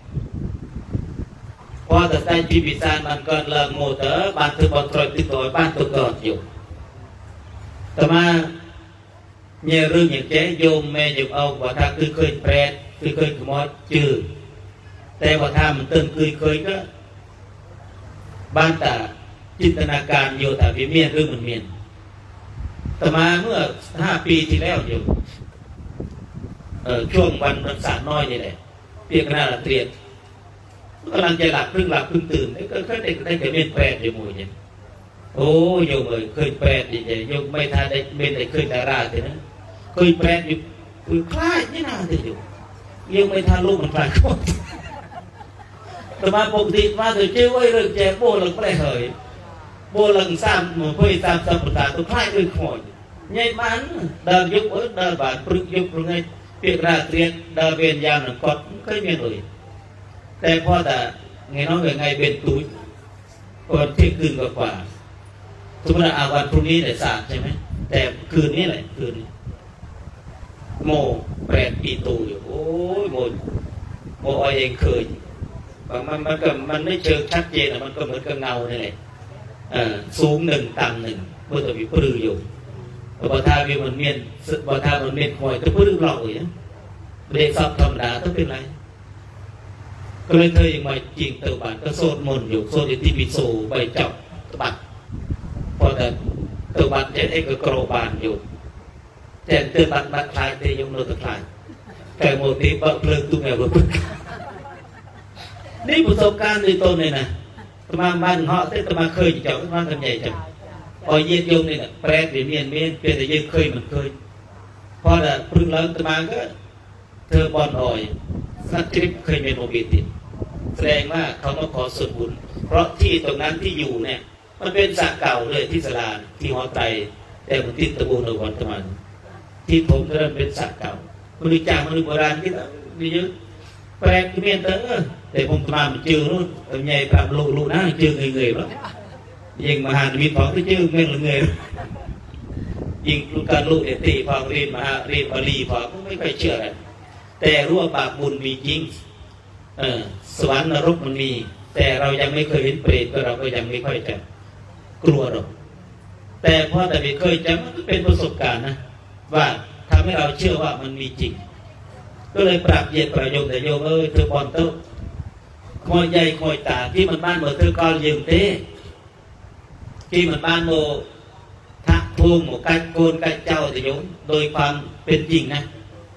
Speaker 1: พอแต่ได้ที่วิสานมันก็เลิกโมเตอร์บ้านเธอบอลตรอยติดต่อบ้านตัวกอดอยู่แต่มาเนี่ยเรื่องอย่างเจ๊โยมแม่โยมเอาว่าถ้าคือเคยเปรตคือเคยขโมยจืดแต่ว่าถ้ามันตื่นเคยเคยก็บ้านตาจินตนาการโยธาพิเมียนหรือมันเมียนแต่มาเมื่อห้าปีที่แล้วอยู่เอ่อช่วงวันวันศาสตร์น้อยนี่แหละเปียกหน้าเตรียมกำลังจะหลับเพิ่งหลับเพิ่งตื่นก็ก็ได้ได้แต่เมียนแปรอยู่มือเนี่ยโอ้โยมเอ้ยเคยแปรดีใจโยมไม่ทันได้เมียนได้เคยดาราแต่นะเคยแปรอยู่คือคล้ายนี่นาที่อยู่โยมไม่ทันลูกมันคล้ายคนแต่มาปกติมาถือชื่อไว้เรื่องแจกโบหลังไม่ได้เหยโบหลังซ้ำเหมือนพ่อซ้ำซ้ำประกาศตัวคล้ายเลยขโมยใหญ่บ้านเดินยุบเออเดินบาดปรึกยุบตรงไงเปียกราเตรียนเดินเวียนยามหนึ่งกอดเคยมีเลยแต่พอแต่ไงน้องไงเป็นตุ้ยก่อนเที่ยงคืนกว่าสมมติอาวันพรุ่งนี้แต่ศาสตร์ใช่ไหมแต่คืนนี้แหละคืนนี้โมแปดปีตูอยู่โอ้ยโมโมอเองเคยมันมันก็มันไม่เชิงชัดเจนอ่ะมันก็เหมือนกับเงาเนี่ยแหละสูงหนึ่งต่ำหนึ่งเมื่อตัวมีปลื้อยู่บอทาวิมันเมียนบอทามันเมียนคอยตัวปลื้เราอย่างนี้เด็กสอบธรรมดาต้องเป็นไรก็เลยเธอยังมาจริงเติบานก็โซดมนอยู่โซดที่ปิโซใบจับบัดพอแต่เติบานเจ็ดเอกกรบานอยู่แต่เติบันบัดคลายเตยงโนตคลายแต่โมติบะเพลิงตุ้งแอบบึกนี่ประสบการณ์ในตนเลยนะตมาบ้านhọแต่ตมาเคยจับตมาทำใหญ่จับพอเย็นโยมนี่แหละแปรเมียนเมียนเป็นแต่ยังเคยมันเคยพอแต่พึ่งแล้วตมาก็เธอบอลอ่อยสักทริปเคยเป็นโมบิติแสดงว่าเขามาขอส่วนบุญเพราะที่ตรงนั้นที่อยู่เนี่ยมันเป็นสระเก่าเลยที่สลานที่หอไตแต่มันติดตะบูนวันตมันที่ผมเริ่มเป็นสระเก่าบริจาคมนุษย์โบราณที่มีเยอะแปลกเมียนเตอร์แต่ผมตามมันจืดนู้นใหญ่ตามลูลูนะจืดเงยเงยแล้วยิงมหาวิทย์พอที่จืดเงยเงยยิงลูกการลูกเอตีพอเรียนมหาเรียนบาลีพอไม่ค่อยเชื่อเลยแต่รู้ว่าบาปบุญมีจริงเออสวรรค์นรกมันมีแต่เรายังไม่เคยเห็นเปรตก็เราก็ยังไม่ค่อยจะกลัวหรอกแต่พอแต่ไม่เคยจะมันก็เป็นประสบการณ์นะว่าทำให้เราเชื่อว่ามันมีจริงก็เลยปรับเย็นประโยชน์แต่โยมเอ้ยเธอบอลโต๊ะคอยใหญ่คอยตาที่มันบ้านเมื่อเธอก้อนยืมเต้ที่มันบ้านโมทักทูมโมกัดโกนกัดเจ้าแต่โยมโดยความเป็นจริงนะ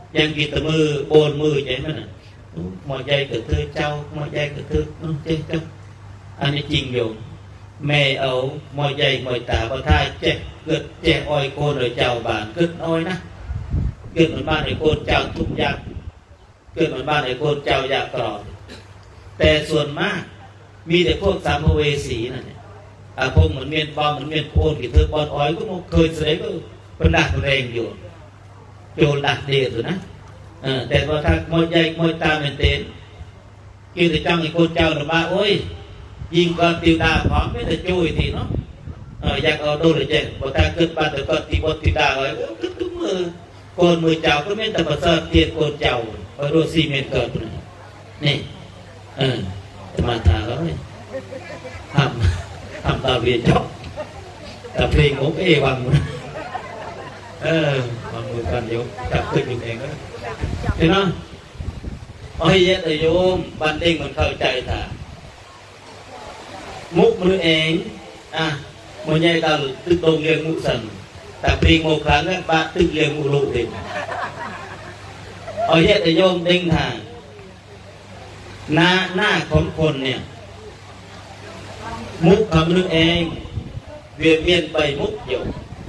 Speaker 1: ยังกินแต่มือโบนมือใช่ไหมน่ะหมอใจเกิดเธอเจ้าหมอใจเกิดเธอเจ้าเจ้าอันนี้จริงอยู่แม่เอาหมอใจหมอตาพระท่าเจ๊เกิดเจ๊อ้อยโกนเลยเจ้าบ้านเกิดอ้อยนะเกิดเหมือนบ้านไอ้โกนเจ้าทุกอย่างเกิดเหมือนบ้านไอ้โกนเจ้าอยากกรอบแต่ส่วนมากมีแต่พวกสามภเวสีนั่นเนี่ยอาพงเหมือนเมียนบอมเหมือนเมียนโอนกี่เธอบอลอ้อยก็เคยเสยก็เป็นดักแรงอยู่โจรดักเดียดอยู่นะแต่พอถ้ามวยใหญ่มวยตาเป็นเต้นกินแต่จังไอ้โกนเจ้าหรือมาโอ้ยยิงก็ตีดาพร้อมไม่แต่จุยทีเนาะอยากเอาโดนเลยเจ๊พอถ้าขึ้นบ้านแต่ก็ตีบอลตีดาเลยขึ้นทุกมือโกนมือเจ้าก็ไม่แต่ภาษาเตียนโกนเจ้าพอโดนซีเมนเกิดนี่เออมาถามแล้วทำทำตาเวียนจบแต่เพลงของเอวังเออมามือกันโยมจับขึ้นอยู่เองนะเห็นไหมเอาให้เยอะโยมบันเด้งมันเข้าใจถ่ามุกมือเองอ่ะมือใหญ่ตาตึกตรงเรียงมุกสันแต่เพลงโมครั้งนั้นบ้าตึกเรียงมุกลูกเองเอาเยอะโยมเด้งถ่าหน้าหน้าของคนเนี่ยมุกคำนึกเองเวียนเวียนไปมุกอยู่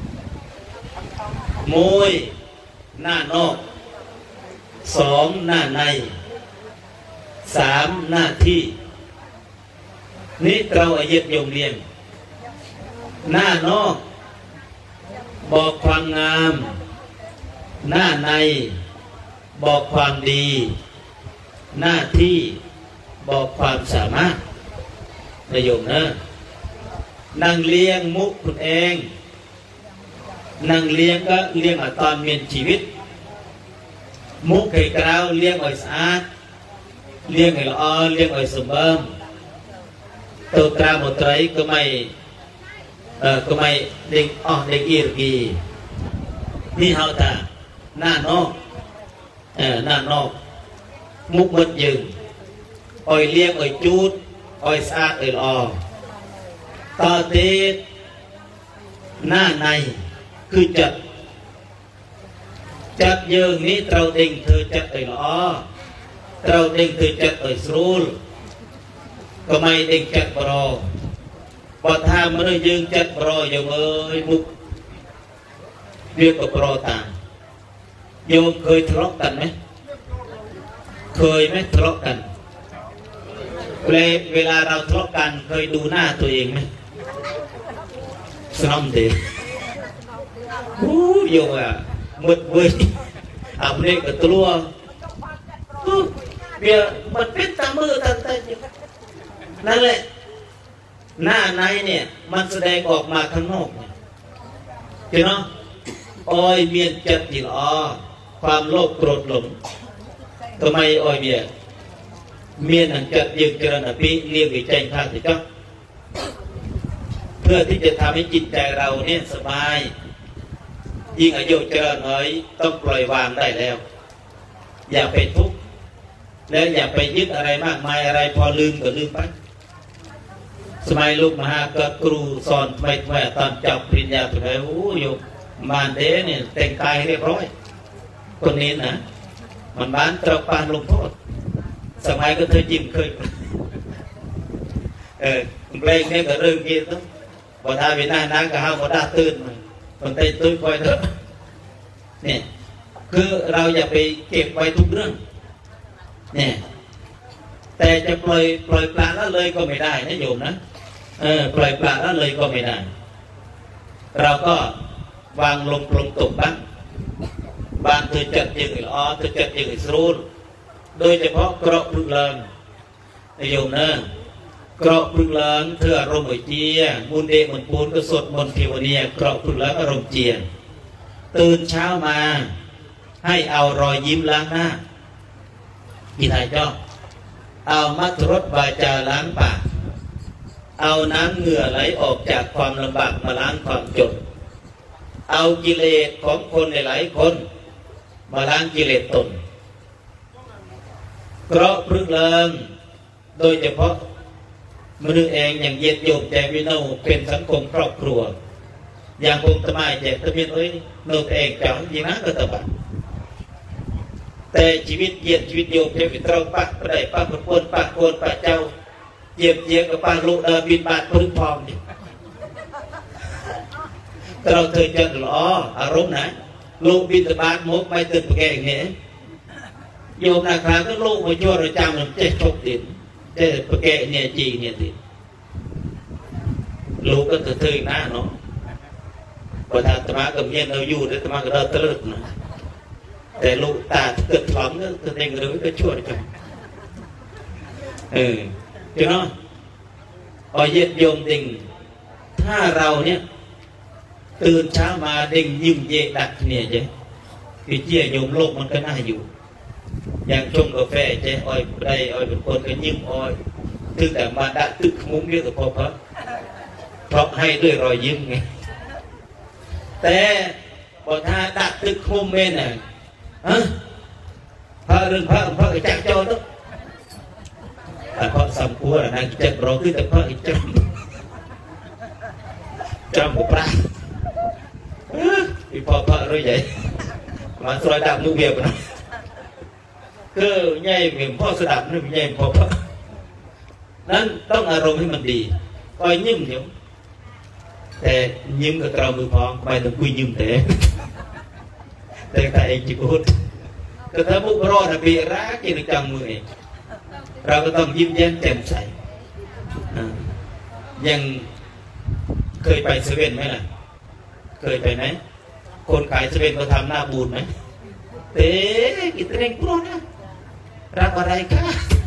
Speaker 1: มวยหน้านอกสองหน้าในสามหน้าที่นี่เราอาเย็ดยงเรียนหน้านอกบอกความงามหน้าในบอกความดีหน้าที่บอกความสามารถนายโยมนะนั่งเลี้ยงมุกคุณเองนั่งเลี้ยงก็เลี้ยงตอนเมียนชีวิตมุกไก่กราวเลี้ยงอ่อยสะอาดเลี้ยงไก่ละอเลี้ยงอ่อยสมบูรณ์ตัวกราหมดไรก็ไม่เออก็ไม่เด็กอ๋อเด็กอีรกีนี่เฮาตาหน้านอกเออหน้านอกมุกหมดยืนอ่อยเลี้ยงอ่อยจูดอ่อยสะอาดอ่อยละอต่อเตดหน้าในคือจัดจัดยืงนี้เราเองเธอจัดอ่อยละอเราเองเธอจัดอ่อยสรูลก็ไม่เองจัดบรอพอทำมันยืงจัดบรออย่างเอ้ยมุกเรียกกับบรอต่างโยมเคยทะเลาะกันไหมเคยไหมทะเลาะกันเวลาเราทะเลาะกันเคยดูหน้าตัวเองไหมสนอมเด็กโอ้ยงอ่ะมืดเว้ยเอาเด็กกับตัวเบียมันเป็นตามือตาตานั่นแหละหน้าในเนี่ยมันแสดงออกมาข้างนอกเห็นไหมอ้อยเมียนจัดหญิงอ้อความโลภโกรธหลงทำไมอ้อยเมียเมียนังจัดยืนเจริญอภิเรียกวิจัยทางสิครับเพื่อที่จะทำให้จิตใจเราเนี่ยสบายยิ่งอายุเจริญเอ้ยต้องปล่อยวางได้แล้วอย่าไปทุกข์แล้วอย่าไปยึดอะไรมากมายอะไรพอลืมก็ลืมไปสมัยลูกมหาก็ครูสอนไม่ไม่ตอนจับปริญญาตัวไหนโอ้ยมานเดเนี่ยแต่งกายเรียบร้อยคนนี้นะมันบ้านเจ้าปานลงโทษสมัยก็เธอยิ้มเคยเออเพลงนี้ก็เรื่องกินต้องพอทาวินานังก็ห้ามพอได้ตื่นมันเต้นตื่นคอยเถอะเนี่ยคือเราอย่าไปเก็บไว้ทุกเรื่องเนี่ยแต่จะปล่อยปล่อยปลาละเลยก็ไม่ได้นะโยมนะเออปล่อยปลาละเลยก็ไม่ได้เราก็วางลงปลงตกบ้างบางเธอจัดยังไงอ๋อเธอจัดยังไงสรูลโดยเฉพาะเกราะพึงเลิงนายโยมนะเกราะพึงเลิงเธออารมณ์ไหวเจียมุนเดมุนปูนก็สดมนเทวเนียเกราะพึงเลิงอารมณ์เจียตื่นเช้ามาให้เอารอยยิ้มล้างหน้ากินไทยเจ้าเอามัทรสวาจาล้างปากเอาน้ำเหงื่อไหลออกจากความลำบากมาล้างความจนเอากิเลสของคนหลายคนมาล้างกิเลสตนเพราะพึ่งเลิงโดยเฉพาะมนุษย์เองอย่างเย็ดโยมแจวิโนเป็นสังคมครอบครัวอย่างผมทำไมแจกทะเบียนเอ้ยโนตเองจังยิงนั้นก็ตบัดแต่ชีวิตเยียดชีวิตโยมเพียงวิตรปะประเดี๋ยวปะประพนปะโกนปะเจ้าเยียบเยียกับปะลูกเดินบินบาดพึ่งพองดิเราเคยเจอหรออารมณ์ไหนลูกบินบาดมุกไม่ตื่นแก่เงี้ยโยมนาคราก็ลูกมาช่วยเราจำมันเจ๊ชกดินเจ๊แก่เนี่ยจีเนี่ยดิลูกก็ตื่นตื่นหน้าเนาะพอทานธรรมะกับเย็นเราอยู่แล้วธรรมะก็เดินตลึกนะแต่ลูกตาเกิดหลอมก็ตัวเองหรือก็ช่วยจังเออเจ้าเนาะพอเย็นโยมดิ่งถ้าเราเนี่ยตื่นเช้ามาดิ่งยิ้มเย่ดักเนี่ยเจ๊คือเจี๊ยโยมโลกมันก็น่าอยู่อย่างชงกาแฟเจ๊อ้อยได้อ้อยเป็นคนก็ยิ้มอ้อยถึงแต่มาดักตึกมุ้งเยอะแต่พอเพราะเพราะให้ด้วยรอยยิ้มไงแต่พอถ้าดักตึกมุ้งเม่นน่ะฮะพระเรื่องพระพระจักรโจตุแต่พระสมควรนะจักรเราคือแต่พระจักรจำบุปผาอีพอพระรู้ใหญ่มาสวยดำลูกเบียบนะคือใหญ่เหมือนพ่อสดับนี่ใหญ่พอพระนั้นต้องอารมณ์ให้มันดีคอยยิ้มเดี๋ยวแต่ยิ้มกับเรามือพองไปต้องคุยยิ้มแต่แต่แต่เองจีพูดก็ถ้ามุกรอดนะปีรักกินจังมือเองเราก็ต้องยิ้มแย้มแจ่มใสยังเคยไปเซเว่นไหมล่ะเคยไปไหมคนขายเซเว่นเขาทำหน้าบูดไหมเต้กิตเร่งกลัวนะรักอะไรคะ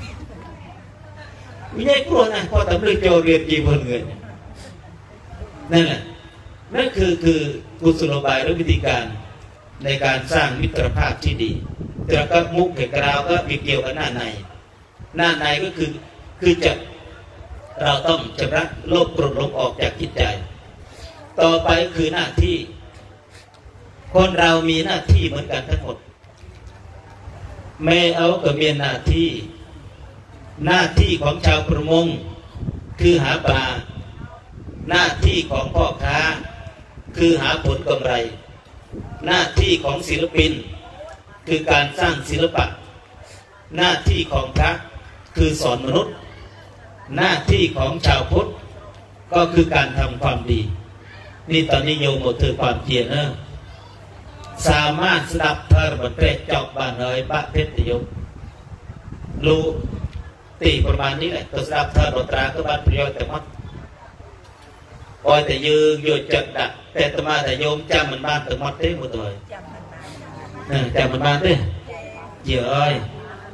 Speaker 1: ไม่ใช่กลัวนะพอตำลึงโจเรียนจีบเงินนั่นแหละนั่นคือคือกุศโลบายหรือวิธีการในการสร้างมิตรภาพที่ดีแต่ก็มุกเกี่ยวกับเราก็มีเกี่ยวกับหน้าในหน้าในก็คือคือจะเราต้องชำระโลภโกรธหลงออกจากจิตใจต่อไปคือหน้าที่คนเรามีหน้าที่เหมือนกันทั้งหมดแม่เอาก็มีหน้าที่หน้าที่ของชาวประมงคือหาปลาหน้าที่ของพ่อค้าคือหาผลกำไรหน้าที่ของศิลปินคือการสร้างศิลปะหน้าที่ของพระคือสอนมนุษย์หน้าที่ของชาวพุทธก็คือการทำความดีนี่ตอนนี้โยมหมดถือความเพียรเนอะสามารถสดับเธอบันเตะจอกบานเอยบะเพชรโยมรู้ตีประมาณนี้แหละตัวสดับเธอบันตราก็บ้านประโยชน์แต่มัดโอ้ยแต่ยืนอยู่จัดดักแต่ตมาแต่โยมจำมันบ้านแต่มัดเต้หมดเลยจำมันบ้านเต้เยอะเอ้ย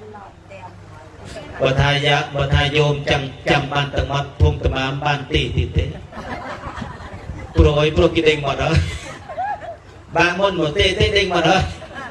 Speaker 1: บทายะบทายโยมจำจำบ้านแต่มัดพุ่งตมาบ้านตีตีเต้โปรยโปรกิเด้งหมดเลยบางมนหมดเต้เต้เด้งหมดเลย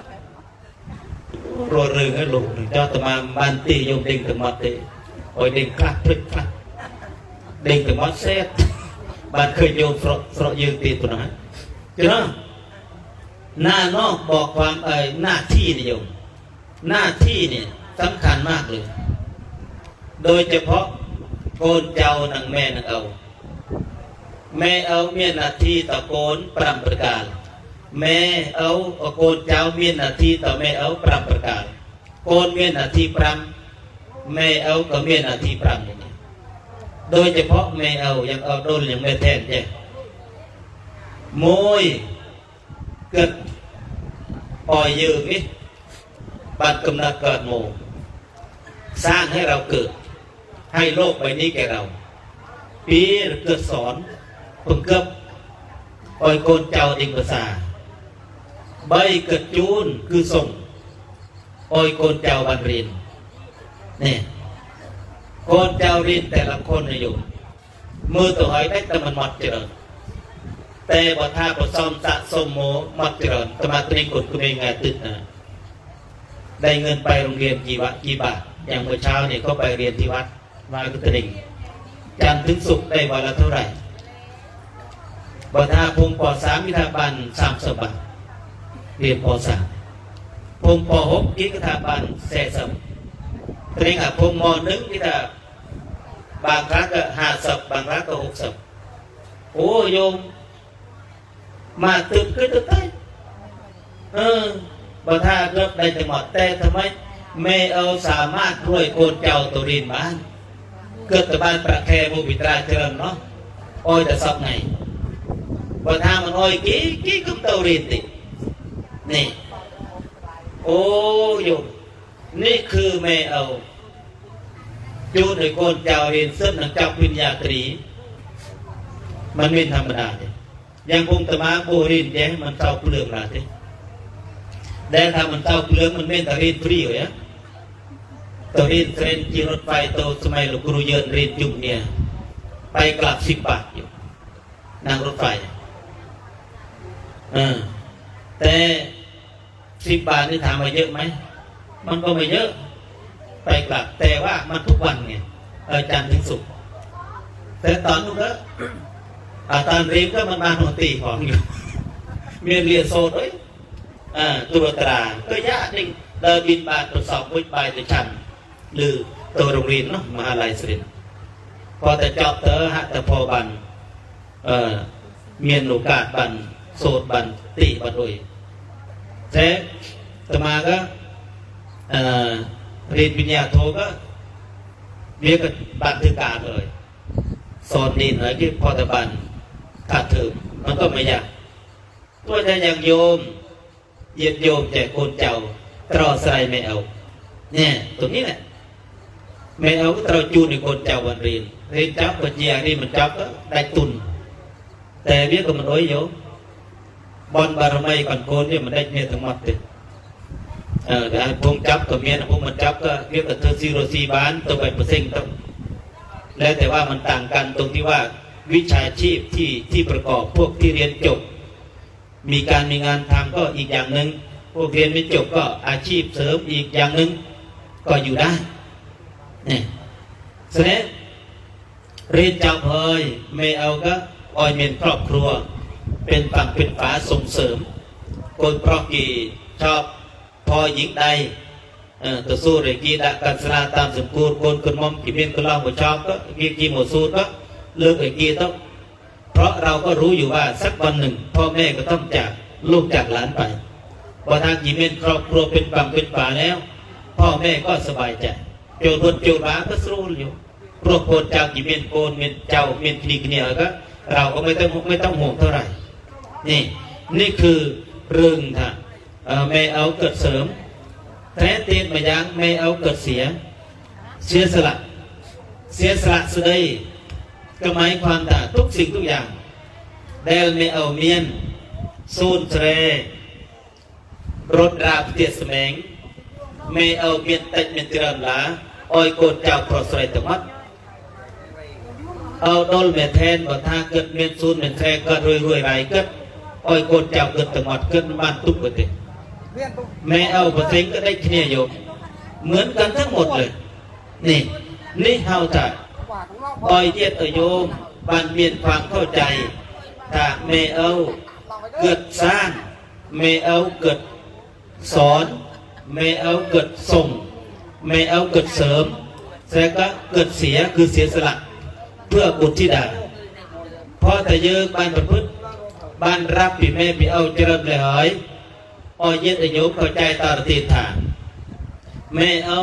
Speaker 1: โปรยเรื่องให้ลูกเจ้าตมาบ้านตีโยมเด้งแต่มัดเต้โอ้ยเด้งคลักพลิกคลักเด้งแต่มัดเซ็ตบ้านเคยโยมสระสระยืนตีตัวนั้นเจ้าหน้านอกบอกความเอ่ยหน้าที่นี่โยมหน้าที่เนี่ยสำคัญมากเลยโดยเฉพาะโกนเจ้านางแม่นางเอาแม่เอาเมียนาทีต่อโกนปรำประกาศแม่เอาโกนเจ้าเมียนาทีต่อแม่เอาปรำประกาศโกนเมียนาทีปรำแม่เอาก็เมียนาทีปรำอย่างนี้โดยเฉพาะแม่เอายังเอาโดนยังไม่แทนใช่โมยเกิดปล่อยยืมนี่บัดกำนัดเกิดโมสร้างให้เราเกิดให้โลกใบนี้แก่เราปีเกิดสอนพึ่งเกิบปล่อยโกนเจ้าดิงภาษาใบเกิดจูนคือส่งปล่อยโกนเจ้าบันเรียนเนี่ยโกนเจ้าเรียนแต่ละคนอยู่มือตัวหอยได้แต่มันหมดเจริญแต่บทท่าบทซ้อมสะสมโมหมดเจริญตมาตรีกดคุณเองไงตึกนะได้เงินไปโรงเรียนกี่บาทกี่บาทอย่างเมื่อเช้าเนี่ยเขาไปเรียนที่วัดมากุตริงจันทร์ถึงศุกร์ได้วันละเท่าไหร่บทท่าพงปอสามวิทาบันสามสบันเรียนปอสามพงปอหกกิจกรรมบันแสสมตรีกับพงมอหนึ่งวิทาบางครั้งก็ห้าสับบางครั้งก็หกสับโอ้โยมมาตึกขึ้นตึกใต้เออบ่ถ้าเกิดได้จังหวัดแต่ทำไมแม่เอาสามารถรวยโกนเจ้าตัวรินบ้านเกิดแต่บ้านประแคบุบิตราเจริญเนาะอ้อยแต่ซับไงบ่ถ้ามันอ้อยกี้กี้ก็ตัวรินตินี่โอ้ยนี่คือแม่เอาจูดในโกนเจ้าเรียนเส้นหนังจับวิญญาตรีมันเป็นธรรมดาเนี่ยยังคงตมาโบรินแย้งมันเต้าเปลืองละทีแต่ถ้ามันเต้าเปลืองมันเป็นตะรินฟรีอยู่เนี่ยตะรินเทรนจีรถไฟโตสมัยลูกครูเยินเรียนจุ่มเนี่ยไปกลับสิบบาทอยู่นั่งรถไฟเออแต่สิบบาทนี่ถามว่าเยอะไหมมันก็ไม่เยอะไปกลับแต่ว่ามันทุกวันไงจันทร์ถึงศุกร์แต่ตอนนู้นก็ตอนเรียนก็มันมาหนตีของอยู่เมียนเรียนโซดด้วยตุลตราก็ยากจริงเดินบินบาทตรวจสอบวิบายแต่ฉันหรือตัวโรงเรียนเนาะมหาลัยศิลป์พอแต่จอบเตอฮะแต่พอบันเมียนโอกาสบันโซดบันตีบันด้วยแต่ต่อมาก็เรียนปริญญาโทก็เรียกกันบันทึกการเลยสอนดินอะไรที่พอตะบันขาดเถิมมันก็ไม่ยากตัวจะยังโยมเย็นโยมแจกคนเจ้าตรอใส่ไม่เอาเนี่ยตรงนี้แหละไม่เอาก็ตรอจูนในคนเจ้าวันเรียนเรียนจับปัญญานี่มันจับก็ได้ตุนแต่เบี้ยก็มันโอ้ยโยบอลบารมีก่อนโกนเนี่ยมันได้เนี่ยทั้งหมดเลยเออแต่พงจับกับเมียนะพงมันจับก็เรียกกับเธอซีโรซีบ้านตัวไปเปอร์เซ็นต์ต้องแล้วแต่ว่ามันต่างกันตรงที่ว่าวิชาชีพที่ที่ประกอบพวกที่เรียนจบมีการมีงานทำก็อีกอย่างหนึ่งพวกเรียนไม่จบก็อาชีพเสริมอีกอย่างหนึ่งก็อยู่ได้เนี่ยฉะนั้นเรียนจบเฮ้ยไม่เอาก็ออยเมียนครอบครัวเป็นฝั่งเป็นฝาส่งเสริมคนเพราะกี่ชอบพอหญิงใดต่อสู้เรื่องกีดกันสนาตามสมควรคนคนมอมกี่เมียนคนเล่าหัวชอบก็กีกีหมดสู้ก็เลิกไอ้กีต้องเพราะเราก็รู้อยู่ว่าสักวันหนึ่งพ่อแม่ก็ต้องจากลูกจากหลานไปพอทางกี่เมียนครอบครัวเป็นฝั่งเป็นฝาแล้วพ่อแม่ก็สบายใจโจรโจรบ้าก็สู้อยู่พวกคนจากกี่เมียนโกนเมียนเจ้าเมียนคลีกเนี่ยก็เราก็ไม่ต้องไม่ต้องห่วงเท่าไหร่นี่นี่คือเรื่องท่าแม่เอาเกิดเสริมแท้เตียนมายังไม่เอาเกิดเสียเสียสละเสียสละสุดใดก็หมายความว่าทุกสิ่งทุกอย่างเดลไม่เอาเมียนซูนเทรรถราบเตียสแมงไม่เอาเมียนติดเมียนติรันลาอ้อยโกนเจ้าโปรสไรตมัดเอาโดนเมียนแทนบ่ท่าเกิดเมียนซูนเมียนแทนก็รวยรวยไรเกิดอ้อยโกนเจ้าเกิดตมัดเกิดบ้านทุกประเทศแม่เอาประเทศก็ได้เนียอยู่เหมือนกันทั้งหมดเลยนี่นี่เฮาถ่ายปล่อยเย็ดต่อโยมบานเมียนความเข้าใจถ้าแม่เอาเกิดสร้างแม่เอาเกิดสอนแม่เอาเกิดส่งแม่เอาเกิดเสริมแต่ก็เกิดเสียคือเสียสละเพื่อบุตรธิดาเพราะแต่เยอะบ้านประพฤติบ้านรับปีแม่ปีเอาเจริญเลยหอยอ้อยเย็ดอายุเข้าใจตาตีฐานแม่เอา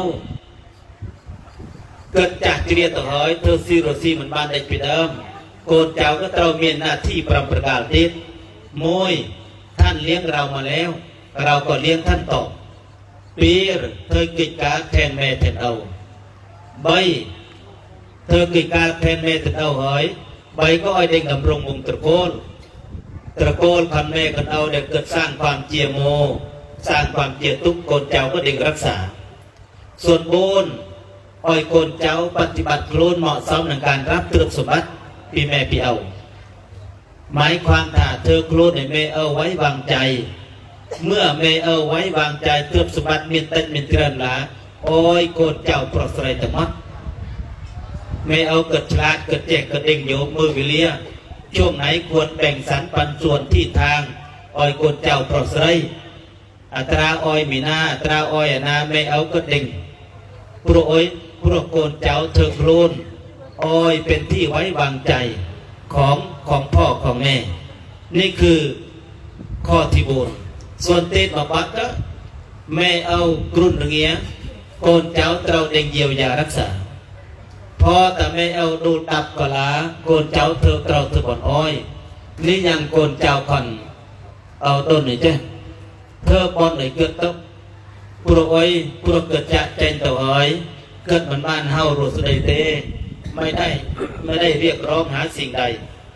Speaker 1: เกิดจากเจริญต่อหอยเธอซีโรซีเหมือนบ้านได้ปีเดิมโกนเจ้าก็เต้าเมียนหน้าที่ปรำประกาศติดมวยท่านเลี้ยงเรามาแล้วเราก็เลี้ยงท่านต่อปีเธอกิจการแทนแม่แทนเอาใบเธอกิจการแทนแม่แทนเอาหอยใบก็อ้อยเด้งดำรงวงตระโกนตระโกนพันแม่กันเอาเด็กเกิดสร้างความเจียโมสร้างความเจียตุกโกนเจ้าก็เด็กรักษาส่วนโบนอ้อยโกนเจ้าปฏิบัติโคลนเหมาะสมในการรับเตือนสมบัติปีแม่ปีเอาหมายความถ้าเธอโคลนในแม่เอาไว้วางใจเมื่อแม่เอาไว้วางใจเตือนสมบัติเมียนเต็นเมียนเตือนหลาอ้อยโกนเจ้าปลอดภัยแต่มัดแม่เอาเกิดฉลาดเกิดแจกเกิดเด้งโยมมือวิเลียช่วงไหนควรแบ่งสรรปันส่วนที่ทางอ้อยโกนเจ้าปลอดภัยอัตราอ้อยมีหน้าอัตราอ้อยนาแม่เอาเกิดเด้งพระอ้อยพระโกนเจ้าเธอโคลนอ้อยเป็นที่ไว้วางใจของของพ่อของแม่นี่คือข้อที่บุญส่วนเตตบับบัตก็แม่เอากรุ่นเงี้ยโกนเจ้าเราเด้งเยียวยารักษาพอแต่แม่เอาดูดับกะลาโกนเจ้าเธอเราเธอบ่อนอ้อยนี่ยังโกนเจ้าคอนเอาต้นไหนเจ้เธอบอลไหนเกิดต้องปลุกอ้อยปลุกเกิดจะเจนตัวอ้อยเกิดเหมือนบ้านเฮาโรสไดเตไม่ได้ไม่ได้เรียกร้องหาสิ่งใด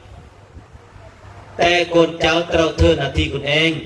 Speaker 1: แต่โกนเจ้าเราเธอนาทีคุณเอง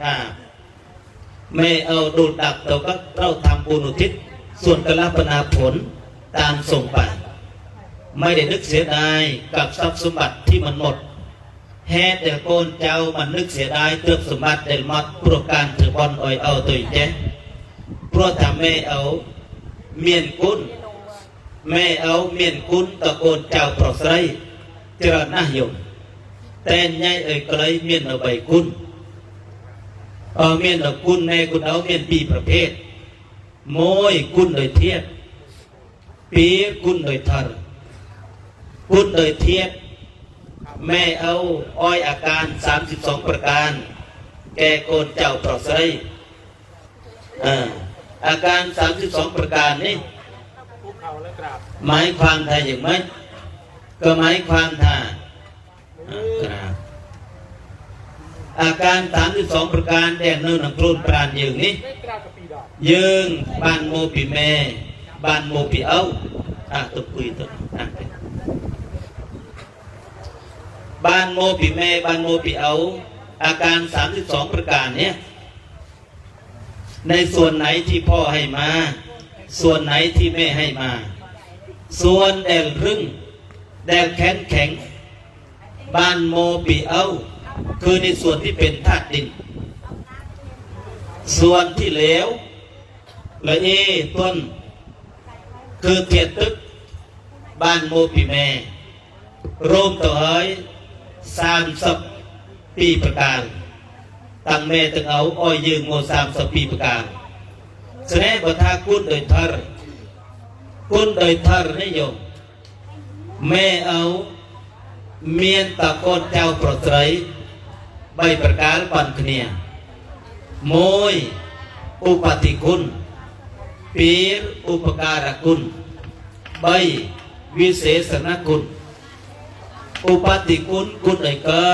Speaker 1: ไม่เอาดูดับเราก็เราทำบุญอุทิศส่วนกระปนาผลตามส่งไปไม่ได้นึกเสียดายกับทรัพย์สมบัติที่มันหมดแห่แต่โกนเจ้ามันนึกเสียดายเติบสมบัติเดลมัดโปรการถือบอลอ่อยเอาตัวเจ๊เพราะทำแม่เอาเมียนกุนแม่เอาเมียนกุนตะโกนเจ้าปลอดไร้เจริญน่าหยงแต่ใหญ่เอ่ยก็เลยเมียนเอาใบกุนเอาเมียนเอากุนแม่กุนเอาเมียนปีประเภทโมยกุนโดยเทียบปีกุนโดยทารกุนโดยเทียบแม่เอาอ้อยอาการสามสิบสองประการแกโกนเจ้าปลอดไร้อาการสามสิบสองประการนี่หมายความไทยอย่างไหมก็หมายความท่ากราบอาการสามสิบสองประการแดนเนินหนังโคลนปราณยืงนี่ยืงบ้านโมปีแม่บ้านโมปีเอาอ่ะตุกคุยตุกบ้านโมปีแม่บ้านโมปีเอาอาการสามสิบสองประการเนี่ยในส่วนไหนที่พ่อให้มาส่วนไหนที่แม่ให้มาส่วนแดลรึ่งแดลแข็งแข็งบ้านโมปีเอาคือในส่วนที่เป็นธาตุดินส่วนที่เหลวละเอต้นคือเทียดตึกบ้านโมปีแม่รวมต่อเฮ้ยสามสิบปีประการตั้งแม่ตั้งเอาอ้อยยืงโมสามสิบปีประการแสดงว่าถ้ากุนโดยทารกุนโดยทารนิยมแม่เอาเมียนตะโกนเจ้าปลดไตรใบประการปันเนียโมยอุปติคุณปีรอุปการคุณใบวิเศษณคุณอุปติคุณคุณไหนเกิด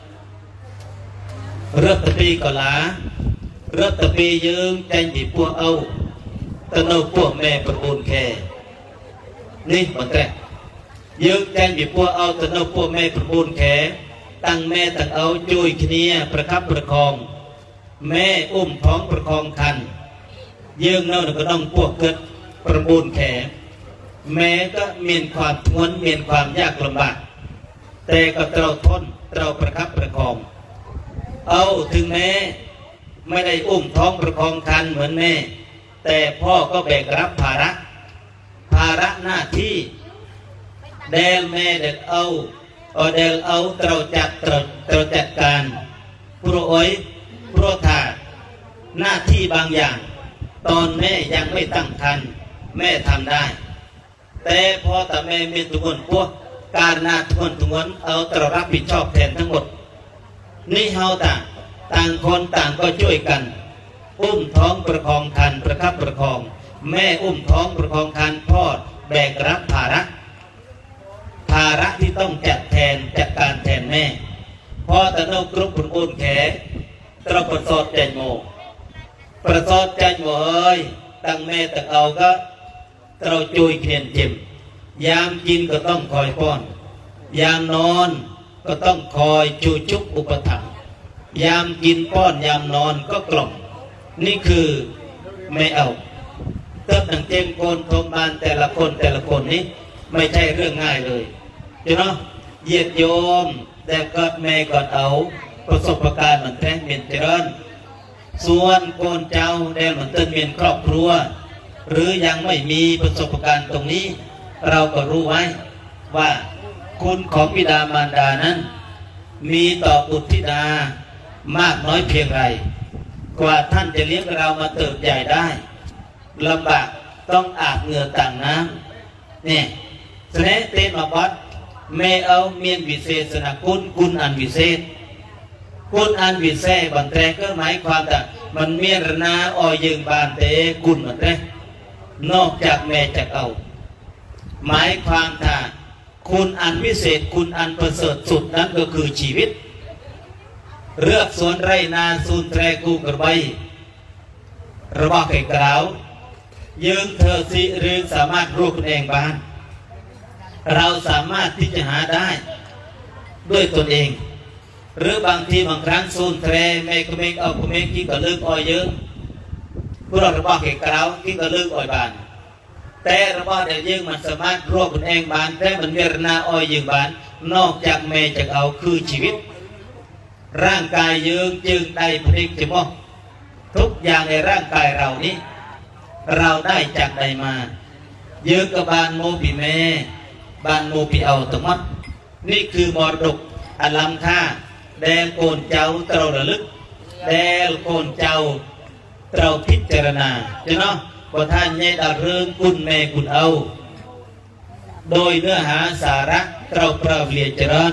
Speaker 1: เริ่มตะปีก็ลาเริ่มตะปียืงแจงจีพวกเอาตะโนพวกแม่ประมูลแค่นี่มันแต่ยืงแจงจีพวกเอาตะโนพวกแม่ประมูลแค่ตั้งแม่ตั้งเอาจุยขี้ยประคับประคองแม่อุ้มท้องประคองคันยืงเน่าก็ต้องพวกเกิดประมูลแค่แม่ก็มีความทวนมีความยากลำบากแต่ก็เราทนเราประคับประคองเอาถึงแม่ไม่ได้อุ้มท้องประคองคันเหมือนแม่แต่พ่อก็แบกรับภาระภาระหน้าที่เดลแม่เด็กเอาเอาเดลเอาเราจัดเราเราจัดการโปรอ้อยโปรถาหน้าที่บางอย่างตอนแม่ยังไม่ตั้งคันแม่ทำได้แต่พอแต่แม่มีทุกคนพวกการนาทุกคนทุกคนเอาเรารับผิดชอบแทนทั้งหมดนี่เฮาต่างต่างคนต่างก็ช่วยกันอุ้มท้องประคองคันประคับประคองแม่อุ้มท้องประคองคันพ่อแบกรับภาระภาระที่ต้องจัดแทนจัดการแทนแม่พ่อแต่เรากรุ๊ปคนอุ่นแขเราประสอดใจโมประสอดใจโมเอ้ยตั้งแม่ตั้งเอาก็เราจุยเขียนจิมยามกินก็ต้องคอยป้อนยามนอนก็ต้องคอยจูจุกอุปถัมภ์ยามกินป้อนยามนอนก็กล่อมนี่คือไม่เอาเติบหนังเจมโกนทมบานแต่ละคนแต่ละคนนี้ไม่ใช่เรื่องง่ายเลยใช่ไหมเหยียดโยมแต่ก็แม่ก็เอาประสบการณ์เหมือนแท้เมียนเจริญส่วนโกนเจ้าแดนเหมือนเต้นเมียนครอบครัวหรือยังไม่มีประสบการณ์ตรงนี้เราก็รู้ไว้ว่าคุณของบิดามารดานั้นมีต่อบุตรธิดามากน้อยเพียงไรกว่าท่านจะเลี้ยงเรามาเติบใหญ่ได้ลำบากต้องอาบเหงื่อต่างน้ำเนี่ยแสดงเต้นมาบัดแม่เอาเมียนวิเศษสนะคุณคุณอันวิเศษคุณอันวิเศษบันแตรก็หมายความว่ามันเมียนนาออยยืงบานเตกุลมันเด้นอกจากแม่จากเอาหมายความថាคุณอันวิเศษคุณอันประเสริฐสุดนั้นก็คือชีวิตเลือกสวนไรนาสูนแตรกูกระใบระบอกไก่กล่าวยืงเธอสิหรือสามารถรู้คุณเองบ้านเราสามารถที่จะหาได้ด้วยตนเองหรือบางทีบางครั้งสูนแตรแม่ก็เมงเอาก็เมงกินก็ลึกอ่อยเยอะพวกเราระบอกไก่กล่าวกินก็ลึกอ่อยบานแต่ระบอกเดี๋ยวยืงมันสามารถรู้คุณเองบ้านแต่มันเวรนาอ่อยยืงบ้านนอกจากแม่จากเอาคือชีวิตร่างกายยืงจึงได้ผลิตจมกทุกอย่างในร่างกายเรานี้เราได้จากใดมายืงกับบานโมปีแม่บานโมปีเอาตมัดนี่คือมรดกอลัมค่าแดงโกนเจ้าเต่าระลึกแดงโกนเจ้าเต่าพิจารณาใช่เนาะว่าท่านเนี่ยดาวเรื่องคุณแม่คุณเอาโดยเนื้อหาสาระเต่าเปล่าเรียนเจริญ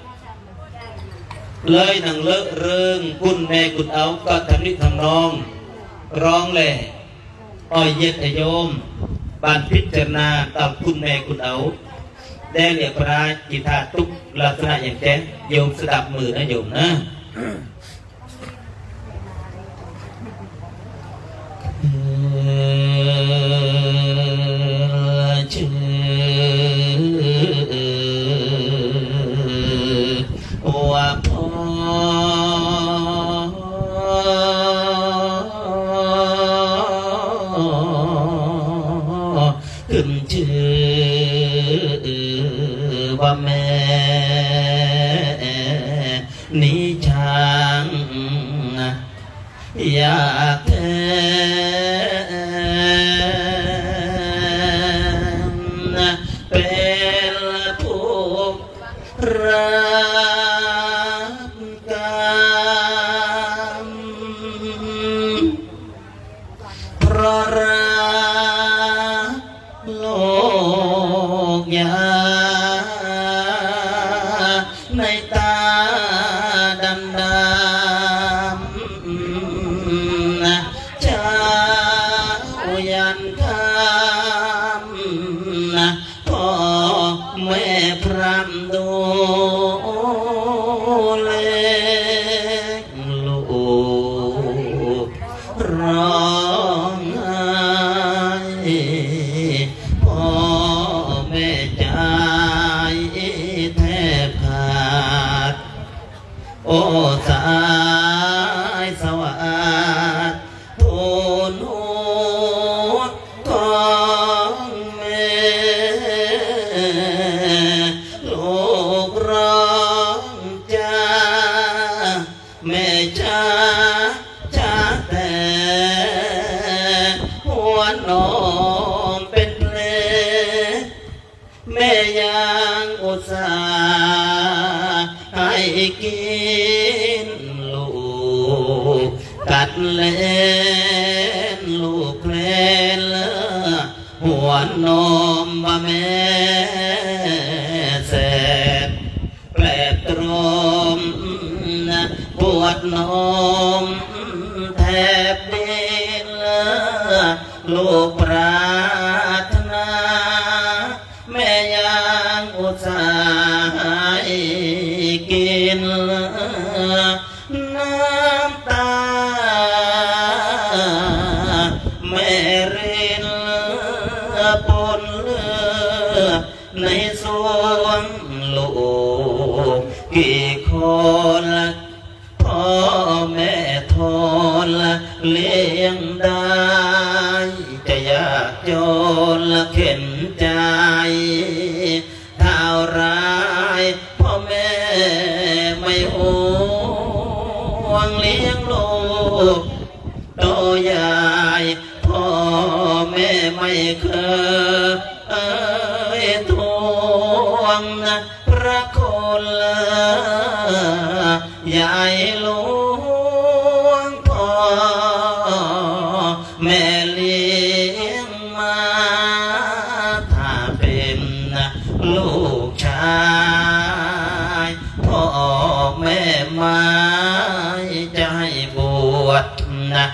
Speaker 1: เลยหนังเลอะเรื่องคุณแม่คุณเอาก็ทำนิทำนองร้องเลยอ้อยเย็ดโยมบานพิจารณากับคุณแม่คุณเอาได้เรียกพระกิธาทุกลักษณะอย่างแจ้งโยมสดับมือนะโยมนะชื่อว่าพ่อขึ้นชื่อว่าแม่นี่ช่างอยากแท้เป็นผู้รับกรรมเพราะรักโลกยาในตาดำดำเจ้ายันคำพ่อแม่พรำดูแลลูกร้องไห้พ่อแม่ใจแทบขาดโอ้สายสวัสดิ์ทูลหัวของแม่ลูกร้องจ้าแม่จ้าจ้าแต่หัวนมเป็นเพลงแม่ยังอุตส่าห์ให้กินลูกกัดเล่นลูกเล่นหัวนมว่าแม่แสบแปลบตรมปวดนมแทบดินลูกปรารถนาแม่ยังอุตส่าห์ให้กินน้ำตาแม่เรินปนเลือดในสวงลูกกี่คนพ่อแม่ทนเลี้ยงได้จะยากจนเข็นใจเท่าไรพ่อแม่ไม่ห่วงเลี้ยงลูกโตใหญ่พ่อแม่ไม่เคยทวงพระคุณใหญ่หลวงพ่อแม่เลี้ยงมาถ้าเป็นลูกชายพ่อแม่ไม่จะให้บวชนะ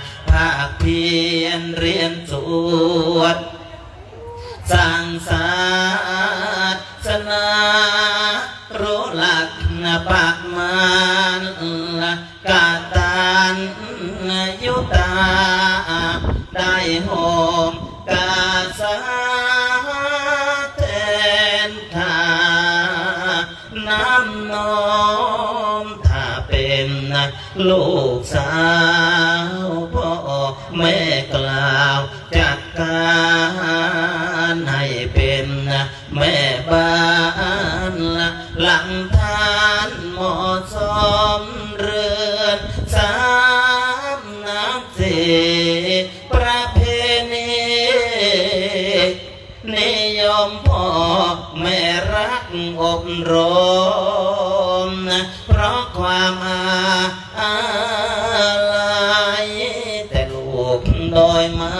Speaker 1: มพ่อแม่รักอบรมเพราะความอาลัยแต่ลูกโดยมา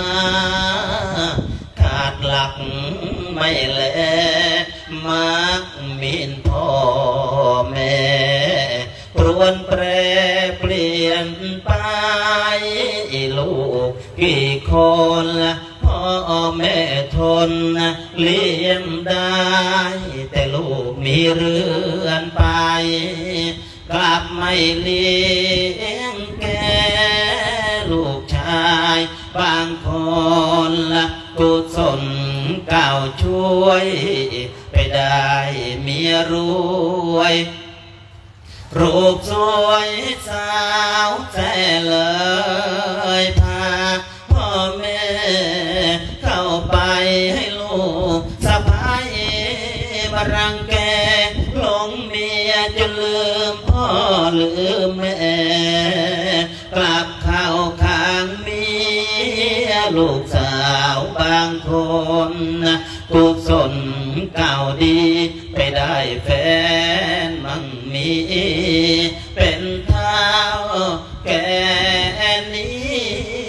Speaker 1: ขาดหลักไม่แลมักมีนพ่อแม่ปรวนแปรเปลี่ยนไปลูกกี่คนพ่อแม่ทนเลี้ยงได้แต่ลูกมีเรือนไปกลับไม่เลี้ยงแกลูกชายบางคนกุศลเก่าช่วยไปได้เมียรวยรูปสวยสาวแท้เลยพาพ่อแม่เข้าไปให้ลูกสะพ้ายมารังแกหลงเมียจนลืมพ่อลืมแม่กลับเข้าข้างเมียลูกสาวบางคนกุศลเก่าดีไปได้แฟนมั่งมีเป็นเท้าแก่นี้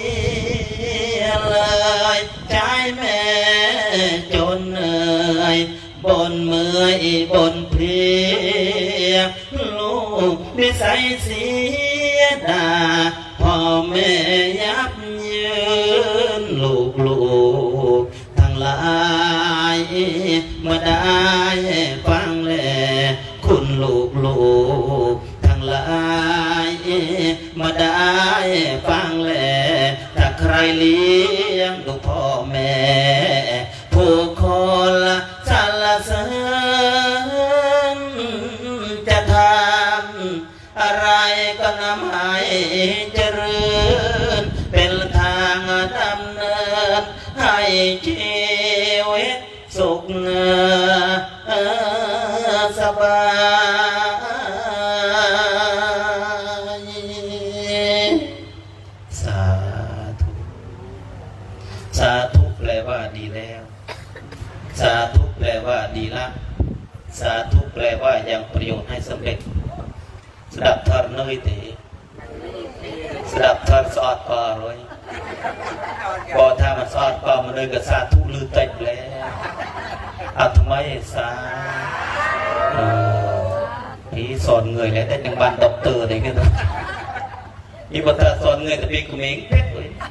Speaker 1: เลยใจแม่จนเหนื่อยบนเมื่อยบนเพลียลูกนิสัยเสียดาพ่อแม่ยับยืนลูกลูกทั้งหลายมาได้ฟังแลคุณลูกลูกทั้งหลายมาได้ฟังแลถ้าใครเลี้ยงดูพ่อแม่ผู้คนสรรเสริญจะทำอะไรก็นำให้เจริญเป็นทางดำเนินให้ชีวิตสุขสบายสาธุสาธุแปลว่าดีแล้วสาธุแปลว่าดีละสาธุแปลว่ายังประโยชน์ให้สำเร็จสดับทารน้อยเตะสดับทารสอดปอร้อยพอถ้ามันสอดปอมันเลยกับสาธุลือเต็มแล้วเอาทำไมสาที่สอนเงยแล้วแต่ยังบานด็อกเตอร์อะไรกันนะยี่ปัตตาสอนเงยแต่เป็นกุมิงเพชรเลย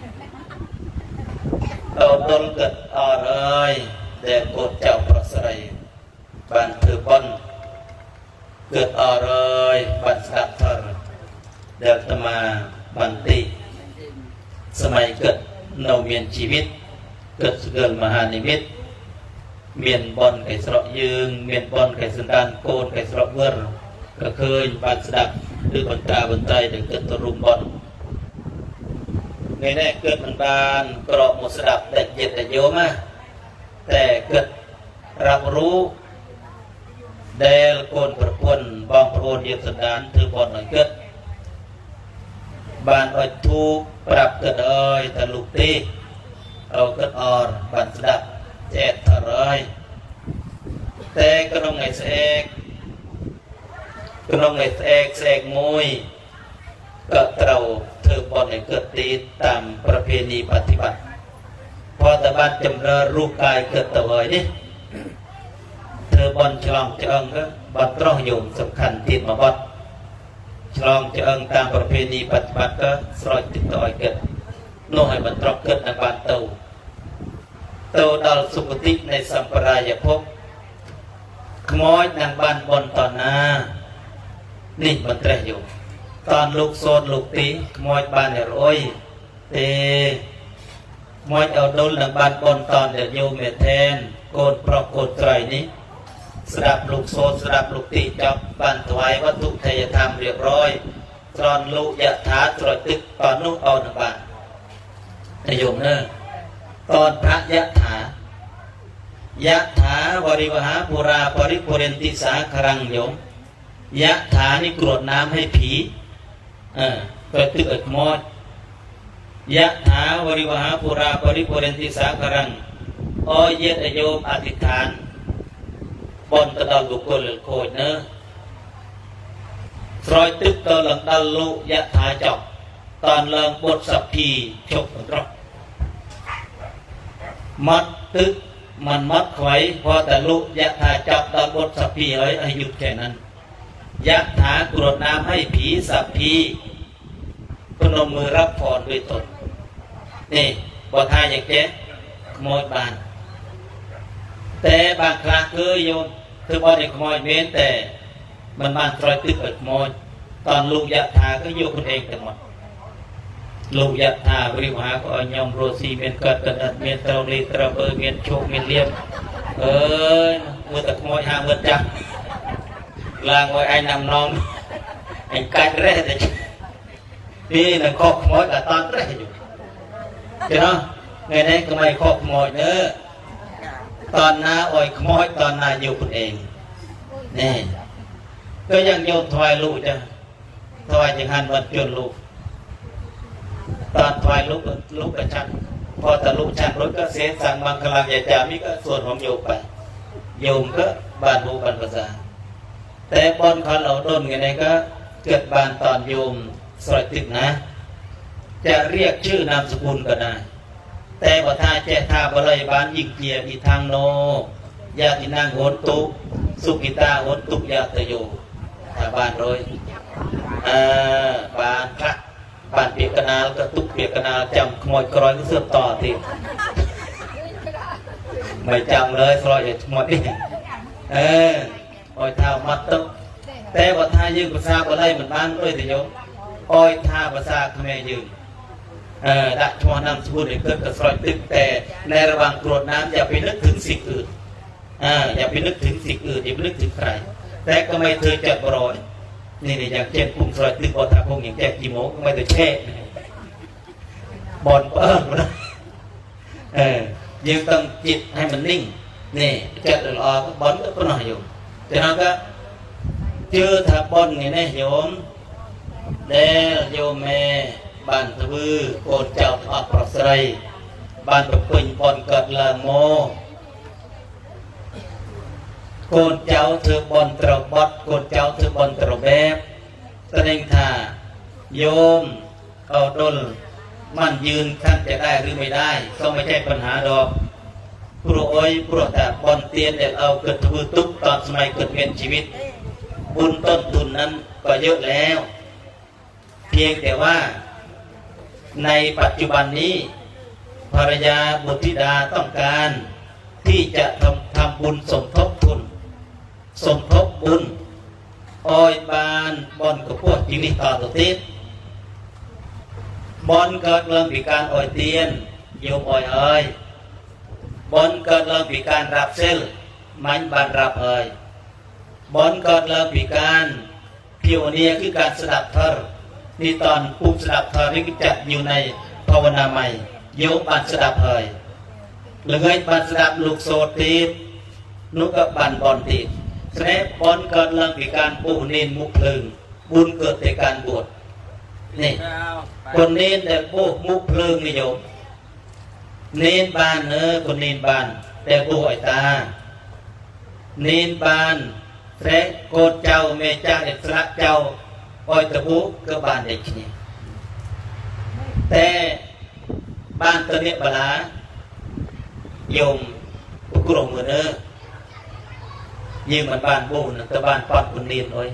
Speaker 1: เราโดนเกิดอะไรแต่กดเจ้าประสไรบันถือบอนเกิดอะไรบันสักทารเดินตมาบันติสมัยเกิดเราเมียนชีวิตเกิดเกิดมหานิมิตเมียนบอนไก่สระยืงเมียนบอนไก่สันดานโกนไก่สระเวอร์ก็เคยบันสดับหรือบนตาบนใจเด็กเกิดตรุมบอนในแน่เกิดมันบานกรอบหมดสดับเด็กเย็ดแต่โยมะแต่เกิดรับรู้เดลโกนประพนบองประพนเยียบสันดานถือบอลหน่อยเกิดบานอ่อยทูปรับเกิดเอ้ยตะลุกตีเอาเกิดอ่อนบันสดับเจ็ดทารอยแต่กระนงไงเสกกระนงไงเสกเสกมวยก็เต่าเธอบอลในเกิดตีตามประเพณีปฏิบัติพอแต่บ้านจำเริญรูปกายเกิดตัวเอ้ยนี่เธอบอลฉลองเจิงก็บอลตรองโยมสำคัญติดมาบอลฉลองเจิงตามประเพณีปฏิบัติก็สลอยติดต่อยเกิดโน้ให้บอลตรองเกิดในบ้านเต่าเต่าดอลสุปฏิในสัมปรายภพขโมยนางบ้านบอลตอนหน้านี่มันเตะอยู่ตอนลูกโซนลูกตีขโมยบ้านเนี่ยโอ้ยเตมวยเอาดลนางบ้านบอลตอนเดียวโยมเมเทนโกนปลอกโกนไตรนี้สดับลูกโซนสดับลูกตีจับบ้านถวายวัตถุเทยธรรมเรียบร้อยตอนลูกยะถาตรอยตึกตอนลูกเอาหนึ่งบาทนายโยมเนอะตอนพระยะถายะถาวริวหาปุราปริปุเรนติสาครังโยมยะถานี่กรวดน้ำให้ผีเออไปตึกเอ็ดมอดยะถาวริวหาปุราปริปุเรนติสาครังอเย็ดโยมอธิษฐานบนตะดอลบุกโกลโคยเนอะสอยตึกตอนหลังดัลลุยะถาจอกตอนเลิงบทสัพพีชกตรอกมัดตึกมันมัดไว้พอแต่ลุยะถาจอกตอนบทสัพพีเอ้ยให้หยุดแค่นั้นยะถากรวดน้ำให้ผีสัพพีพนมมือรับพรด้วยตนนี่บททายอย่างเจ๊ขโมยบานแต่บางครั้งเคยโยมคือบอลขโมยเม้นแต่มันบานตรอยตึกเปิดขโมยตอนลูกยะถาก็โยคนเองแต่หมดลูกยะถาบริวารก็ยอมโรซีเมียนกัดกันเมียนเตาลีเตาเบอร์เมียนโชกเมียนเลี้ยมเอ้ยเมื่อตะขโมยหาเมื่อจับลางไว้ไอ้นำน้องไอ้กัดแร่แต่นี่นั่งคอกขโมยแต่ตอนแร่อยู่เจ้าไงนี่ก็ไม่คอกขโมยเนอะตอนน้าอ่อยขโมยตอนน้าอยู่คนเองนี่ก็ยังโยมถวายลูกจ้ะถวายจังหันวันจนลูกตอนถวายลูกลูกกระชันพอแต่ลูกชันรถก็เสียสั่งบังคลังยาจามิก็ส่วนของโยมไปโยมก็บานบูบานภาษาแต่บอลเขาเราโดนไงนี่ก็เกิดบานตอนโยมสอยตึกนะจะเรียกชื่อนามสกุลก็ได้แต่ว่าถ้าแจ้ท่าบริบาลยิ่งเกียร์อีทางโนยาตินางโหนตุสุกิตาโหนตุยาตโยถ้าบ้านโดยบ้านพระบ้านเปียกนาลก็ตุกเปียกนาลจำขโมยกรอยก็เสื่อมต่อทีไม่จำเลยสลอยขโมยนี่เอออ้อยท่ามัดตุแต่ว่าท่ายืมภาษาอะไรเหมือนบ้านด้วยแต่โยอ้อยท่าภาษาขมรยืมดักชวนนำสกุลเกิดกับสอยตึกแต่ในระหว่างกรวดน้ำอย่าไปนึกถึงสิ่งอื่นอย่าไปนึกถึงสิ่งอื่นอย่าไปนึกถึงใครแต่ก็ไม่เธอจะบรอยนี่นี่อย่างเช่นปุ่มสอยตึกบอลตาพงอย่างแก่กีโมก็ไม่เธอแช่บอลเปิ้ลนะเออยังต้องจิตให้มันนิ่งนี่จะเดือดร้อนบอลก็ก็หน่อยอยู่แต่เราก็เจอถ้าบอลไงเนี่ยโยมเด้โยมแม่บ้านทวีโกนเจ้าออกปลอดภัยบ้านประพิญบอลเกิดลาโมโกนเจ้าเธอบอลตรบดโกนเจ้าเธอบอลตรแบบแสดงท่าโยมเอาดลมันยืนท่านจะได้หรือไม่ได้ก็ไม่ใช่ปัญหาดอกพระโอ้ยพระแต่บอลเตียนเด็ดเอาเกิดทวีตุกตอนสมัยเกิดเวียนชีวิตบุญต้นทุนนั้นก็เยอะแล้วเพียงแต่ว่าในปัจจุบันนี้ภรรยาบุตรธิดาต้องการที่จะทำทำบุญสมทบทุนสมทบบุญอ้อยบานบอนกับพวกจิงนี่ต่อตัวติดบอนเกิดเรื่องปีการอ้อยเตียนโยมอ้อยเอ้ยบอนเกิดเรื่องปีการรับเซลมันบานรับเอ้ยบอนเกิดเรื่องปีการพิวเนียคือการสดับเธอนี่ตอนภูมิสดับเธอนี่จัดอยู่ในภาวนาใหม่โยมบันสดับเฮยหรือไงบันสดับลูกโซตีนุกบันบอลตีแสดงบอลเกิดเรื่องปีการปูเน้นมุกเพลิงบุญเกิดในการบวชนี่คนเน้นแต่ปูมุกเพลิงนี่โยมเน้นบานเนอคนเน้นบานแต่ปูไอตาเน้นบานแสดงโกดเจ้าเมจ้าเด็กสระเจ้าอ้อยตะบุก็บ้านเด็กนี่แต่บ้านตัวนี้บลาโยมกลุ่มมือเนอยิ่งมันบ้านบูนแต่บ้านปอดคนเรียนเลย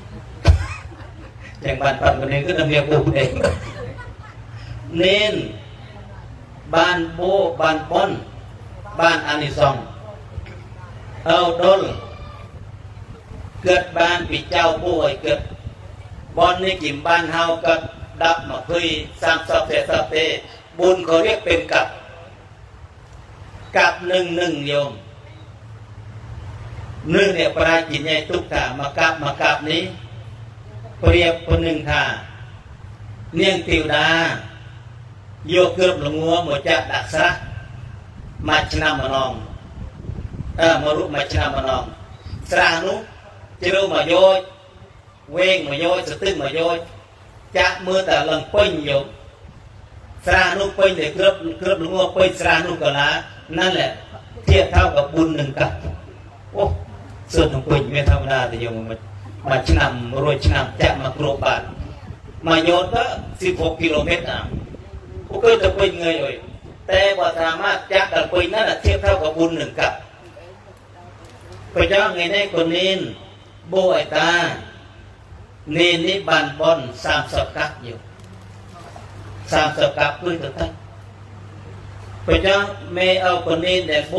Speaker 1: อย่างบ้านปอดคนเรียนก็ต้องเรียกบูเองเน้นบ้านโบบ้านป้อนบ้านอานิซองเอาดลเกิดบ้านปีเจ้าบูไอเกิดบอลในกิ่มบ้านเฮาก็ดับมาคุยสร้างสับเสสับเตบุญเขาเรียกเป็นกับกับหนึ่งหนึ่งโยมหนึ่งเนี่ยปลายจิตใหญ่ทุกท่ามากับมากับนี้เปรียบคนหนึ่งท่าเนียงติวดาโยกเกือบหลงงัวหมดจักดักซะมาชนะมานองเออมารุมาชนะมานองสร้างนุจะรู้มาโยเว้งมาโยสตึ้งมาโยจักมือแต่ลังปิ้งโยสร้างนุปิ้งเด็กเกือบเกือบหลงงัวปิ้งสร้างนุกละนั่นแหละเทียบเท่ากับบุญหนึ่งกับโอ้ส่วนของปิ่นไม่ธรรมดาแต่โยมมามาชนำรวยชนำจะมากรบาทมาโยนก็สิบหกกิโลเมตรอ่ะพวกเกิดจะปิ่นเงยเลยแต่ว่าสามารถจักกับปิ่นนั่นเทียบเท่ากับบุญหนึ่งกับไปจ้างไงได้คนนี้โบไอตาเนนิบันบอนสามสกัดอยู่สามสกัดด้วยตัวตั้งไปจ้างเมเอาคนนี้แดงโบ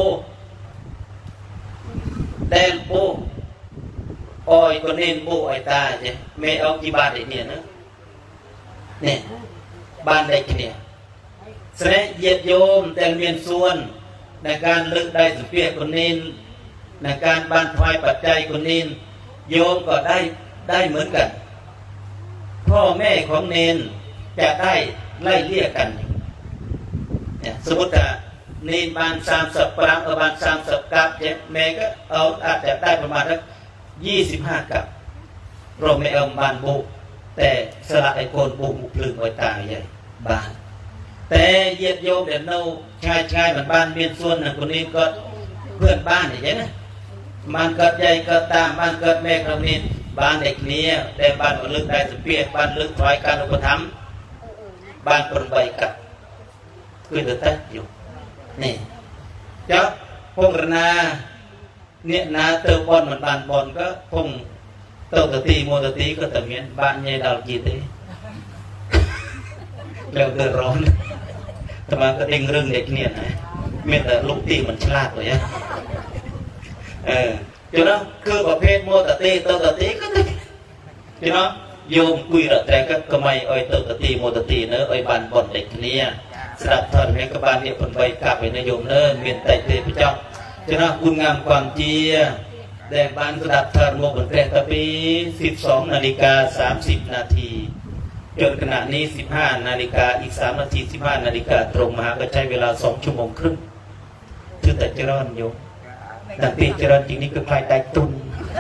Speaker 1: แดงโบออยคนนี้โบไอตาใช่เมเอากี่บาทไอเนี่ยนะเนี่ยบ้านใดเนี่ยแสดงเยียดโยมแต่เมียนส่วนในการเลือกได้สุเปียคนนี้ในการบานทายปัจจัยคนนี้โยมก็ได้ได้เหมือนกันพ่อแม่ของเนนจะได้ไล่เลี่ยกันเนี่ยสมมติว่าเนนบานสามสับปรางบานสามสับกับเจ็แม่ก็เอาอาจจะได้ประมาณสักยี่สิบห้ากับเราไม่เอาบานบุแต่สละไอโคนบุมุกลึงไว้ตายใหญ่บานแต่เยียดโยมเดี๋ยวเราชายชายเหมือนบ้านเมียนส่วนหนึ่งคนนี้ก็เพื่อนบ้านอย่างนี้นะบ้านเกิดใหญ่เกิดตามบ้านเกิดแม่เรานี่บ้านเด็กนี้ได้บ้านลึกได้สเปียบ้านลึกถอยการอุปถัมภ์บ้านปนใบกับคือเดือดตัดอยู่นี่เจ้าพงรนาเนี่ยนาเติมบอลเหมือนบ้านบอลก็พงเติมตะตีโมตะตีก็แต่เมียนบ้านใหญ่ดาวจีตีแล้วเดือดร้อนทำไมก็ดิ่งเรื่องเด็กเนี่ยนะเมื่อแต่ลูกตีมันฉลาดเลยอะเออจุดนั้นคือประเภทโมตตีเติมตะตีก็ได้จุดนั้นโยมคุยระแต่ก็กระไม่อ้อยเติมตะตีโมตตีเนอะอ้อยบานบอลเด็กเนี่ยสลับถอดให้กบาลเนี่ยผลใบกลับไปในโยมเนอะเมียนไต่เตะพระเจ้าจุดนั้นคุณงามความเจียแดงบานสลับถอดโมบนแต่ตะปีสิบสองนาฬิกาสามสิบนาทีจนขณะนี้สิบห้านาฬิกาอีกสามนาทีสิบห้านาฬิกาตรงมาก็ใช้เวลาสองชั่วโมงครึ่งคือแต่เจริญโยแต่ปีเจริญจริงนี่คือใครตายตุน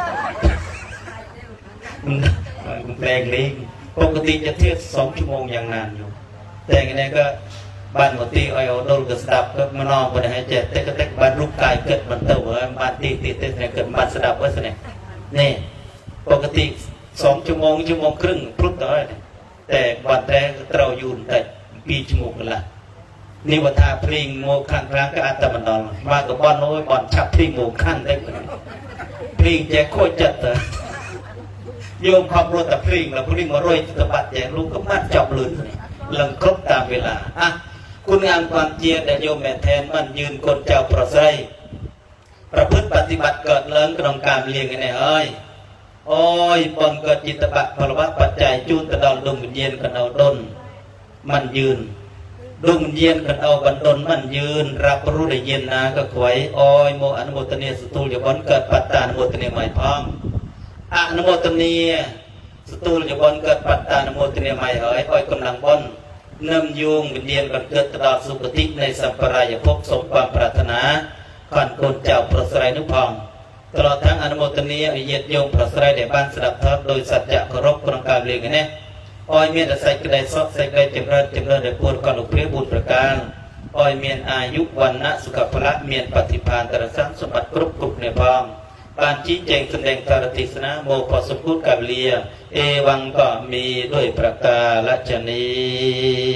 Speaker 1: มันแปลงเลี้ยงปกติจะเทียบสองชั่วโมงอย่างนานอยู่แต่อย่างนี้ก็บ้านหมดตีอ้อยโดนกระสดับก็มานอนก็ได้ให้เจ็ดแต่ก็แต่บ้านลูกกายเกิดมันเต่าบ้านตีตีเต้นเกิดบ้านสดับว่าสิเนี่ยนี่ปกติสองชั่วโมงชั่วโมงครึ่งพลุดต่อเลยแต่วันแรกเราอยู่แต่ปีชั่วโมงกันละนี่วัฒนาพลิงโมขันครั้งก็อาจจะมันนอนมากับบอลโน้ยบอลชับพลิงโมขันได้พลิงแจกโคตรจัดเลยโยมความรู้แต่พลิงแล้วพลิงมาโรยตะบัดแจกลูกก็มัดจับลื่นหลังครบตามเวลาอ่ะคุณงามความเจียแต่โยมแม่แทนมันยืนคนเจ้าประเสริฐประพฤติปฏิบัติเกิดเลิงกรองการเลี้ยงไงเนี่ยเอ้ยโอ้ยปนเกิดจิตบะพลวัตปัจจัยจูนตะดอนดวงวิญญาณกันเอาดนมันยืนดวงวิญญาณกันเอาบันดนมันยืนรับรู้ได้เย็นนะก็ขวยโอ้ยโมอนุโมทนีสตูลยบนเกิดปัตตานุโมทนีใหม่พร้อมอนุโมทนีสตูลยบนเกิดปัตตานุโมทนีใหม่เฮ้ยโอ้ยกำลังบนนำยุงวิญญาณกันเกิดตลอดสุคติในสัมปรายภพสมความปรารถนาขันโกนเจ้าประสายนุพองตลอดทั้งอนุโมทนีเยียดโยมประสายในบ้านสดับทับโดยสัจจะเคารพกรองการเลี้ยงเนี่ยอ้อยเมียนใส่กระไดซอกใส่กระไดเจริญเจริญในปูนก่อนอุปเทบุตรประการอ้อยเมียนอายุวันนะสุขภละเมียนปฏิภาณตระสังสมบัติกรุบกรุบในพองปานชี้แจงแสดงตารติสนะโมพอสมพูดกับเลียเอวังก็มีด้วยประกาศชนี